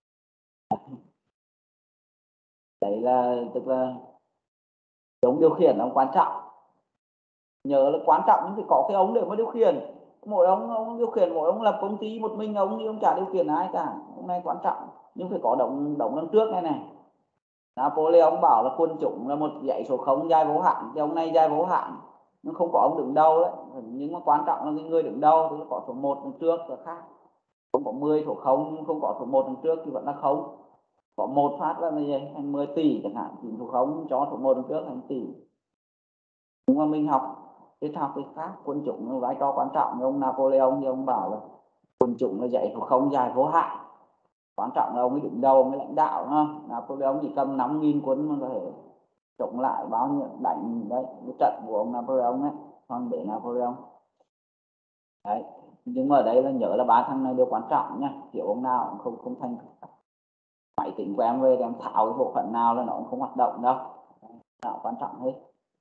S1: Đấy là tức là ống điều khiển là quan trọng, nhớ là quan trọng nhưng phải có cái ống để mà điều khiển. Mỗi ông ông điều khiển, mỗi ông lập công ty một mình ông thì ông chả điều khiển ai cả. Ông này quan trọng nhưng phải có động động đằng trước này này. Napoleon bảo là quân chủng là một dãy số không dài vô hạn, thì ông này dài vô hạn nhưng không có ông đứng đầu đấy. Nhưng mà quan trọng là cái người đứng đầu thì có số một đằng trước là khác. Không có mười số không nhưng không có số một đằng trước thì vẫn là không. Có một phát là gì thành mười tỷ chẳng hạn, thì số không cho số một đằng trước thành tỷ. Nhưng mà mình học triết học thì khác, quân chủng vai trò quan trọng. Ông Napoleon thì ông bảo là quân chủng là dãy số không dài vô hạn, quan trọng là ông ấy đứng đầu, ông ấy lãnh đạo, đúng không? Napoleon chỉ cầm năm nghìn quân mà có thể chống lại bao nhiêu đánh đấy, cái trận của ông Napoleon ấy, hoàng đế Napoleon đấy. Nhưng mà ở đây là nhớ là ba thằng này đều quan trọng nha, kiểu ông nào cũng không không thành. Máy tính của em về em tháo cái bộ phận nào là nó cũng không hoạt động đâu, nào quan trọng hết.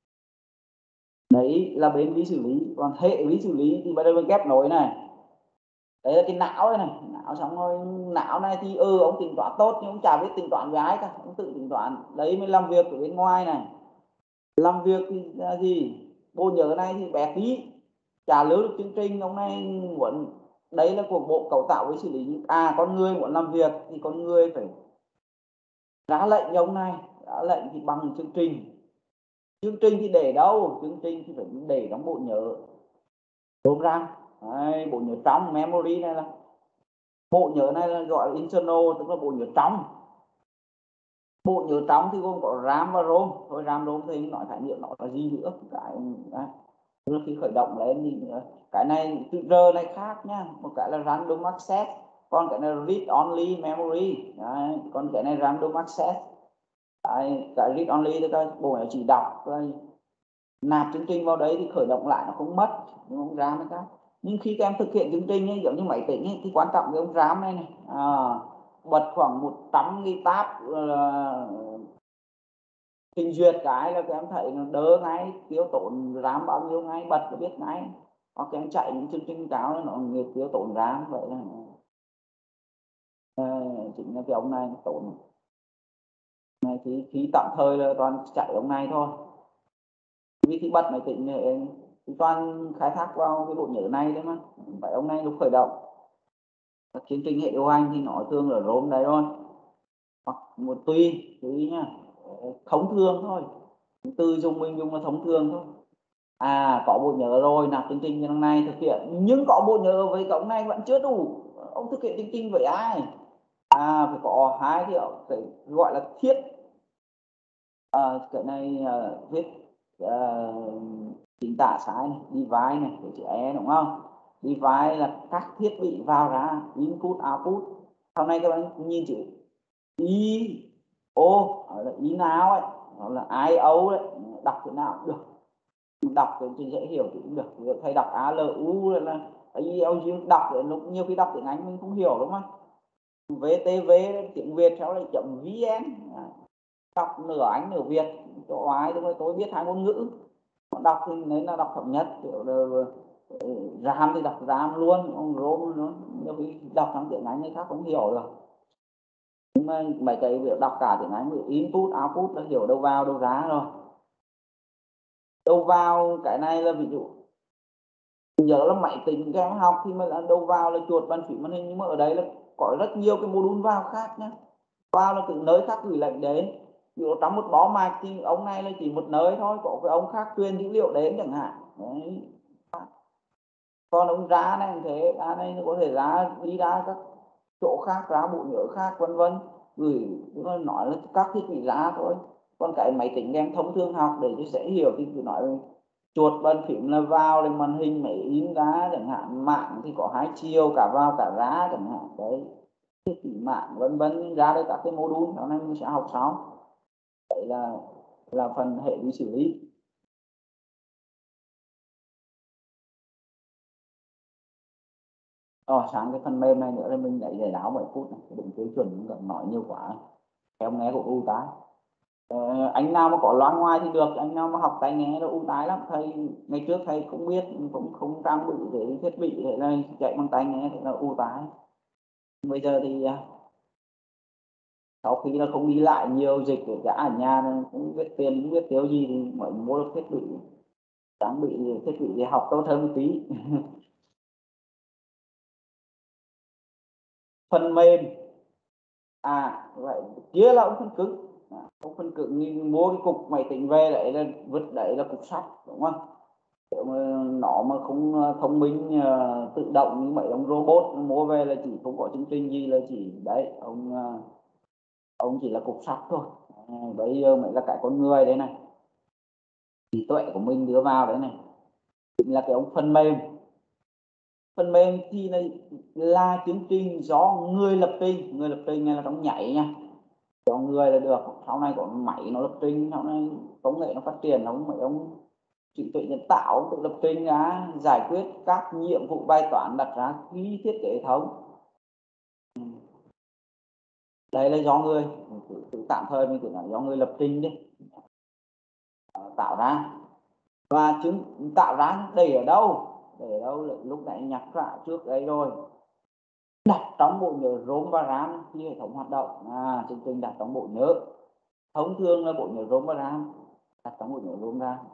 S1: Đấy là bên ví xử lý. Còn hệ ví xử lý thì bắt đầu mình ghép nối này, đấy là cái não đây này, não xong rồi não này thì ừ ông tính toán tốt nhưng ông chả biết tính toán với ai cả, ông tự tính toán. Đấy mới làm việc ở bên ngoài này, làm việc thì là gì, bộ nhớ này thì bé tí, chả lưu được chương trình. Ông này muốn, đấy là của bộ cấu tạo với xử lý. À, con người muốn làm việc thì con người phải ra lệnh cho ông này, ra lệnh thì bằng chương trình. Chương trình thì để đâu, chương trình thì phải để trong bộ nhớ rôm ram. Đấy, bộ nhớ trong memory này là bộ nhớ này là gọi là internal, tức là bộ nhớ trong. Bộ nhớ trong thì gồm có ram và rom thôi. Ram rom thì nói khái niệm nó là gì nữa, cái đấy. Khi khởi động lên thì cái này từ R này khác nhá, một cái là random access, còn cái này read only memory. Đấy, còn cái này random access. Đấy, cái read only thì cái bộ nó chỉ đọc thôi, nạp chương trình vào đấy thì khởi động lại nó không mất, nhưng ông RAM nó khác. Nhưng khi các em thực hiện chương trình ấy, giống như máy tính ấy, thì quan trọng cái ông RAM này này, à, bật khoảng một trăm cái tab uh, trình duyệt cái là các em thấy nó đỡ ngay, tiêu tốn RAM bao nhiêu ngay, bật nó biết ngay. Hoặc các em chạy những chương trình cao nó người tiêu tốn RAM. Vậy là uh, chính là cái ông này tốn này thì khí tạm thời là toàn chạy ông này thôi. Vì khi bật máy tính thì toàn khai thác vào cái bộ nhớ này đấy mà, phải ông này lúc khởi động. Các chương trình hệ điều hành thì nó thường là rom đấy thôi, hoặc một tùy tùy nhá, thông thường thôi, từ dùng mình dùng là thông thường thôi. À, có bộ nhớ rồi, nạp chương trình trong này thực hiện, nhưng có bộ nhớ với cổng này vẫn chưa đủ. Ông thực hiện chương trình với ai? À, phải có hai cái, cái gọi là thiết. À, cái này uh, viết uh, chính tả sai này, device này, của chữ E đúng không? Device là các thiết bị vào ra, input output. Sau này các bạn nhìn chữ y o là ý nào ấy, hoặc là ai âu đấy, đọc thế nào cũng được, đọc thì dễ hiểu thì cũng được. Thầy đọc a lờ u là i eo u, đọc để lúc nhiều khi đọc tiếng Anh mình không hiểu đúng không? vê tê vê tiếng Việt sau lại chấm vn, đọc nửa Anh nửa Việt, chỗ ai tôi tôi biết hai ngôn ngữ, đọc thì nên là đọc thống nhất, kiểu là RAM thì đọc RAM luôn, ông ROM nó nhiều khi đọc trong tiếng Anh người khác không hiểu được. Nhưng mà mấy cái việc đọc cả tiếng Anh, input output là hiểu đâu vào đâu ra rồi. Đâu vào cái này là ví dụ nhớ là máy tính các em học thì mà là đâu vào là chuột bàn phím màn hình, nhưng mà ở đây là có rất nhiều cái module vào khác nhé. Vào là từ nơi khác gửi lệnh đến, ví dụ trong một bó mạch thì ông này là chỉ một nơi thôi, có cái ông khác truyền dữ liệu đến chẳng hạn. Đấy. Còn ông ra này thế ra này có thể ra đi ra các chỗ khác, ra bộ nhớ khác vân vân, gửi nói là các thiết bị ra thôi. Còn cái máy tính em thông thường học để cho dễ hiểu thì cứ nói chuột bàn phím là vào để màn hình máy in ra chẳng hạn, mạng thì có hai chiều cả vào cả ra chẳng hạn, đấy thiết bị mạng vân vân, ra đây các cái module sau này mình sẽ học sau. Đấy là là phần hệ vi xử lý. Ờ, sang cái phần mềm này nữa là mình lấy giải đáo bảy phút này, đúng tiêu chuẩn, mình cần nói nhiều quá theo nghe của u tai. Ờ, anh nào mà có loa ngoài thì được, anh nào mà học tai nghe là u tai lắm. Thầy ngày trước thầy không biết, cũng không trang bị cái thiết bị để là chạy bằng tai nghe thì là u tai. Bây giờ thì sau khi là không đi lại nhiều, dịch của cả ở nhà cũng biết tiền cũng biết thiếu gì thì mới mua được thiết bị, trang bị thiết bị để học tốt hơn một tí. Phần mềm à vậy kia là ông phần cứng. À, ông phần cứng thì mua cái cục máy tính về đấy là vứt đấy là cục sắt đúng không? Nếu mà nó mà không thông minh uh, tự động như mấy ông robot mua về là chỉ không có chương trình gì, là chỉ đấy ông uh, ông chỉ là cục sắt thôi. À, bây giờ mới là cái con người đấy này, trí tuệ của mình đưa vào đấy này, là cái ông phần mềm. Phần mềm thì là, là chương trình do người lập trình, người lập trình này là trong nhảy nha, cho người là được. Sau này có máy nó lập trình, sau này công nghệ nó phát triển, nó mấy ông trí tuệ nhân tạo tự lập trình ra giải quyết các nhiệm vụ bài toán đặt ra khi thiết kế hệ thống. Đây là do người, tự tạm thời mình cứ nói do người lập trình đi, tạo ra. Và chứng tạo ra để ở đâu, để ở đâu lúc nãy nhắc lại trước đây rồi, đặt trong bộ nhớ ROM và RAM khi hệ thống hoạt động. À, chương trình đặt trong bộ nhớ, thông thường là bộ nhớ ROM và RAM, đặt trong bộ nhớ ROM RAM.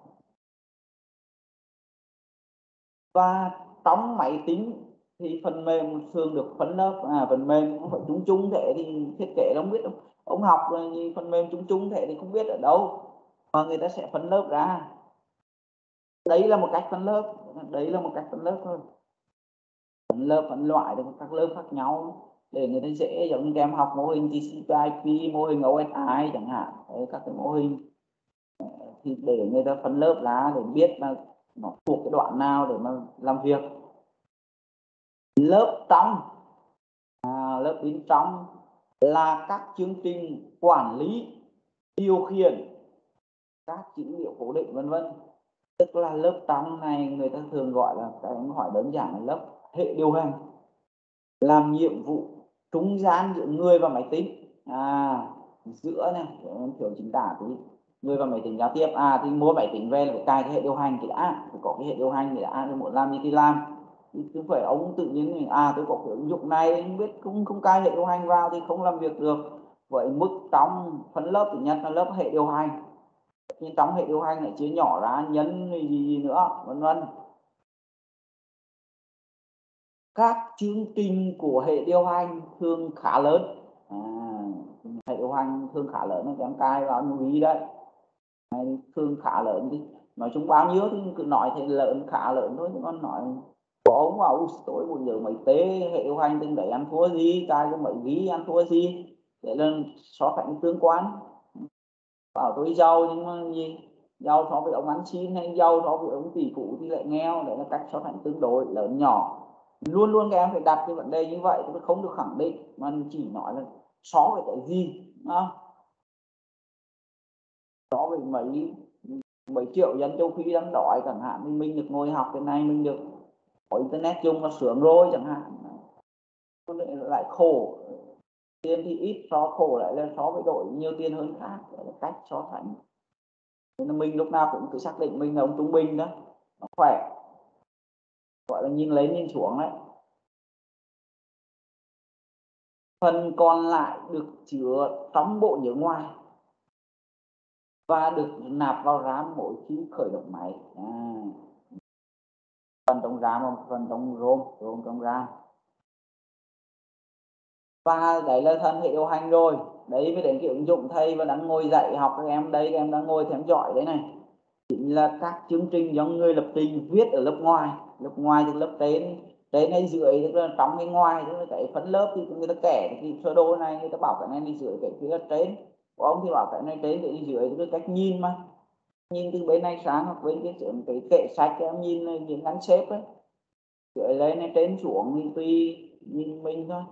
S1: Và trong máy tính thì phần mềm thường được phân lớp. À, phần mềm không phải chung chung thế thì thiết kế không biết đâu, ông học rồi phần mềm chung chung thế thì không biết ở đâu, mà người ta sẽ phân lớp ra. Đấy là một cách phân lớp, đấy là một cách phân lớp thôi. Phân lớp phân loại được các lớp khác nhau để người ta dễ, giống như em học mô hình tê xê pê i pê, mô hình o ét i chẳng hạn, đấy, các cái mô hình thì để người ta phân lớp ra để biết là nó thuộc cái đoạn nào để mà làm việc. Lớp trong, à, lớp bên trong là các chương trình quản lý, điều khiển các dữ liệu cố định vân vân. Tức là lớp trong này người ta thường gọi là, cái hỏi đơn giản là lớp hệ điều hành, làm nhiệm vụ trung gian giữa người và máy tính. À, giữa này kiểu chính tả tí, người và máy tính giao tiếp. À thì mua máy tính về là phải cài cái hệ điều hành thì đã, phải có cái hệ điều hành thì đã, muốn làm gì thì làm. Thì không phải ông tự nhiên mình à tôi có cái ứng dụng này không biết, không không cài hệ điều hành vào thì không làm việc được. Vậy mức trong phần lớp thứ nhất là lớp hệ điều hành, nhưng trong hệ điều hành lại chia nhỏ ra nhân gì, gì nữa vân vân. Các chương trình của hệ điều hành thường khá lớn. À, hệ điều hành thường khá lớn, nó cài vào như ví đấy, thường khá lớn thì nói chung bao nhiêu thì cứ nói thì lớn khá lớn thôi, chứ còn nói có ông bảo tối buổi giờ mấy tế hệ điều hành từng đấy ăn thua gì, cài cái mấy ví ăn thua gì, để là so sánh tương quan. Bảo tôi giàu nhưng mà gì, giàu so với ông ăn xin hay giàu so với ông tỷ phú thì lại nghèo, đấy là cách so sánh tương đối lớn nhỏ. Luôn luôn các em phải đặt cái vấn đề như vậy, tôi không được khẳng định mà chỉ nói là so với cái gì đó. So với mấy mấy triệu dân châu Phi đang đói chẳng hạn, thì mình được ngồi học cái này, mình được có internet chung là sướng rồi chẳng hạn. Lại khổ, tiền thì ít, so khổ lại là so với đội nhiều tiền hơn khác, là cách so sánh. Nên là mình lúc nào cũng cứ xác định mình là ông trung bình đó, nó khỏe, gọi là nhìn lên nhìn xuống đấy. Phần còn lại được chứa trong bộ nhớ ngoài và được nạp vào RAM mỗi khi khởi động máy. À, phần trong RAM và phần trong ROM, ROM trong RAM. Và đấy là thân hệ điều hành rồi. Đấy mới đến cái ứng dụng thầy và đang ngồi dạy học các em đây, các em đang ngồi theo dõi đấy này, chính là các chương trình do người lập trình viết ở lớp ngoài. Lớp ngoài thì lớp trên, trên hay dưới, tức là trong hay ngoài, tức là cái phần lớp thì người ta kể cái sơ đồ này, người ta bảo cái này đi dưới, cái kia trên, của ông thì bảo cái này trên, cái đi dưới, tức là cách nhìn mà, nhìn từ bên này sang hoặc bên kia xuống, cái kệ sách em nhìn những ngắn xếp ấy, dưới lên này trên xuống thì tùy nhìn mình thôi.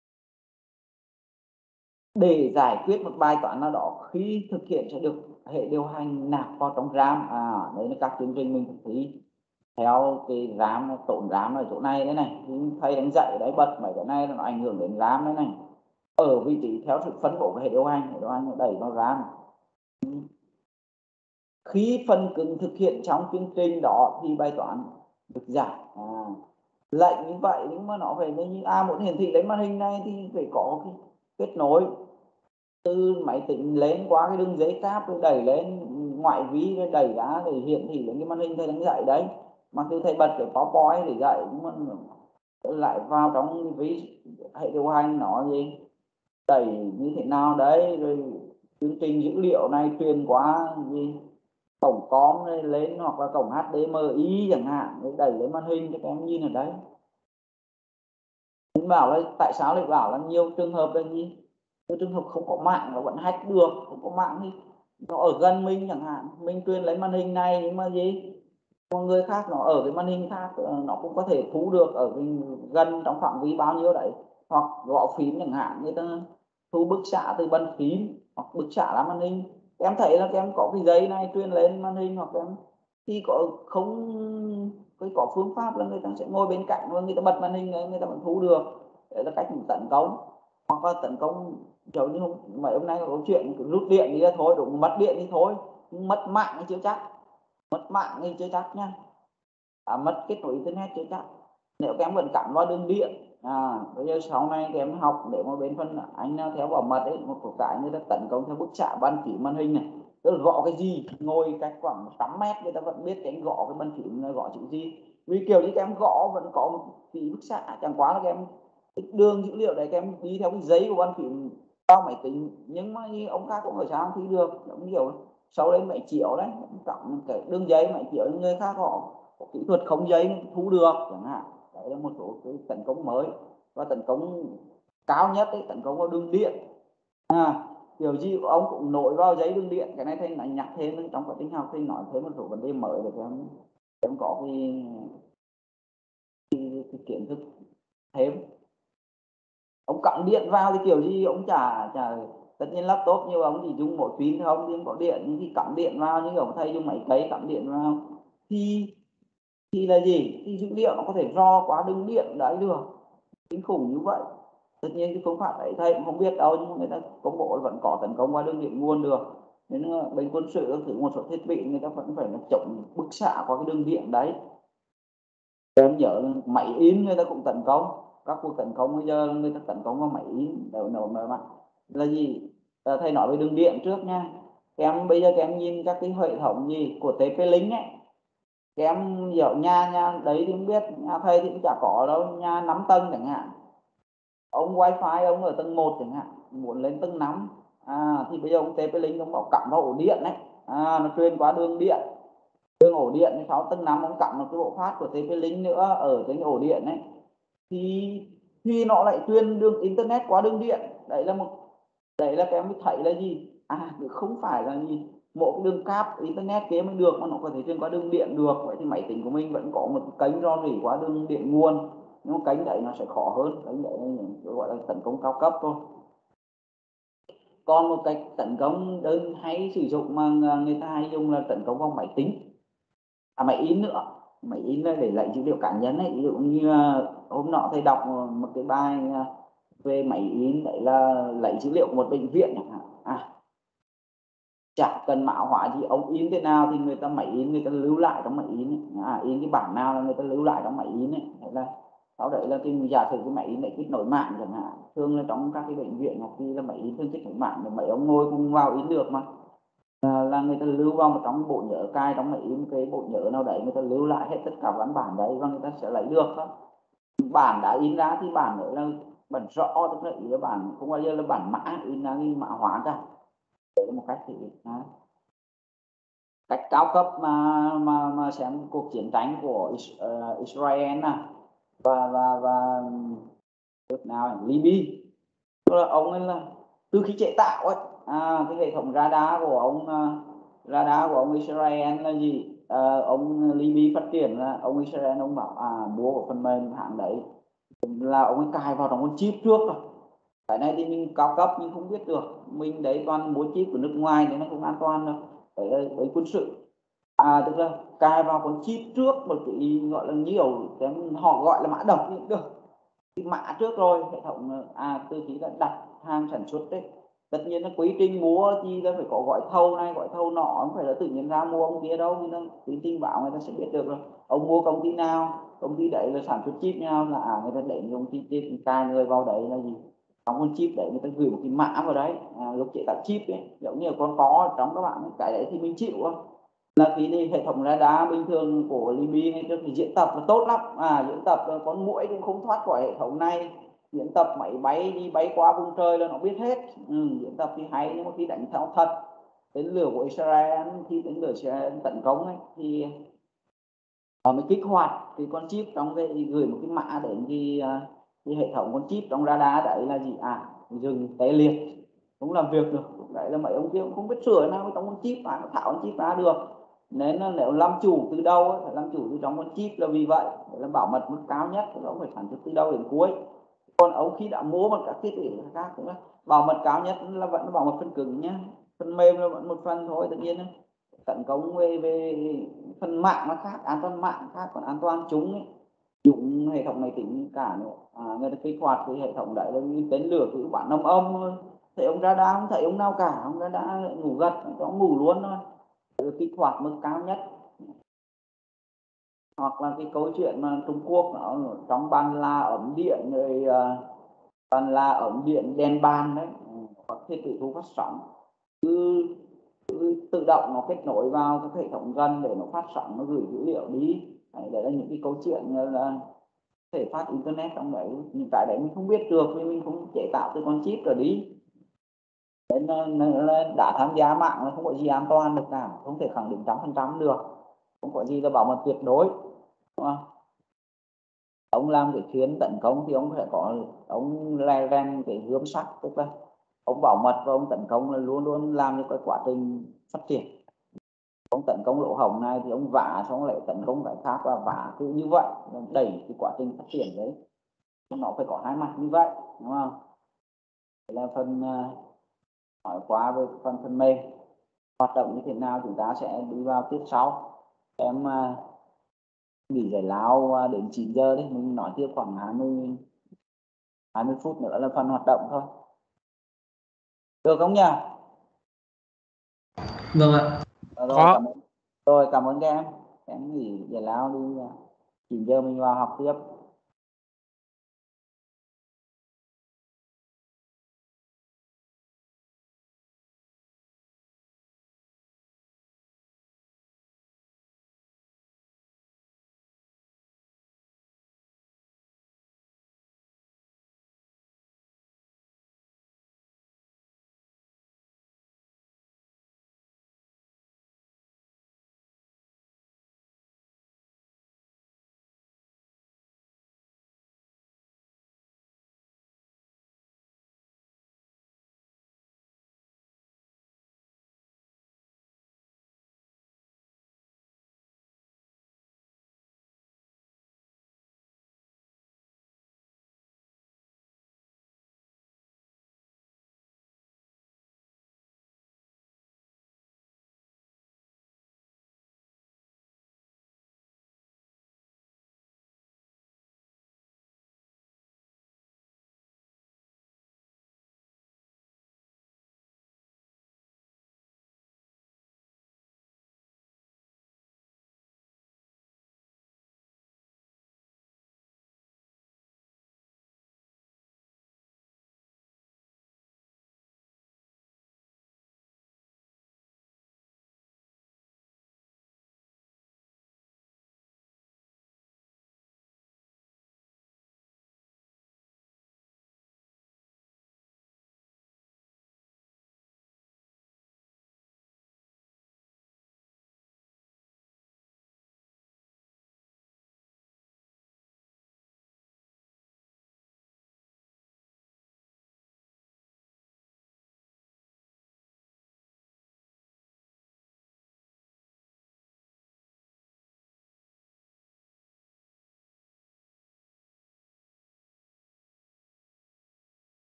S1: Để giải quyết một bài toán nào đó khi thực hiện sẽ được hệ điều hành nạp vào trong RAM. À, đấy là các chương trình mình thực thi theo cái RAM, tổn RAM ở chỗ này đấy này, thầy đánh dạy đấy, bật mấy cái này nó ảnh hưởng đến RAM đấy này, ở vị trí theo sự phân bổ của hệ điều hành, hệ điều hành đẩy vào RAM. Khi phần cứng thực hiện trong chương trình đó thì bài toán được giải. À, lệnh như vậy, nhưng mà nó phải như a à, muốn hiển thị lên màn hình này thì phải có cái kết nối từ máy tính lên qua cái đường dây cáp rồi đẩy lên ngoại vi rồi đẩy ra để hiển thị lên cái màn hình thầy đang dạy đấy. Mặc dù thầy bật cái PowerPoint để dạy, nhưng mà lại vào trong cái hệ điều hành nó gì đẩy như thế nào đấy, rồi chương trình dữ liệu này truyền qua gì cổng com lên hoặc là cổng hát đê em i chẳng hạn, để đẩy lên màn hình cho các em nhìn ở đấy. Mình bảo là tại sao lại bảo là nhiều trường hợp là gì, nhiều trường hợp không có mạng nó vẫn hack được, không có mạng thì nó ở gần mình chẳng hạn, mình truyền lấy màn hình này nhưng mà gì một người khác nó ở cái màn hình khác, nó cũng có thể thu được ở gần trong phạm vi bao nhiêu đấy, hoặc gõ phím chẳng hạn, người ta thu bức xạ từ bàn phím hoặc bức xạ là màn hình. Em thấy là em có cái giấy này truyền lên màn hình, hoặc em thì có không cái có phương pháp là người ta sẽ ngồi bên cạnh và người ta bật màn hình này, người ta vẫn thu được. Đấy là cách tấn công. Hoặc là tấn công giống như mấy hôm nay có câu chuyện rút điện đi ra thôi, đúng mất điện đi thôi, mất mạng thì chưa chắc, mất mạng thì chưa chắc nha, à, mất kết nối internet chưa chắc, nếu các em vẫn cắm vào đường điện. À, bây giờ sau này các em học để mà bên phần anh theo bảo mật ấy, một số cái người ta tấn công theo bức xạ bàn phím màn hình này, tức là gõ cái gì ngồi cách khoảng một trăm mét người ta vẫn biết cái anh gõ cái bàn phím là gõ chữ gì, vì kiểu như các em gõ vẫn có một tí bức xạ, chẳng quá là các em đường dữ liệu đấy các em đi theo cái giấy của bàn phím vào máy tính, nhưng mà như ông khác cũng ở sao thì được, giống kiểu sau đấy mấy triệu đấy, cộng cái đường dây mấy triệu người khác họ có kỹ thuật không dây thu được chẳng hạn. Đấy là một số cái tấn công mới, và tấn công cao nhất ấy, tấn công vào đường điện. À, kiểu gì ông cũng nổi vào giấy đường điện, cái này thầy nói nhắc thêm trong quá trình học thì nói thêm một số vấn đề mới để em em có cái, cái, cái kiến thức thêm. Ông cắm điện vào thì kiểu gì ông chả chả tất nhiên laptop như ông chỉ dùng một pin không, nhưng có điện, nhưng khi cắm điện vào như ông thầy dùng máy cấy cắm điện vào thì thì là gì, thì dữ liệu nó có thể ro qua đường điện đấy được, kinh khủng như vậy. Tất nhiên cái phương pháp đấy thầy cũng không biết đâu, nhưng người ta công bố vẫn có tấn công qua đường điện nguồn được. Nên bên quân sự thử một số thiết bị người ta vẫn phải là chống bức xạ qua cái đường điện đấy. Em nhớ máy in người ta cũng tấn công, các cuộc tấn công bây giờ người ta tấn công vào máy in đầu nổ mà là gì. À, thầy nói về đường điện trước nha. Em bây giờ các em nhìn các cái hệ thống gì của tê pê-Link ấy, các em hiểu nhà nhà đấy thì không biết, nhà thầy thì cũng chả có đâu, nhà năm tầng chẳng hạn, ông wifi ông ở tầng một chẳng hạn, muốn lên tầng năm, à, thì bây giờ ông tê pê-Link ông bảo cắm vào ổ điện đấy, à, nó truyền qua đường điện, đường ổ điện sáu tầng năm ông cắm một cái bộ phát của tê pê-Link nữa ở trên ổ điện ấy, thì thì nó lại truyền đường internet qua đường điện. Đấy là một, đấy là các em mới thấy là gì, à không phải là gì một cái đường cáp internet kia mới được mà nó có thể truyền qua đường điện được. Vậy thì máy tính của mình vẫn có một kênh rò rỉ qua đường điện nguồn, nhưng mà kênh đấy nó sẽ khó hơn, kênh đấy gọi là tấn công cao cấp thôi. Còn một cách tấn công đơn hay sử dụng mà người ta hay dùng là tấn công vào máy tính, à, máy in nữa. Máy in là để lấy dữ liệu cá nhân ấy. Ví dụ như hôm nọ thầy đọc một cái bài về máy in, đấy là lấy dữ liệu của một bệnh viện chẳng hạn. À, chả cần mã hóa gì, ông in thế nào thì người ta máy in, người ta lưu lại trong máy in ấy. À, in cái bản nào là người ta lưu lại trong máy in ấy. Thế là sau đấy là cái giả sử cái máy in lại kết nối mạng chẳng hạn, thường là trong các cái bệnh viện hoặc khi là máy in thường kết nối mạng để mấy ông ngồi cùng vào in được mà, à, là người ta lưu vào một trong bộ nhớ, cài trong máy in cái bộ nhớ nào đấy, người ta lưu lại hết tất cả văn bản đấy và người ta sẽ lấy được đó. Bản đã in ra thì bản nữa là bản rõ, tức là ý là bản không bao giờ là bản mã in ra cái mã hóa cả. Đấy là một cách thì à. Cách cao cấp mà mà mà xem cuộc chiến tranh của uh, Israel nè và và và nước nào Libya, tức là ông ấy là từ khi chế tạo ấy, à, cái hệ thống radar của ông uh, radar của ông Israel là gì, à, ông Libya phát triển là ông Israel ông bảo à mua của phần mềm hãng đấy là ông ấy cài vào trong con chip trước rồi. Cái này thì mình cao cấp nhưng không biết được, mình đấy toàn mua chip của nước ngoài nên nó không an toàn đâu. Đấy là với quân sự, à tức là cài vào con chip trước một cái gọi là nhiều cái họ gọi là mã độc cũng được, cái mã trước rồi hệ thống, à từ khi đã đặt hàng sản xuất đấy, tất nhiên là quy trình mua thì là phải có gọi thầu này gọi thầu nọ, không phải là tự nhiên ra mua ông kia đâu, nhưng nó quy trình bảo người ta sẽ biết được rồi, ông mua công ty nào, công ty đấy là sản xuất chip nhau, là à người ta để công ty chip cài người vào đấy là gì, trong con chip đấy người ta gửi một cái mã vào đấy, à, lúc chế tạo chip ấy, giống như con có trong các bạn cái đấy thì mình chịu không, là khi thì hệ thống radar bình thường của Libya ngay trước thì diễn tập là tốt lắm, à diễn tập là con muỗi cũng không thoát khỏi hệ thống này, diễn tập máy bay đi bay qua vùng trời là nó biết hết, ừ, diễn tập thì hay, nhưng mà khi đánh tháo thật tên lửa của Israel, khi tên lửa Israel tấn công ấy thì họ mới kích hoạt cái con chip trong cái gửi một cái mã đến cái, cái hệ thống con chip trong radar đấy là gì, à dừng tê liệt không làm việc được, đấy là mấy ông kia cũng không biết sửa nào trong con chip mà nó tháo con chip ra được, nên là nếu làm chủ từ đâu ấy, phải làm chủ từ trong con chip, là vì vậy để là bảo mật mức cao nhất thì ông phải sản xuất từ đầu đến cuối. Còn ông khi đã mua một các thiết bị khác nữa, bảo mật cao nhất là vẫn bảo mật phần cứng nhé, phần mềm là vẫn một phần thôi, tự nhiên tấn công về về phần mạng nó khác, an toàn mạng khác, còn an toàn chúng ấy, dùng hệ thống này tính cả nữa, à, người ta kích hoạt cái hệ thống đấy là tên lửa cứ bắn âm âm thôi, thấy ông radar không thấy ông nào cả, ông radar ngủ gật có ngủ luôn thôi, kích hoạt mức cao nhất. Hoặc là cái câu chuyện mà Trung Quốc nó trong bàn la ống điện rồi, uh, bàn la ống điện đèn bàn đấy, hoặc thiết bị thu phát sóng cứ, cứ tự động nó kết nối vào cái hệ thống gần để nó phát sóng, nó gửi dữ liệu đi. Đấy, đấy là những cái câu chuyện là thể phát internet trong đấy, những cái đấy mình không biết được vì mình không chế tạo từ con chip rồi đi, nên là đã tham gia mạng là không có gì an toàn được cả, không thể khẳng định trăm phần trăm được, không có gì là bảo mật tuyệt đối, đúng không? Ông làm cái chuyến tấn công thì ông phải có, ông le ven cái gươm sắt, tức là ông bảo mật và ông tấn công là luôn luôn làm cho cái quá trình phát triển. Ông tấn công lỗ hổng này thì ông vả xong lại tấn công cái khác và vả cứ như vậy, đẩy cái quá trình phát triển đấy, nó phải có hai mặt như vậy, đúng không? Đây là phần uh, hỏi qua về phần phần mềm hoạt động như thế nào, chúng ta sẽ đi vào tiết sau. Em uh, nghỉ giải lao uh, đến chín giờ đấy, mình nói tiếp khoảng hai mươi hai mươi phút nữa là phần hoạt động thôi, được không nhỉ?
S3: Vâng ạ.
S1: Rồi cảm ơn, rồi cảm ơn các em, em nghỉ giải lao đi, chín giờ mình vào học tiếp.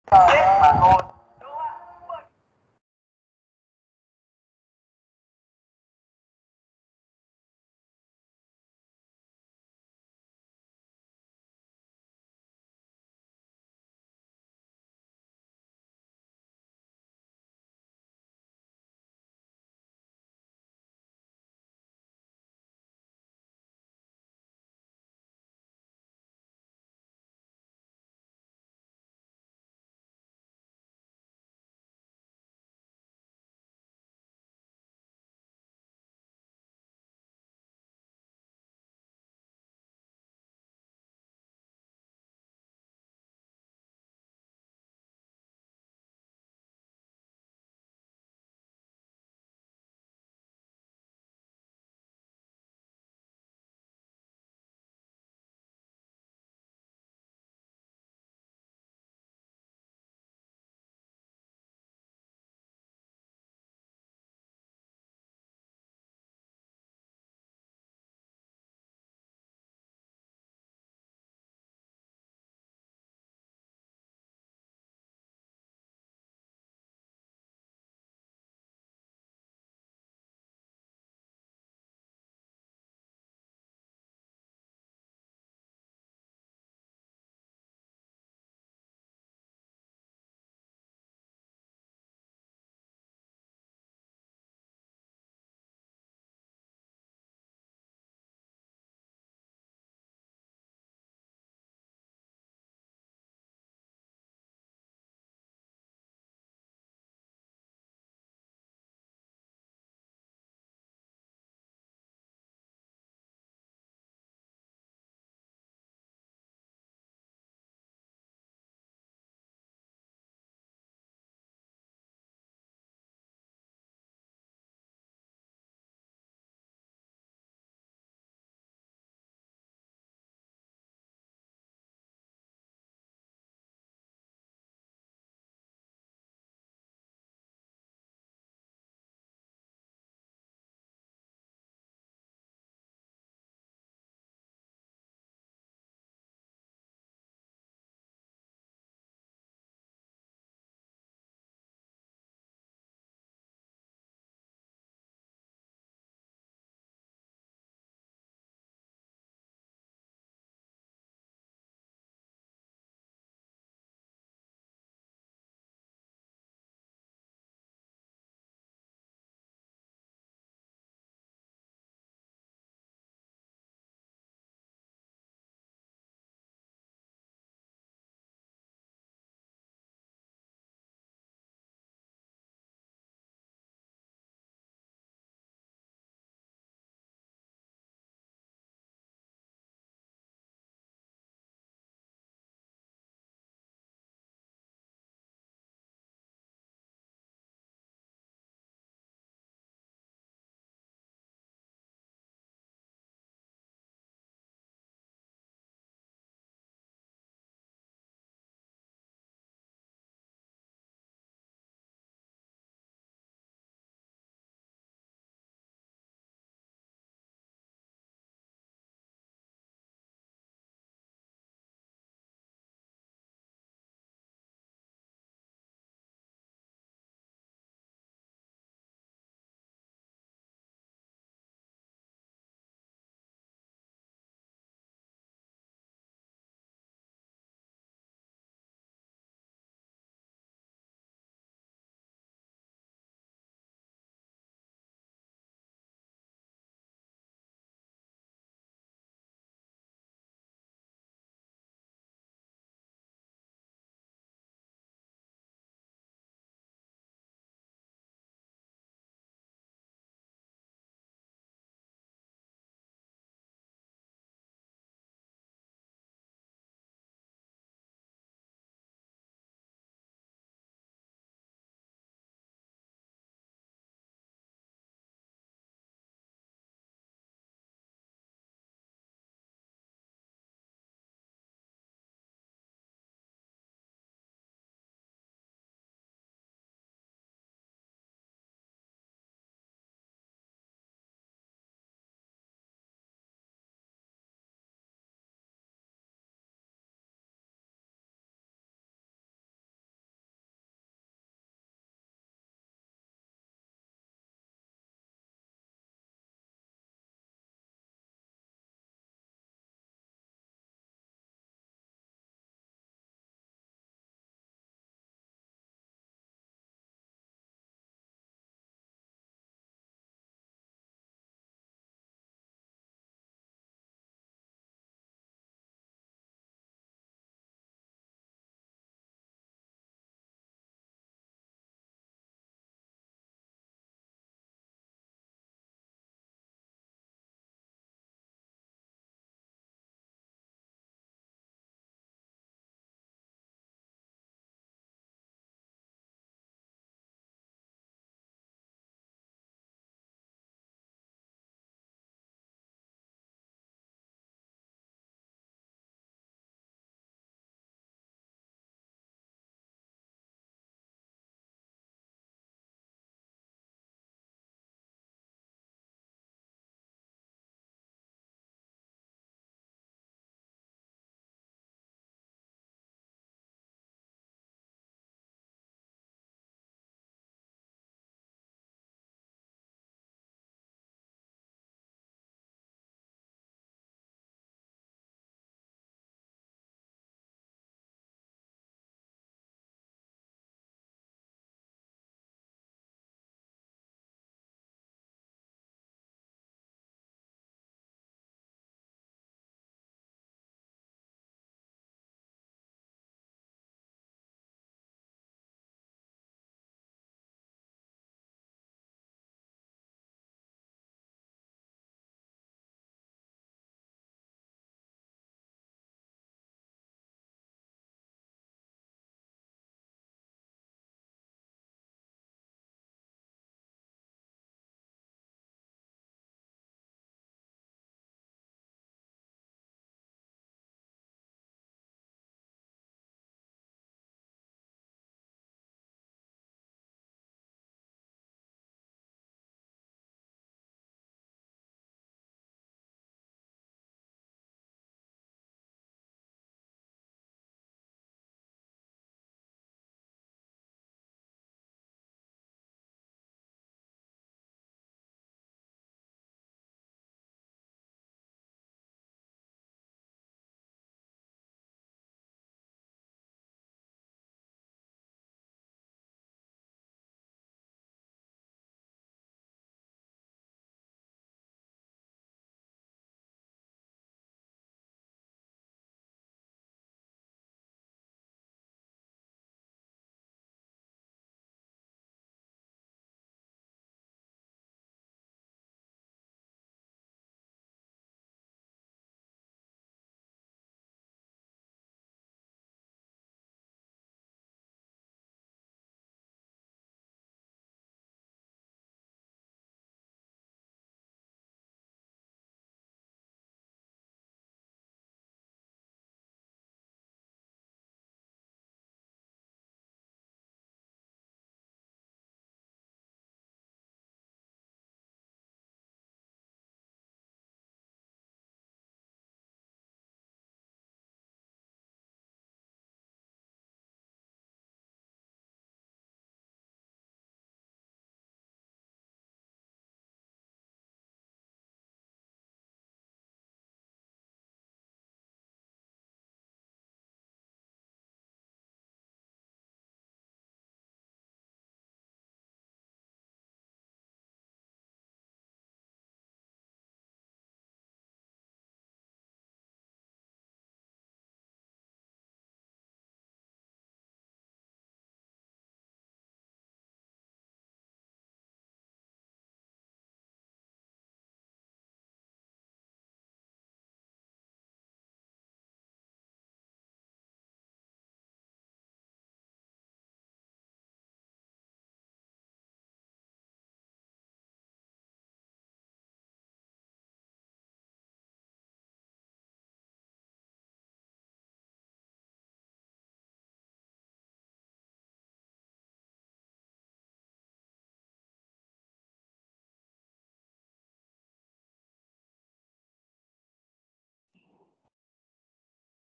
S1: mà thôi.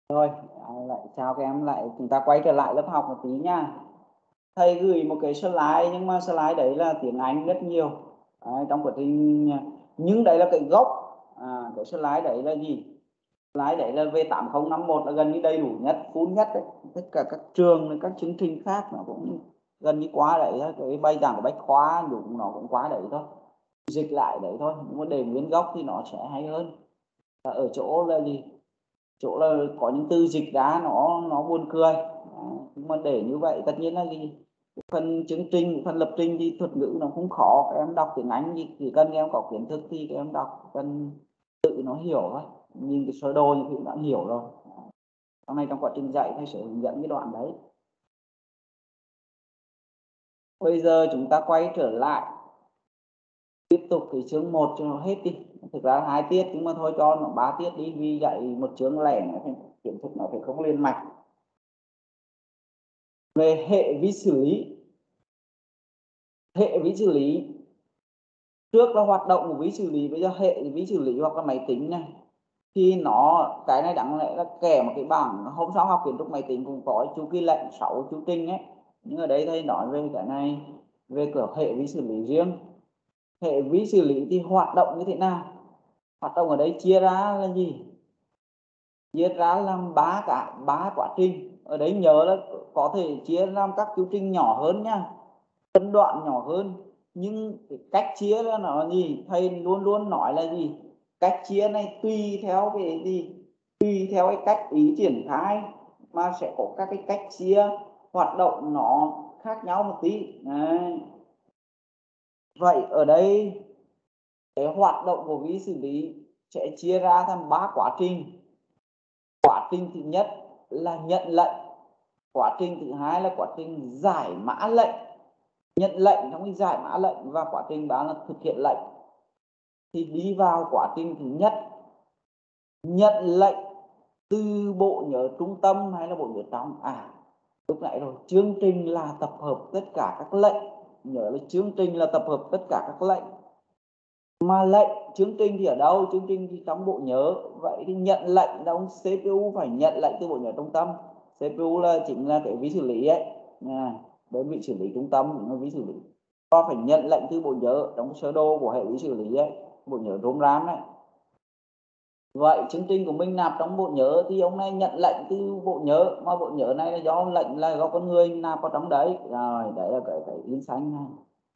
S1: Rồi, à, lại chào các em, lại chúng ta quay trở lại lớp học một tí nha. Thầy gửi một cái slide nhưng mà slide đấy là tiếng Anh rất nhiều. Đấy, trong quá trình nhưng đấy là cái gốc. À, cái slide đấy là gì? Slide đấy là V tám không năm một là gần như đầy đủ nhất, full nhất đấy. Tất cả các trường, các chương trình khác nó cũng gần như quá đấy. Cái bài giảng của Bách Khoa cũng nó cũng quá đấy thôi. Dịch lại đấy thôi. Nhưng mà để nguyên gốc thì nó sẽ hay hơn. Ở chỗ là gì? Chỗ là có những từ dịch ra nó nó buồn cười. Đấy, nhưng mà để như vậy tất nhiên là gì, phần chương trình, phần lập trình thì thuật ngữ nó không khó, các em đọc tiếng Anh thì chỉ cần các em có kiến thức thì các em đọc cần tự nó hiểu thôi, nhìn cái sơ đồ thì cũng đã hiểu rồi. Trong này trong quá trình dạy thầy sẽ hướng dẫn cái đoạn đấy. Bây giờ chúng ta quay trở lại tiếp tục cái chương một cho nó hết đi. Thực ra hai tiết nhưng mà thôi cho nó ba tiết đi, vì dạy một chương lẻ này kiến thức nó phải không liên mạch. Về hệ vi xử lý, hệ vi xử lý trước là hoạt động của vi xử lý, bây giờ hệ vi xử lý hoặc là máy tính này thì nó cái này đáng lẽ là kèm một cái bảng. Hôm sau học kiến trúc máy tính cũng có chu kỳ lệnh sáu chu trình ấy, nhưng ở đây thầy nói về cái này, về cửa hệ vi xử lý riêng. Hệ vi xử lý thì hoạt động như thế nào? Hoạt động ở đây chia ra là gì? Chia ra làm ba cả ba quá trình. Ở đấy nhớ là có thể chia làm các chu trình nhỏ hơn nha, phân đoạn nhỏ hơn, nhưng cái cách chia ra nó là gì? Thầy luôn luôn nói là gì? Cách chia này tùy theo cái gì? Tùy theo cái cách ý triển khai mà sẽ có các cái cách chia hoạt động nó khác nhau một tí. Đấy. Vậy ở đây cái hoạt động của vi xử lý sẽ chia ra thành ba quá trình. Quá trình thứ nhất là nhận lệnh, quá trình thứ hai là quá trình giải mã lệnh, nhận lệnh trong cái giải mã lệnh, và quá trình ba là thực hiện lệnh. Thì đi vào quá trình thứ nhất, nhận lệnh từ bộ nhớ trung tâm hay là bộ nhớ trong? À, lúc nãy rồi, chương trình là tập hợp tất cả các lệnh. Nhớ là chương trình là tập hợp tất cả các lệnh. Mà lệnh, chương trình thì ở đâu? Chương trình thì trong bộ nhớ. Vậy thì nhận lệnh trong xê pê u phải nhận lệnh từ bộ nhớ trung tâm. xê pê u là chính là cái ví xử lý ấy, đơn vị xử lý trung tâm là ví xử lý. Và phải nhận lệnh từ bộ nhớ trong sơ đồ của hệ ví xử lý ấy, bộ nhớ ROM RAM đấy. Vậy chương trình của mình nạp trong bộ nhớ thì ông này nhận lệnh từ bộ nhớ, mà bộ nhớ này là do lệnh là do con người nạp vào trong đấy. Rồi, đấy là cái cái in xanh này.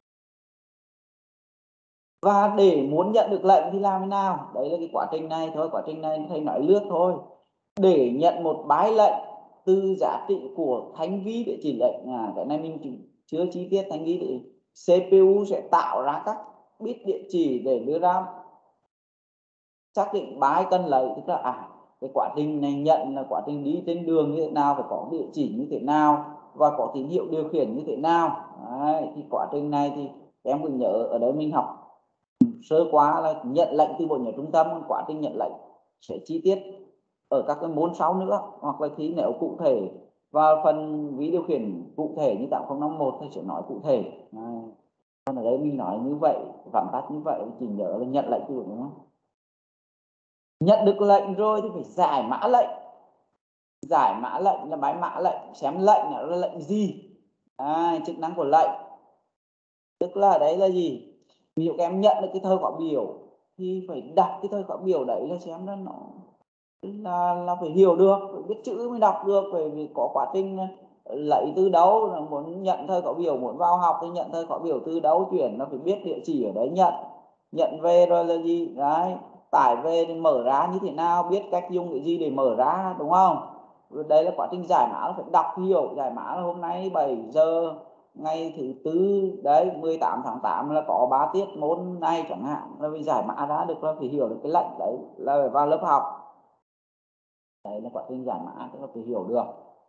S1: Và để muốn nhận được lệnh thì làm thế nào? Đấy là cái quá trình này thôi, quá trình này thầy nói lướt thôi. Để nhận một byte lệnh từ giá trị của thanh vi địa chỉ lệnh, à, cái này mình chưa chi tiết thanh vi để xê pê u sẽ tạo ra các bit địa chỉ để đưa ra xác định byte cần lấy. Tức là à, cái quá trình này nhận là quá trình đi trên đường như thế nào, phải có địa chỉ như thế nào và có tín hiệu điều khiển như thế nào. Đấy, thì quá trình này thì em cứ nhớ ở đây mình học sơ quá là nhận lệnh từ bộ nhớ trung tâm, quá trình nhận lệnh sẽ chi tiết ở các cái môn sau nữa, hoặc là khi nếu cụ thể và phần ví điều khiển cụ thể như tám không năm một thì sẽ nói cụ thể. Còn ở đây mình nói như vậy, vắn tắt như vậy, chỉ nhớ là nhận lệnh từ đúng không? Nhận được lệnh rồi thì phải giải mã lệnh. Giải mã lệnh là bái mã lệnh, xem lệnh là lệnh gì. À, chức năng của lệnh tức là đấy là gì? Ví dụ các em nhận được cái thời khóa biểu thì phải đọc cái thời khóa biểu đấy là xem nó nó là là phải hiểu được, phải biết chữ mới đọc được, phải có quá trình lấy từ đâu, muốn nhận thời khóa biểu, muốn vào học thì nhận thời khóa biểu từ đâu chuyển, nó phải biết địa chỉ ở đấy nhận, nhận về rồi là gì đấy, tải về thì mở ra như thế nào, biết cách dùng cái gì để mở ra, đúng không? Rồi đấy là quá trình giải mã, nó phải đọc hiểu. Giải mã là hôm nay bảy giờ ngày thứ tư đấy, mười tám tháng tám là có ba tiết môn này chẳng hạn, là phải giải mã ra được, là phải hiểu được cái lệnh đấy là phải vào lớp học. Đấy là quá trình giải mã, tức là phải hiểu được.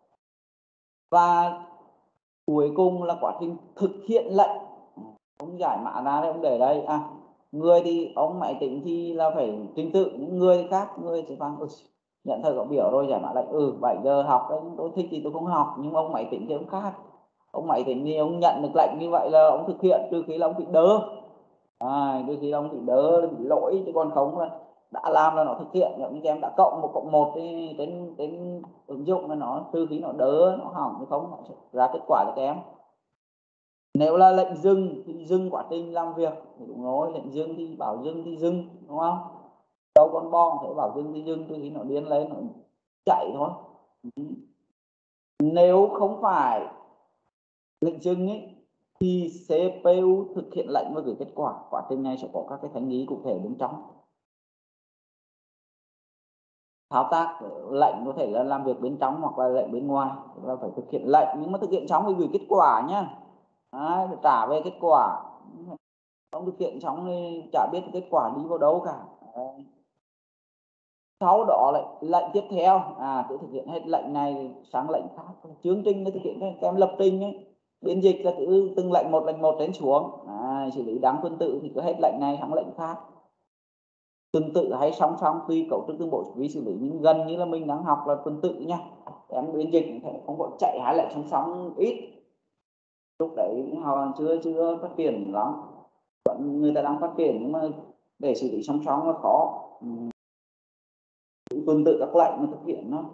S1: Và cuối cùng là quá trình thực hiện lệnh. Ông giải mã ra đây, ông để đây. À, người thì ông máy tính thì là phải trình tự, những người khác, người sẽ phang ừ, nhận thời khóa biểu rồi giải mã lệnh. Ừ, bảy giờ học đấy, tôi thích thì tôi không học, nhưng ông máy tính thì ông khác. Ông máy tính thì ông nhận được lệnh như vậy là ông thực hiện, trừ khi là ông bị đơ. À, trừ khi là ông bị đơ, bị lỗi, chứ còn không là đã làm là nó thực hiện, giống như em đã cộng một cộng một trên trên, trên ứng dụng là nó từ khi nó đỡ nó hỏng hay không nó sẽ ra kết quả cho các em. Nếu là lệnh dừng thì dừng quá trình làm việc thì đúng rồi, lệnh dừng thì bảo dừng thì dừng, đúng không? Đâu con bò thấy bảo dừng thì dừng, từ khi nó điên lên nó chạy thôi. Nếu không phải lệnh dừng ấy thì xê pê u thực hiện lệnh và gửi kết quả. Quá trình này sẽ có các cái thành lý cụ thể bên trong. Thao tác lệnh có thể là làm việc bên trong hoặc là lệnh bên ngoài, là phải thực hiện lệnh nhưng mà thực hiện xong thì gửi kết quả nhá. Đấy, trả về kết quả, không thực hiện xong thì chả biết kết quả đi vào đâu cả. Đấy. Sau đó lại lệnh tiếp theo, à cứ thực hiện hết lệnh này sang lệnh khác. Chương trình nó thực hiện các em lập trình ấy, biên dịch là cứ từng lệnh một lệnh một đến xuống. À, xử lý đáng tương tự thì cứ hết lệnh này sang lệnh khác, tương tự hay song song tùy cấu trúc tương bộ vi xử lý, nhưng gần như là mình đang học là tương tự nha. Em biên dịch không có chạy hai lệnh song song ít, lúc đấy họ chưa chưa phát triển lắm, vẫn người ta đang phát triển nhưng mà để xử lý song song là khó. Tương tự các lệnh mà thực hiện nó.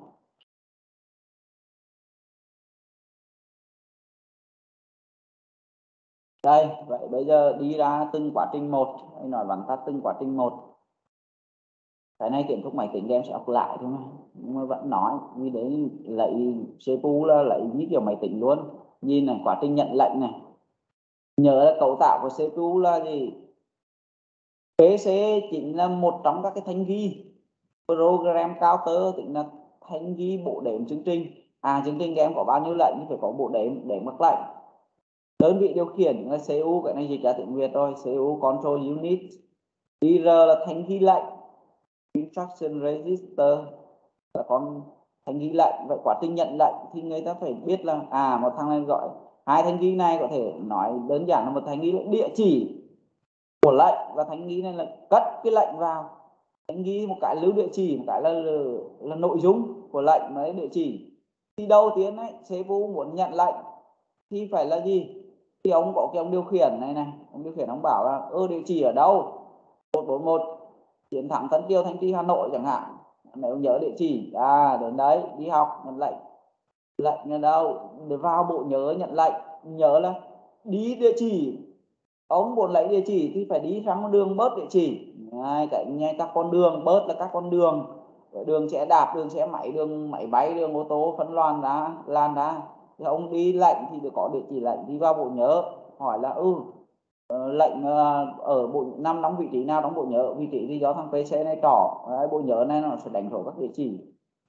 S1: Đây, vậy bây giờ đi ra từng quá trình một, hay nói vắn tắt từng quá trình một. Cái này kiến thức máy tính em sẽ học lại thôi mà, nhưng mà vẫn nói vì đấy lấy xê pê u là lấy như kiểu máy tính luôn. Nhìn này, quá trình nhận lệnh này, nhớ là cấu tạo của xê pê u là gì? pê xê chính là một trong các cái thanh ghi, program counter tính là thanh ghi bộ đếm chương trình. À, chương trình em có bao nhiêu lệnh thì phải có bộ đếm để mắc lệnh. Đơn vị điều khiển là xê u, cái này dịch ra tiếng Việt rồi, xê u control unit. i rờ là thanh ghi lệnh, instruction register là con thanh ghi lệnh. Vậy quá trình nhận lệnh thì người ta phải biết là à một thằng này gọi hai thanh ghi này, có thể nói đơn giản là một thanh ghi là địa chỉ của lệnh, và thanh ghi này là cất cái lệnh vào. Thanh ghi một cái lưu địa chỉ, một cái là là, là nội dung của lệnh với địa chỉ. Thì đầu tiên ấy, xê pê u muốn nhận lệnh thì phải là gì? Thì ông có cái ông điều khiển này này, ông điều khiển ông bảo là ơ địa chỉ ở đâu, một bốn một Chiến Thắng Thân Kiêu Thanh Trì Hà Nội chẳng hạn. Nếu nhớ địa chỉ, à đến đấy đi học nhận lệnh, lệnh ở đâu để vào bộ nhớ nhận lệnh. Nhớ là đi địa chỉ, ông muốn lấy địa chỉ thì phải đi sang con đường bớt địa chỉ. Ngay cái ngay các con đường bớt là các con đường, đường sẽ đạp, đường sẽ máy, đường máy bay, đường ô tô phân loan ra lan ra. Thì ông đi lệnh thì được có địa chỉ lệnh, đi vào bộ nhớ hỏi là ừ lệnh ở bộ năm đóng vị trí nào, đóng bộ nhớ vị trí thì do thằng pê xê này trỏ. Đấy, bộ nhớ này nó sẽ đánh số các địa chỉ.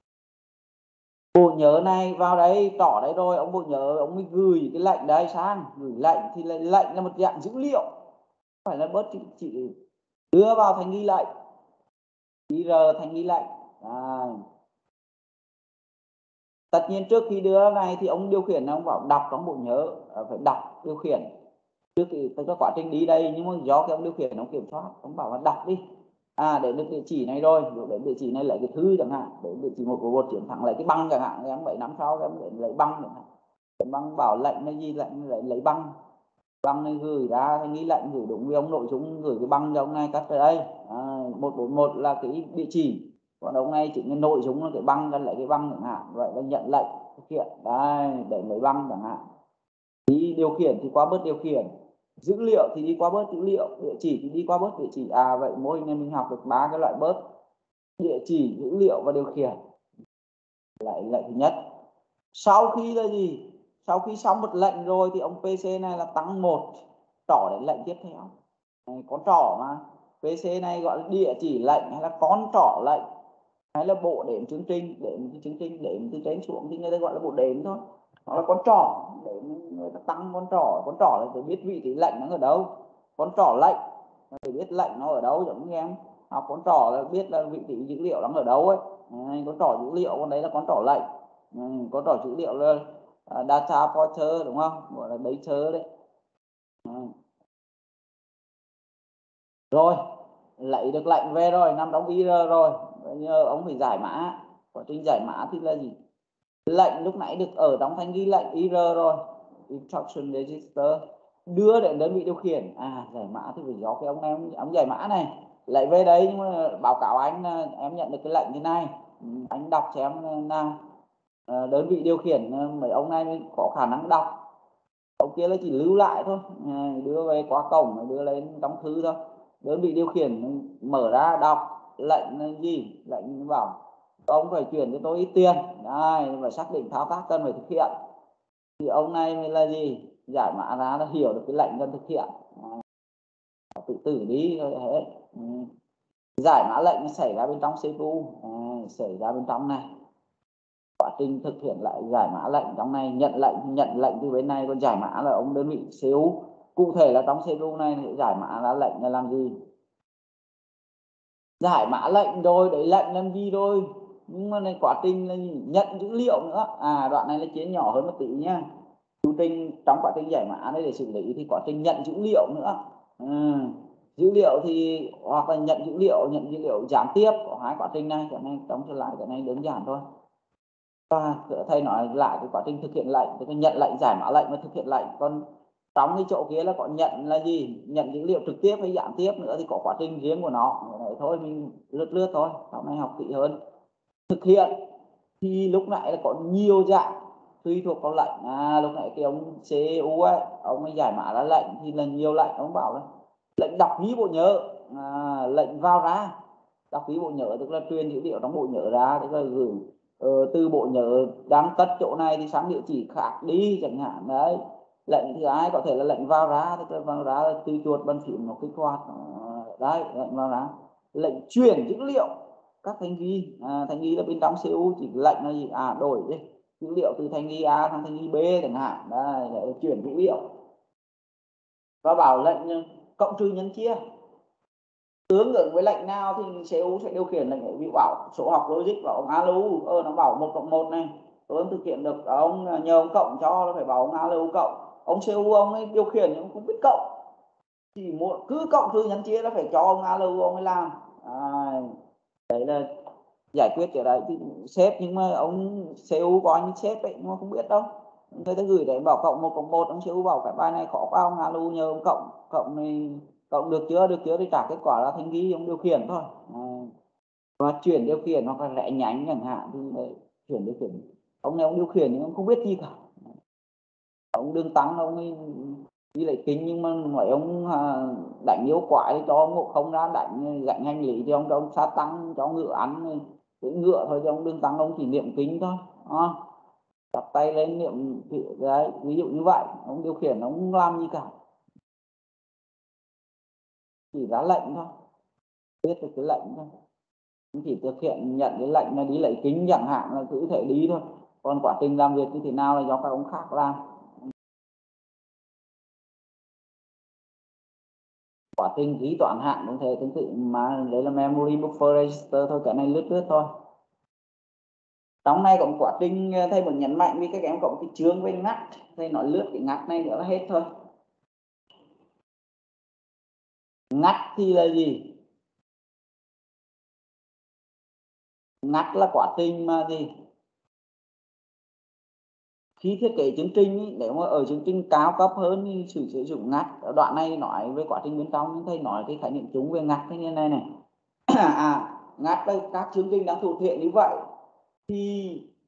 S1: Bộ nhớ này vào đấy trỏ đấy rồi, ông bộ nhớ ông mới gửi cái lệnh đấy sang. Gửi lệnh thì lệnh là một dạng dữ liệu, phải là bớt chỉ đưa vào thành ghi lệnh, i rờ thành ghi lệnh. À, tất nhiên trước khi đưa này thì ông điều khiển ông bảo đọc trong bộ nhớ, phải đọc điều khiển trước thì tất cả quá trình đi đây, nhưng mà do cái ông điều khiển ông kiểm soát, ông bảo là đọc đi. À để được địa chỉ này rồi, để địa chỉ này lấy cái thư chẳng hạn, để địa chỉ một của một Chiến Thắng lấy cái băng chẳng hạn, em bảy năm sau em để lấy băng chẳng hạn. Cái băng bảo lệnh là gì, lệnh lấy lấy băng, băng này gửi ra thành ghi lệnh, gửi đúng với ông nội dung, gửi cái băng cho ông này cắt ra đây. À, một bốn một là cái địa chỉ, còn ông này chỉ cái nội dung là cái băng, là lấy cái băng chẳng hạn. Vậy là nhận lệnh thực hiện đây để lấy băng chẳng hạn. Đi điều khiển thì qua bớt điều khiển, dữ liệu thì đi qua bớt dữ liệu, địa chỉ thì đi qua bớt địa chỉ. À vậy mô hình này mình học được ba cái loại bớt: địa chỉ, dữ liệu và điều khiển. Lại lệnh thứ nhất. Sau khi là gì? Sau khi xong một lệnh rồi thì ông pê xê này là tăng một, trỏ đến lệnh tiếp theo. Này, con trỏ mà, pê xê này gọi là địa chỉ lệnh hay là con trỏ lệnh hay là bộ đếm chương trình, đếm cái chương trình đếm từ trên xuống thì người ta gọi là bộ đếm thôi. Nó là con trỏ để người ta tăng con trỏ. Con trỏ là để biết vị trí lệnh nó ở đâu. Con trỏ lệnh để biết lệnh nó ở đâu, giống như em học con trỏ là biết là vị trí dữ liệu nó ở đâu ấy. Này, con trỏ dữ liệu, con đấy là con trỏ lệnh. Này, con trỏ dữ liệu là uh, data pointer đúng không, gọi là data đấy. Này. Rồi lấy được lệnh về rồi, nằm đóng i rờ rồi, bây giờ ông phải giải mã. Quá trình giải mã thì là gì? Lệnh lúc nãy được ở trong thanh ghi lệnh i rờ rồi, instruction register, đưa đến đơn vị điều khiển. À giải mã thì phải do cái ông này ông, ông giải mã này, lại về đấy, nhưng mà báo cáo anh là em nhận được cái lệnh thế này, anh đọc cho em nào. À, đơn vị điều khiển mấy ông này mới có khả năng đọc, ông kia là chỉ lưu lại thôi, à, đưa về qua cổng đưa lên trong thư thôi. Đơn vị điều khiển mở ra đọc lệnh là gì, lệnh bảo ông phải chuyển cho tôi ít tiền đây, và xác định thao tác cần phải thực hiện, thì ông này mới là gì, giải mã ra là hiểu được cái lệnh cần thực hiện, à, tự tử đi rồi hết. Ừ. Giải mã lệnh nó xảy ra bên trong xê pê u, à, xảy ra bên trong này, quá trình thực hiện lại giải mã lệnh trong này, nhận lệnh nhận lệnh từ bên này, còn giải mã là ông đơn vị xê u. Cụ thể là trong xê pê u này thì giải mã là lệnh là làm gì, giải mã lệnh rồi đấy, lệnh làm gì rồi, nhưng mà này quá trình là nhận dữ liệu nữa. À đoạn này là chia nhỏ hơn một tí nhá, quy trình trong quá trình giải mã đây để xử lý thì quá trình nhận dữ liệu nữa. À, dữ liệu thì hoặc là nhận dữ liệu, nhận dữ liệu gián tiếp, có hai quá trình này, cái này trong trở lại cái này đơn giản thôi. Và thầy nói lại cái quá trình thực hiện lệnh, thì nhận lệnh, giải mã lệnh và thực hiện lệnh. Còn trong cái chỗ kia là có nhận là gì, nhận dữ liệu trực tiếp hay gián tiếp nữa thì có quá trình riêng của nó. Đấy, thôi mình lướt lướt thôi, sau này học kỹ hơn. Thực hiện thì lúc nãy là có nhiều dạng tùy thuộc vào lệnh. À, lúc nãy cái ông xê u ấy, ông ấy giải mã ra lệnh thì là nhiều lệnh, ông bảo là lệnh đọc ghi bộ nhớ, à, lệnh vào ra. Đọc ghi bộ nhớ tức là truyền dữ liệu trong bộ nhớ ra, tức là gửi ờ, từ bộ nhớ đang cất chỗ này thì sang địa chỉ khác đi chẳng hạn. Đấy, lệnh thứ hai có thể là lệnh vào ra, tức là vào ra là từ chuột bàn phím nó kích hoạt. Đấy, lệnh vào ra. Lệnh chuyển dữ liệu các thanh ghi, à, thanh ghi là bên trong xê u chỉ lệnh là gì, à đổi đi dữ liệu từ thanh ghi A sang thanh ghi B chẳng hạn. Đây để chuyển dữ liệu. Và bảo lệnh cộng trừ nhân chia tương ứng với lệnh nào thì xê u sẽ điều khiển lệnh. Ví dụ bảo số học logic bảo ông alu, ơ nó bảo một cộng một này, tôi không thực hiện được, ông nhờ ông cộng cho, nó phải bảo ông alu cộng. Ông xê u ông ấy điều khiển nhưng cũng biết cộng, chỉ một cứ cộng trừ nhân chia là phải cho ông alu ông ấy làm. À, đấy là giải quyết cái đấy thì sếp, nhưng mà ông xê u có anh sếp ấy nhưng mà không biết đâu, người ta gửi đấy bảo cộng một cộng một, ông xê u bảo cái bài này khó quá, ông alu nhờ ông cộng. Cộng này cộng được chưa, được chưa thì trả kết quả là thanh ghi ông điều khiển thôi. À, và chuyển điều khiển hoặc là rẽ nhánh chẳng hạn thì đấy, chuyển điều khiển. Ông này ông điều khiển nhưng ông không biết gì cả, ông đường tăng ông ấy đi lại kính, nhưng mà nói ông đánh yêu quái thì cho ông ngộ không ra đánh gạnh hành lý thì ông cho ông sát tăng cho ngựa ăn cưỡi ngựa thôi, cho ông đường tăng ông chỉ niệm kính thôi. À, đặt tay lên niệm đấy, ví dụ như vậy. Ông điều khiển ông không làm gì cả, chỉ ra lệnh thôi, biết được cái lệnh thôi, ông chỉ thực hiện nhận cái lệnh là đi lấy kính chẳng hạn là cứ thể đi thôi, còn quá trình làm việc như thế nào là do các ông khác làm. Quá trình ký toán hạn cũng thể tương tự mà đấy là memory buffer register thôi, cái này lướt lướt thôi. Trong này có một quá trình thầy muốn nhấn mạnh vì các em có cái chương về ngắt, thầy nói lướt cái ngắt này nữa là hết thôi. Ngắt thì là gì, ngắt là quá trình mà gì, khi thiết kế chương trình ý, nếu mà ở chương trình cao cấp hơn thì sử sử dụng ngắt. Ở đoạn này nói về quá trình bên trong, nhưng thầy nói cái khái niệm chung về ngắt thế như này này. À, ngắt đây các chương trình đang thực hiện như vậy thì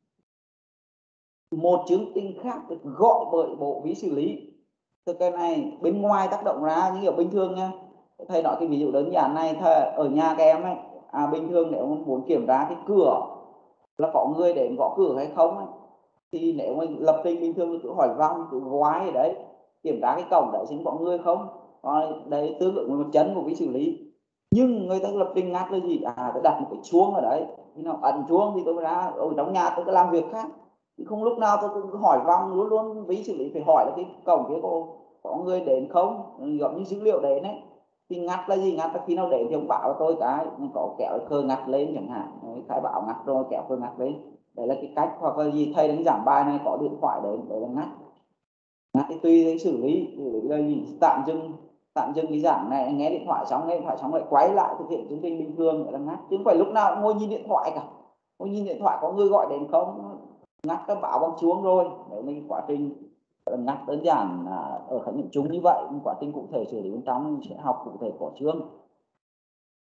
S1: một chương trình khác được gọi bởi bộ ví xử lý. Từ cái này bên ngoài tác động ra như kiểu bình thường nha. Thầy nói cái ví dụ đơn giản này, thầy ở nhà các em ấy, à bình thường nếu muốn kiểm tra cái cửa là có người đến gõ cửa hay không ấy, thì nếu mà lập trình bình thường cứ hỏi vòng cứ ngoái đấy, kiểm tra cái cổng đấy xem có người không. Rồi đấy tương ứng với một chân của ví xử lý. Nhưng người ta lập trình ngắt là gì, à tôi đặt một cái chuông ở đấy, khi nào ấn chuông thì tôi ra ở trong nhà tôi cứ làm việc khác, thì không lúc nào tôi cứ hỏi vòng, luôn luôn ví xử lý phải hỏi là cái cổng kia có có người đến không, giống như dữ liệu đến đấy. Thì ngắt là gì, ngắt là khi nào đến thì ông bảo là tôi cái có kéo cơ ngắt lên chẳng hạn, khai báo ngắt rồi kéo cơ ngắt lên. Đấy là cái cách. Hoặc là gì thầy đánh giảng bài này có điện thoại đến, đấy là ngắt. Ngắt thì tùy đến xử lý, xử lý là gì, tạm dừng tạm dừng cái giảng này, nghe điện thoại xong nghe điện thoại xong lại quay lại thực hiện chương trình bình thường, là ngắt. Chứ không phải lúc nào cũng ngồi nhìn điện thoại cả, ngồi nhìn điện thoại có người gọi đến không, ngắt các báo bằng chuông rồi. Đấy là cái quá trình ngắt đơn giản ở khái niệm chung như vậy. Quá trình cụ thể xử lý bên trong sẽ học cụ thể của chương.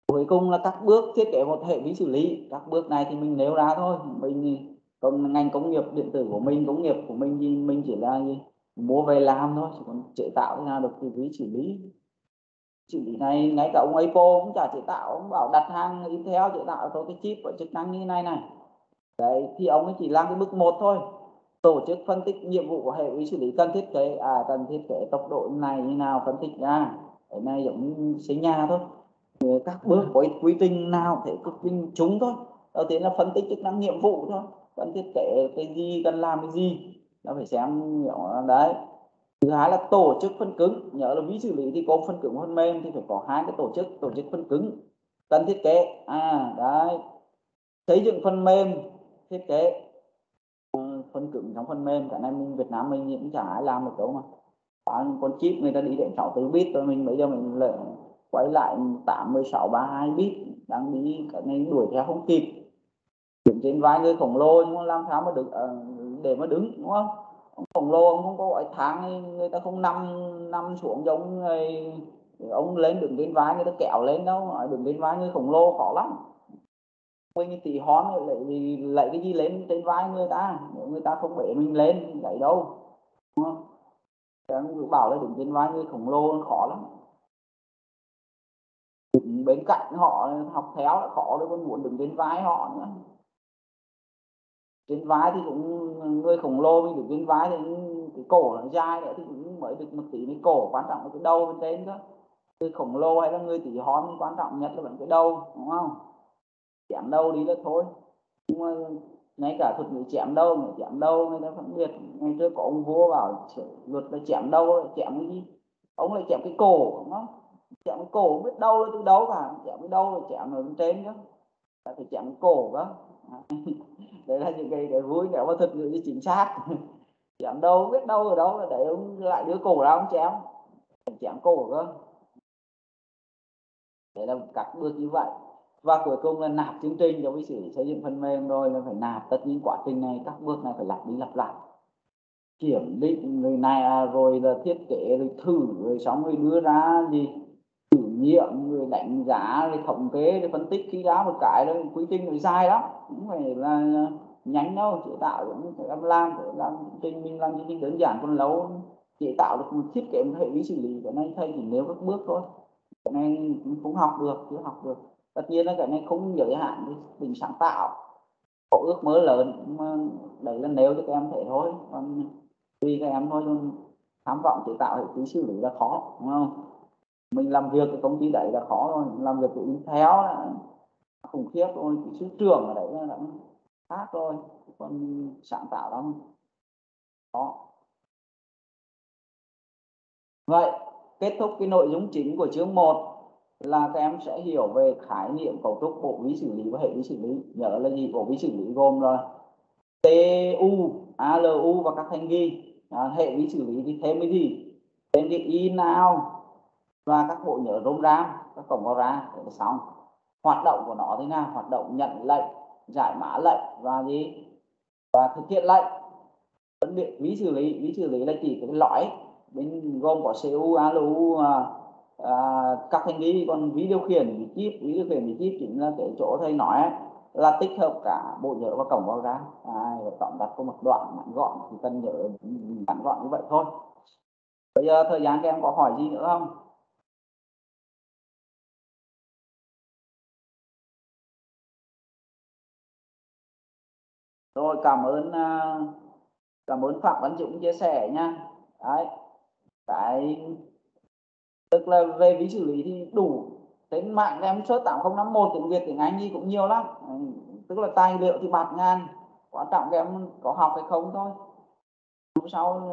S1: Cuối cùng là các bước thiết kế một hệ vi xử lý. Các bước này thì mình nêu ra thôi. Mình còn ngành công nghiệp điện tử của mình, công nghiệp của mình thì mình chỉ là gì? Mua về làm thôi, chỉ còn chế tạo ra được cái vi xử lý. Xử lý này ngay cả ông Apple cũng chả chế tạo, ông bảo đặt hàng Intel chế tạo cho cái chip có chức năng như này này. Đấy thì ông ấy chỉ làm cái bước một thôi. Tổ chức phân tích nhiệm vụ của hệ vi xử lý, cần thiết kế à cần thiết kế tốc độ này như nào, phân tích ra. Cái này giống như xây nhà thôi. Các bước có quy trình nào thể quy trình chúng thôi. Đầu tiên là phân tích chức năng nhiệm vụ thôi, cần thiết kế cái gì, cần làm cái gì, nó phải xem đấy. Thứ hai là tổ chức phân cứng, nhớ là vi xử lý thì có phân cứng phân mềm thì phải có hai cái tổ chức. Tổ chức phân cứng cần thiết kế à đấy, xây dựng phần mềm thiết kế phân cứng trong phần mềm. Cái này mình Việt Nam mình cũng chả ai làm được đâu mà. Con chip người ta đi đến sáu mươi tư bit rồi, mình bây giờ mình lại quay lại tám mươi sáu ba mươi hai bit, đang đi cái này đuổi theo không kịp. Đứng trên vai người khổng lồ nhưng mà làm sao mà đứng để mà đứng, đúng không? Ông khổng lồ ông không có gọi tháng, người ta không nằm nằm xuống giống người ông lên đứng trên vai người ta kéo lên đâu. Đứng trên vai người khổng lồ khó lắm. Mình tí hon lại lấy cái gì lên trên vai người ta, nếu người ta không bể mình lên lấy đâu, đúng không? Em bảo là đứng trên vai người khổng lồ khó lắm. Đứng bên cạnh họ học theo là khó rồi, còn muốn đứng trên vai họ nữa. Trên vai thì cũng người khổng lồ mình đứng trên vai thì cái cổ nó dài nữa thì cũng mới được một tí, cái cổ quan trọng là cái đầu bên trên đó. Người khổng lồ hay là người tí hon quan trọng nhất là vẫn cái đầu, đúng không? Chém đầu đi là thôi. Nhưng mà ngay cả thuật ngữ chém đầu, người chém đầu người ta phân biệt. Ngày trước có ông vua bảo luật là chém đầu, chém cái gì? Ông lại chém cái cổ, đúng không? Chém cái cổ không biết đâu là từ đâu cả, chém cái đầu là chém ở bên trên đó, phải chém cái cổ đó. Đấy là những cái, cái vui nếu mà thuật ngữ chính xác. Chém đâu không biết đâu ở đâu là để ông lại đưa cổ ra ông chém, chém cổ cơ. Đấy là các bước như vậy. Và cuối cùng là nạp chương trình cho vi xử lý xây dựng phần mềm, rồi là phải nạp. Tất nhiên quá trình này các bước này phải lặp đi lặp lại, kiểm định người này rồi là thiết kế rồi thử rồi xong rồi đưa ra gì thử nghiệm rồi đánh giá rồi thống kê rồi phân tích. Khi ra một cái rồi quy trình nó dài lắm, cũng phải là nhanh đâu. Chế tạo cũng phải làm làm phải làm trình mình làm chương trình đơn giản còn lâu chế tạo được một thiết kế một hệ vi xử lý. Cái này thầy chỉ nêu các bước thôi, cái này cũng học được chưa học được. Tất nhiên là cái này không giới hạn tính sáng tạo, có ước mơ lớn mà đấy là nếu cho các em thể thôi, còn tùy các em thôi. Tham vọng chế tạo hệ vi xử lý là khó, đúng không? Mình làm việc cái công ty đấy là khó rồi, làm việc của Intel là khủng khiếp rồi, cái sư trưởng ở đấy là khác rồi, còn sáng tạo lắm đó. Vậy kết thúc cái nội dung chính của chương một là các em sẽ hiểu về khái niệm cấu trúc bộ vi xử lý và hệ vi xử lý. Nhớ là gì? Bộ vi xử lý gồm rồi tê u, a lờ u và các thành ghi. À, hệ vi xử lý thì thêm cái gì? Thêm cái in out và các bộ nhớ ROM RAM, các cổng vào ra để xong. Hoạt động của nó thế nào? Hoạt động nhận lệnh, giải mã lệnh và gì? Và thực hiện lệnh. Phân biệt ví xử lý, ví xử lý là chỉ cái lõi bên gồm có xê u, a lờ u, à, à, các thành ghi. Còn ví điều khiển ví chip, ví điều khiển ví chip chính là cái chỗ thầy nói ấy, là tích hợp cả bộ nhớ và cổng vào ra. À, tóm tắt có một đoạn ngắn gọn thì cần nhớ ngắn gọn như vậy thôi. Bây giờ thời gian các em có hỏi gì nữa không? Rồi, cảm ơn cảm ơn Phạm Văn Dũng chia sẻ nha. Đấy, cái tức là về ví xử lý thì đủ. Trên mạng em search tám không năm một tiếng Việt tiếng Anh gì cũng nhiều lắm. Tức là tài liệu thì bạt ngàn, quan trọng các em có học hay không thôi. Hôm sau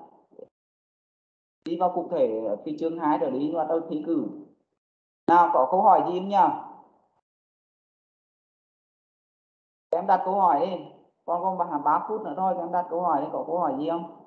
S1: đi vào cụ thể cái chương hai rồi đi vào đâu thi cử. Nào, có câu hỏi gì không nhỉ? Em đặt câu hỏi đi, còn còn bằng ba phút nữa thôi, em đặt câu hỏi đi, có câu hỏi gì không?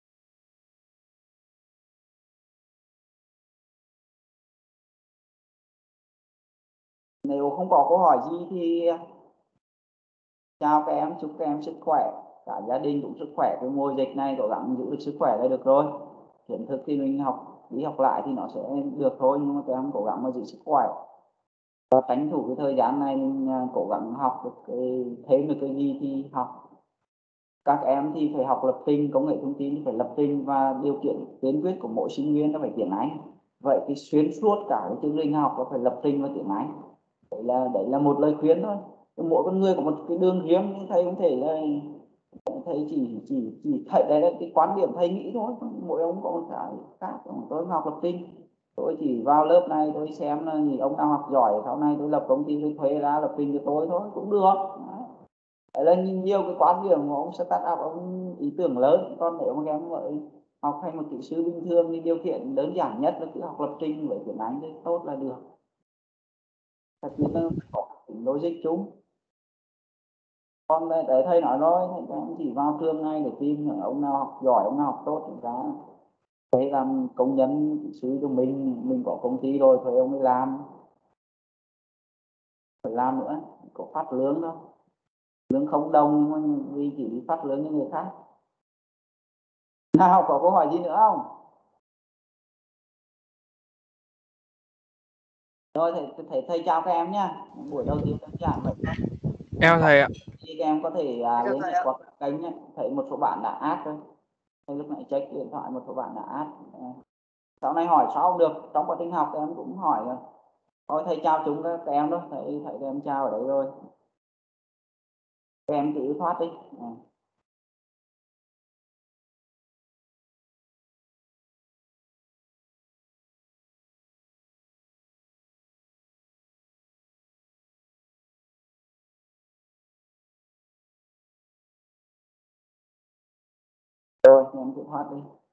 S1: Nếu không có câu hỏi gì thì chào các em, chúc các em sức khỏe, cả gia đình cũng sức khỏe. Cái mùa dịch này cố gắng giữ được sức khỏe là được rồi. Kiến thức thì mình học đi học lại thì nó sẽ được thôi, nhưng mà các em cố gắng mà giữ sức khỏe. và tranh thủ cái thời gian này mình à, cố gắng học được cái, thêm được cái gì thì học. Các em thì phải học lập trình, công nghệ thông tin thì phải lập trình, và điều kiện tiên quyết của mỗi sinh viên là phải tiếng Anh. Vậy thì xuyên suốt cả cái chương trình học là phải lập trình và tiếng Anh. Đấy là đấy là một lời khuyên thôi. Mỗi con người có một cái đường riêng, thầy không thể là thầy chỉ chỉ chỉ thầy đấy là cái quan điểm thầy nghĩ thôi, mỗi ông có một cái khác. Tôi học lập trình, tôi chỉ vào lớp này tôi xem là những ông nào học giỏi, sau này tôi lập công ty tôi thuê ra lập trình cho tôi thôi cũng được. Đấy là nhiều cái quan điểm của ông start up, ông ý tưởng lớn. Còn nếu mà các em mới học thành một kỹ sư bình thường thì điều kiện đơn giản nhất là cứ học lập trình với tiếng Anh thì tốt là được. Thật nhiên là có tính logic chung. Còn để, để thầy nói rồi, thầy các em chỉ vào trường này để tìm những ông nào học giỏi, ông nào học tốt chúng ta thầy làm công nhân kỹ sư cho mình mình có công ty rồi thuê ông ấy làm, phải làm nữa, có phát lương đâu, lương không đồng mà vì chỉ phát lương cho người khác. Nào có câu hỏi gì nữa không? Rồi thầy, thầy, thầy chào các em nhá. Buổi đầu tiên đơn giản vậy thôi.
S2: Em thầy ạ.
S1: Thì các em có thể à, liên hệ qua kênh nhé. Thấy một số bạn đã add rồi. Thầy lúc nãy check điện thoại một số bạn đã add. À, sau này hỏi sao không được, trong quá trình học các em cũng hỏi rồi. Thôi thầy chào chúng các em đó, thầy thầy các em chào ở đấy rồi. Các em tự thoát đi. À. Rồi em tự thoát đi.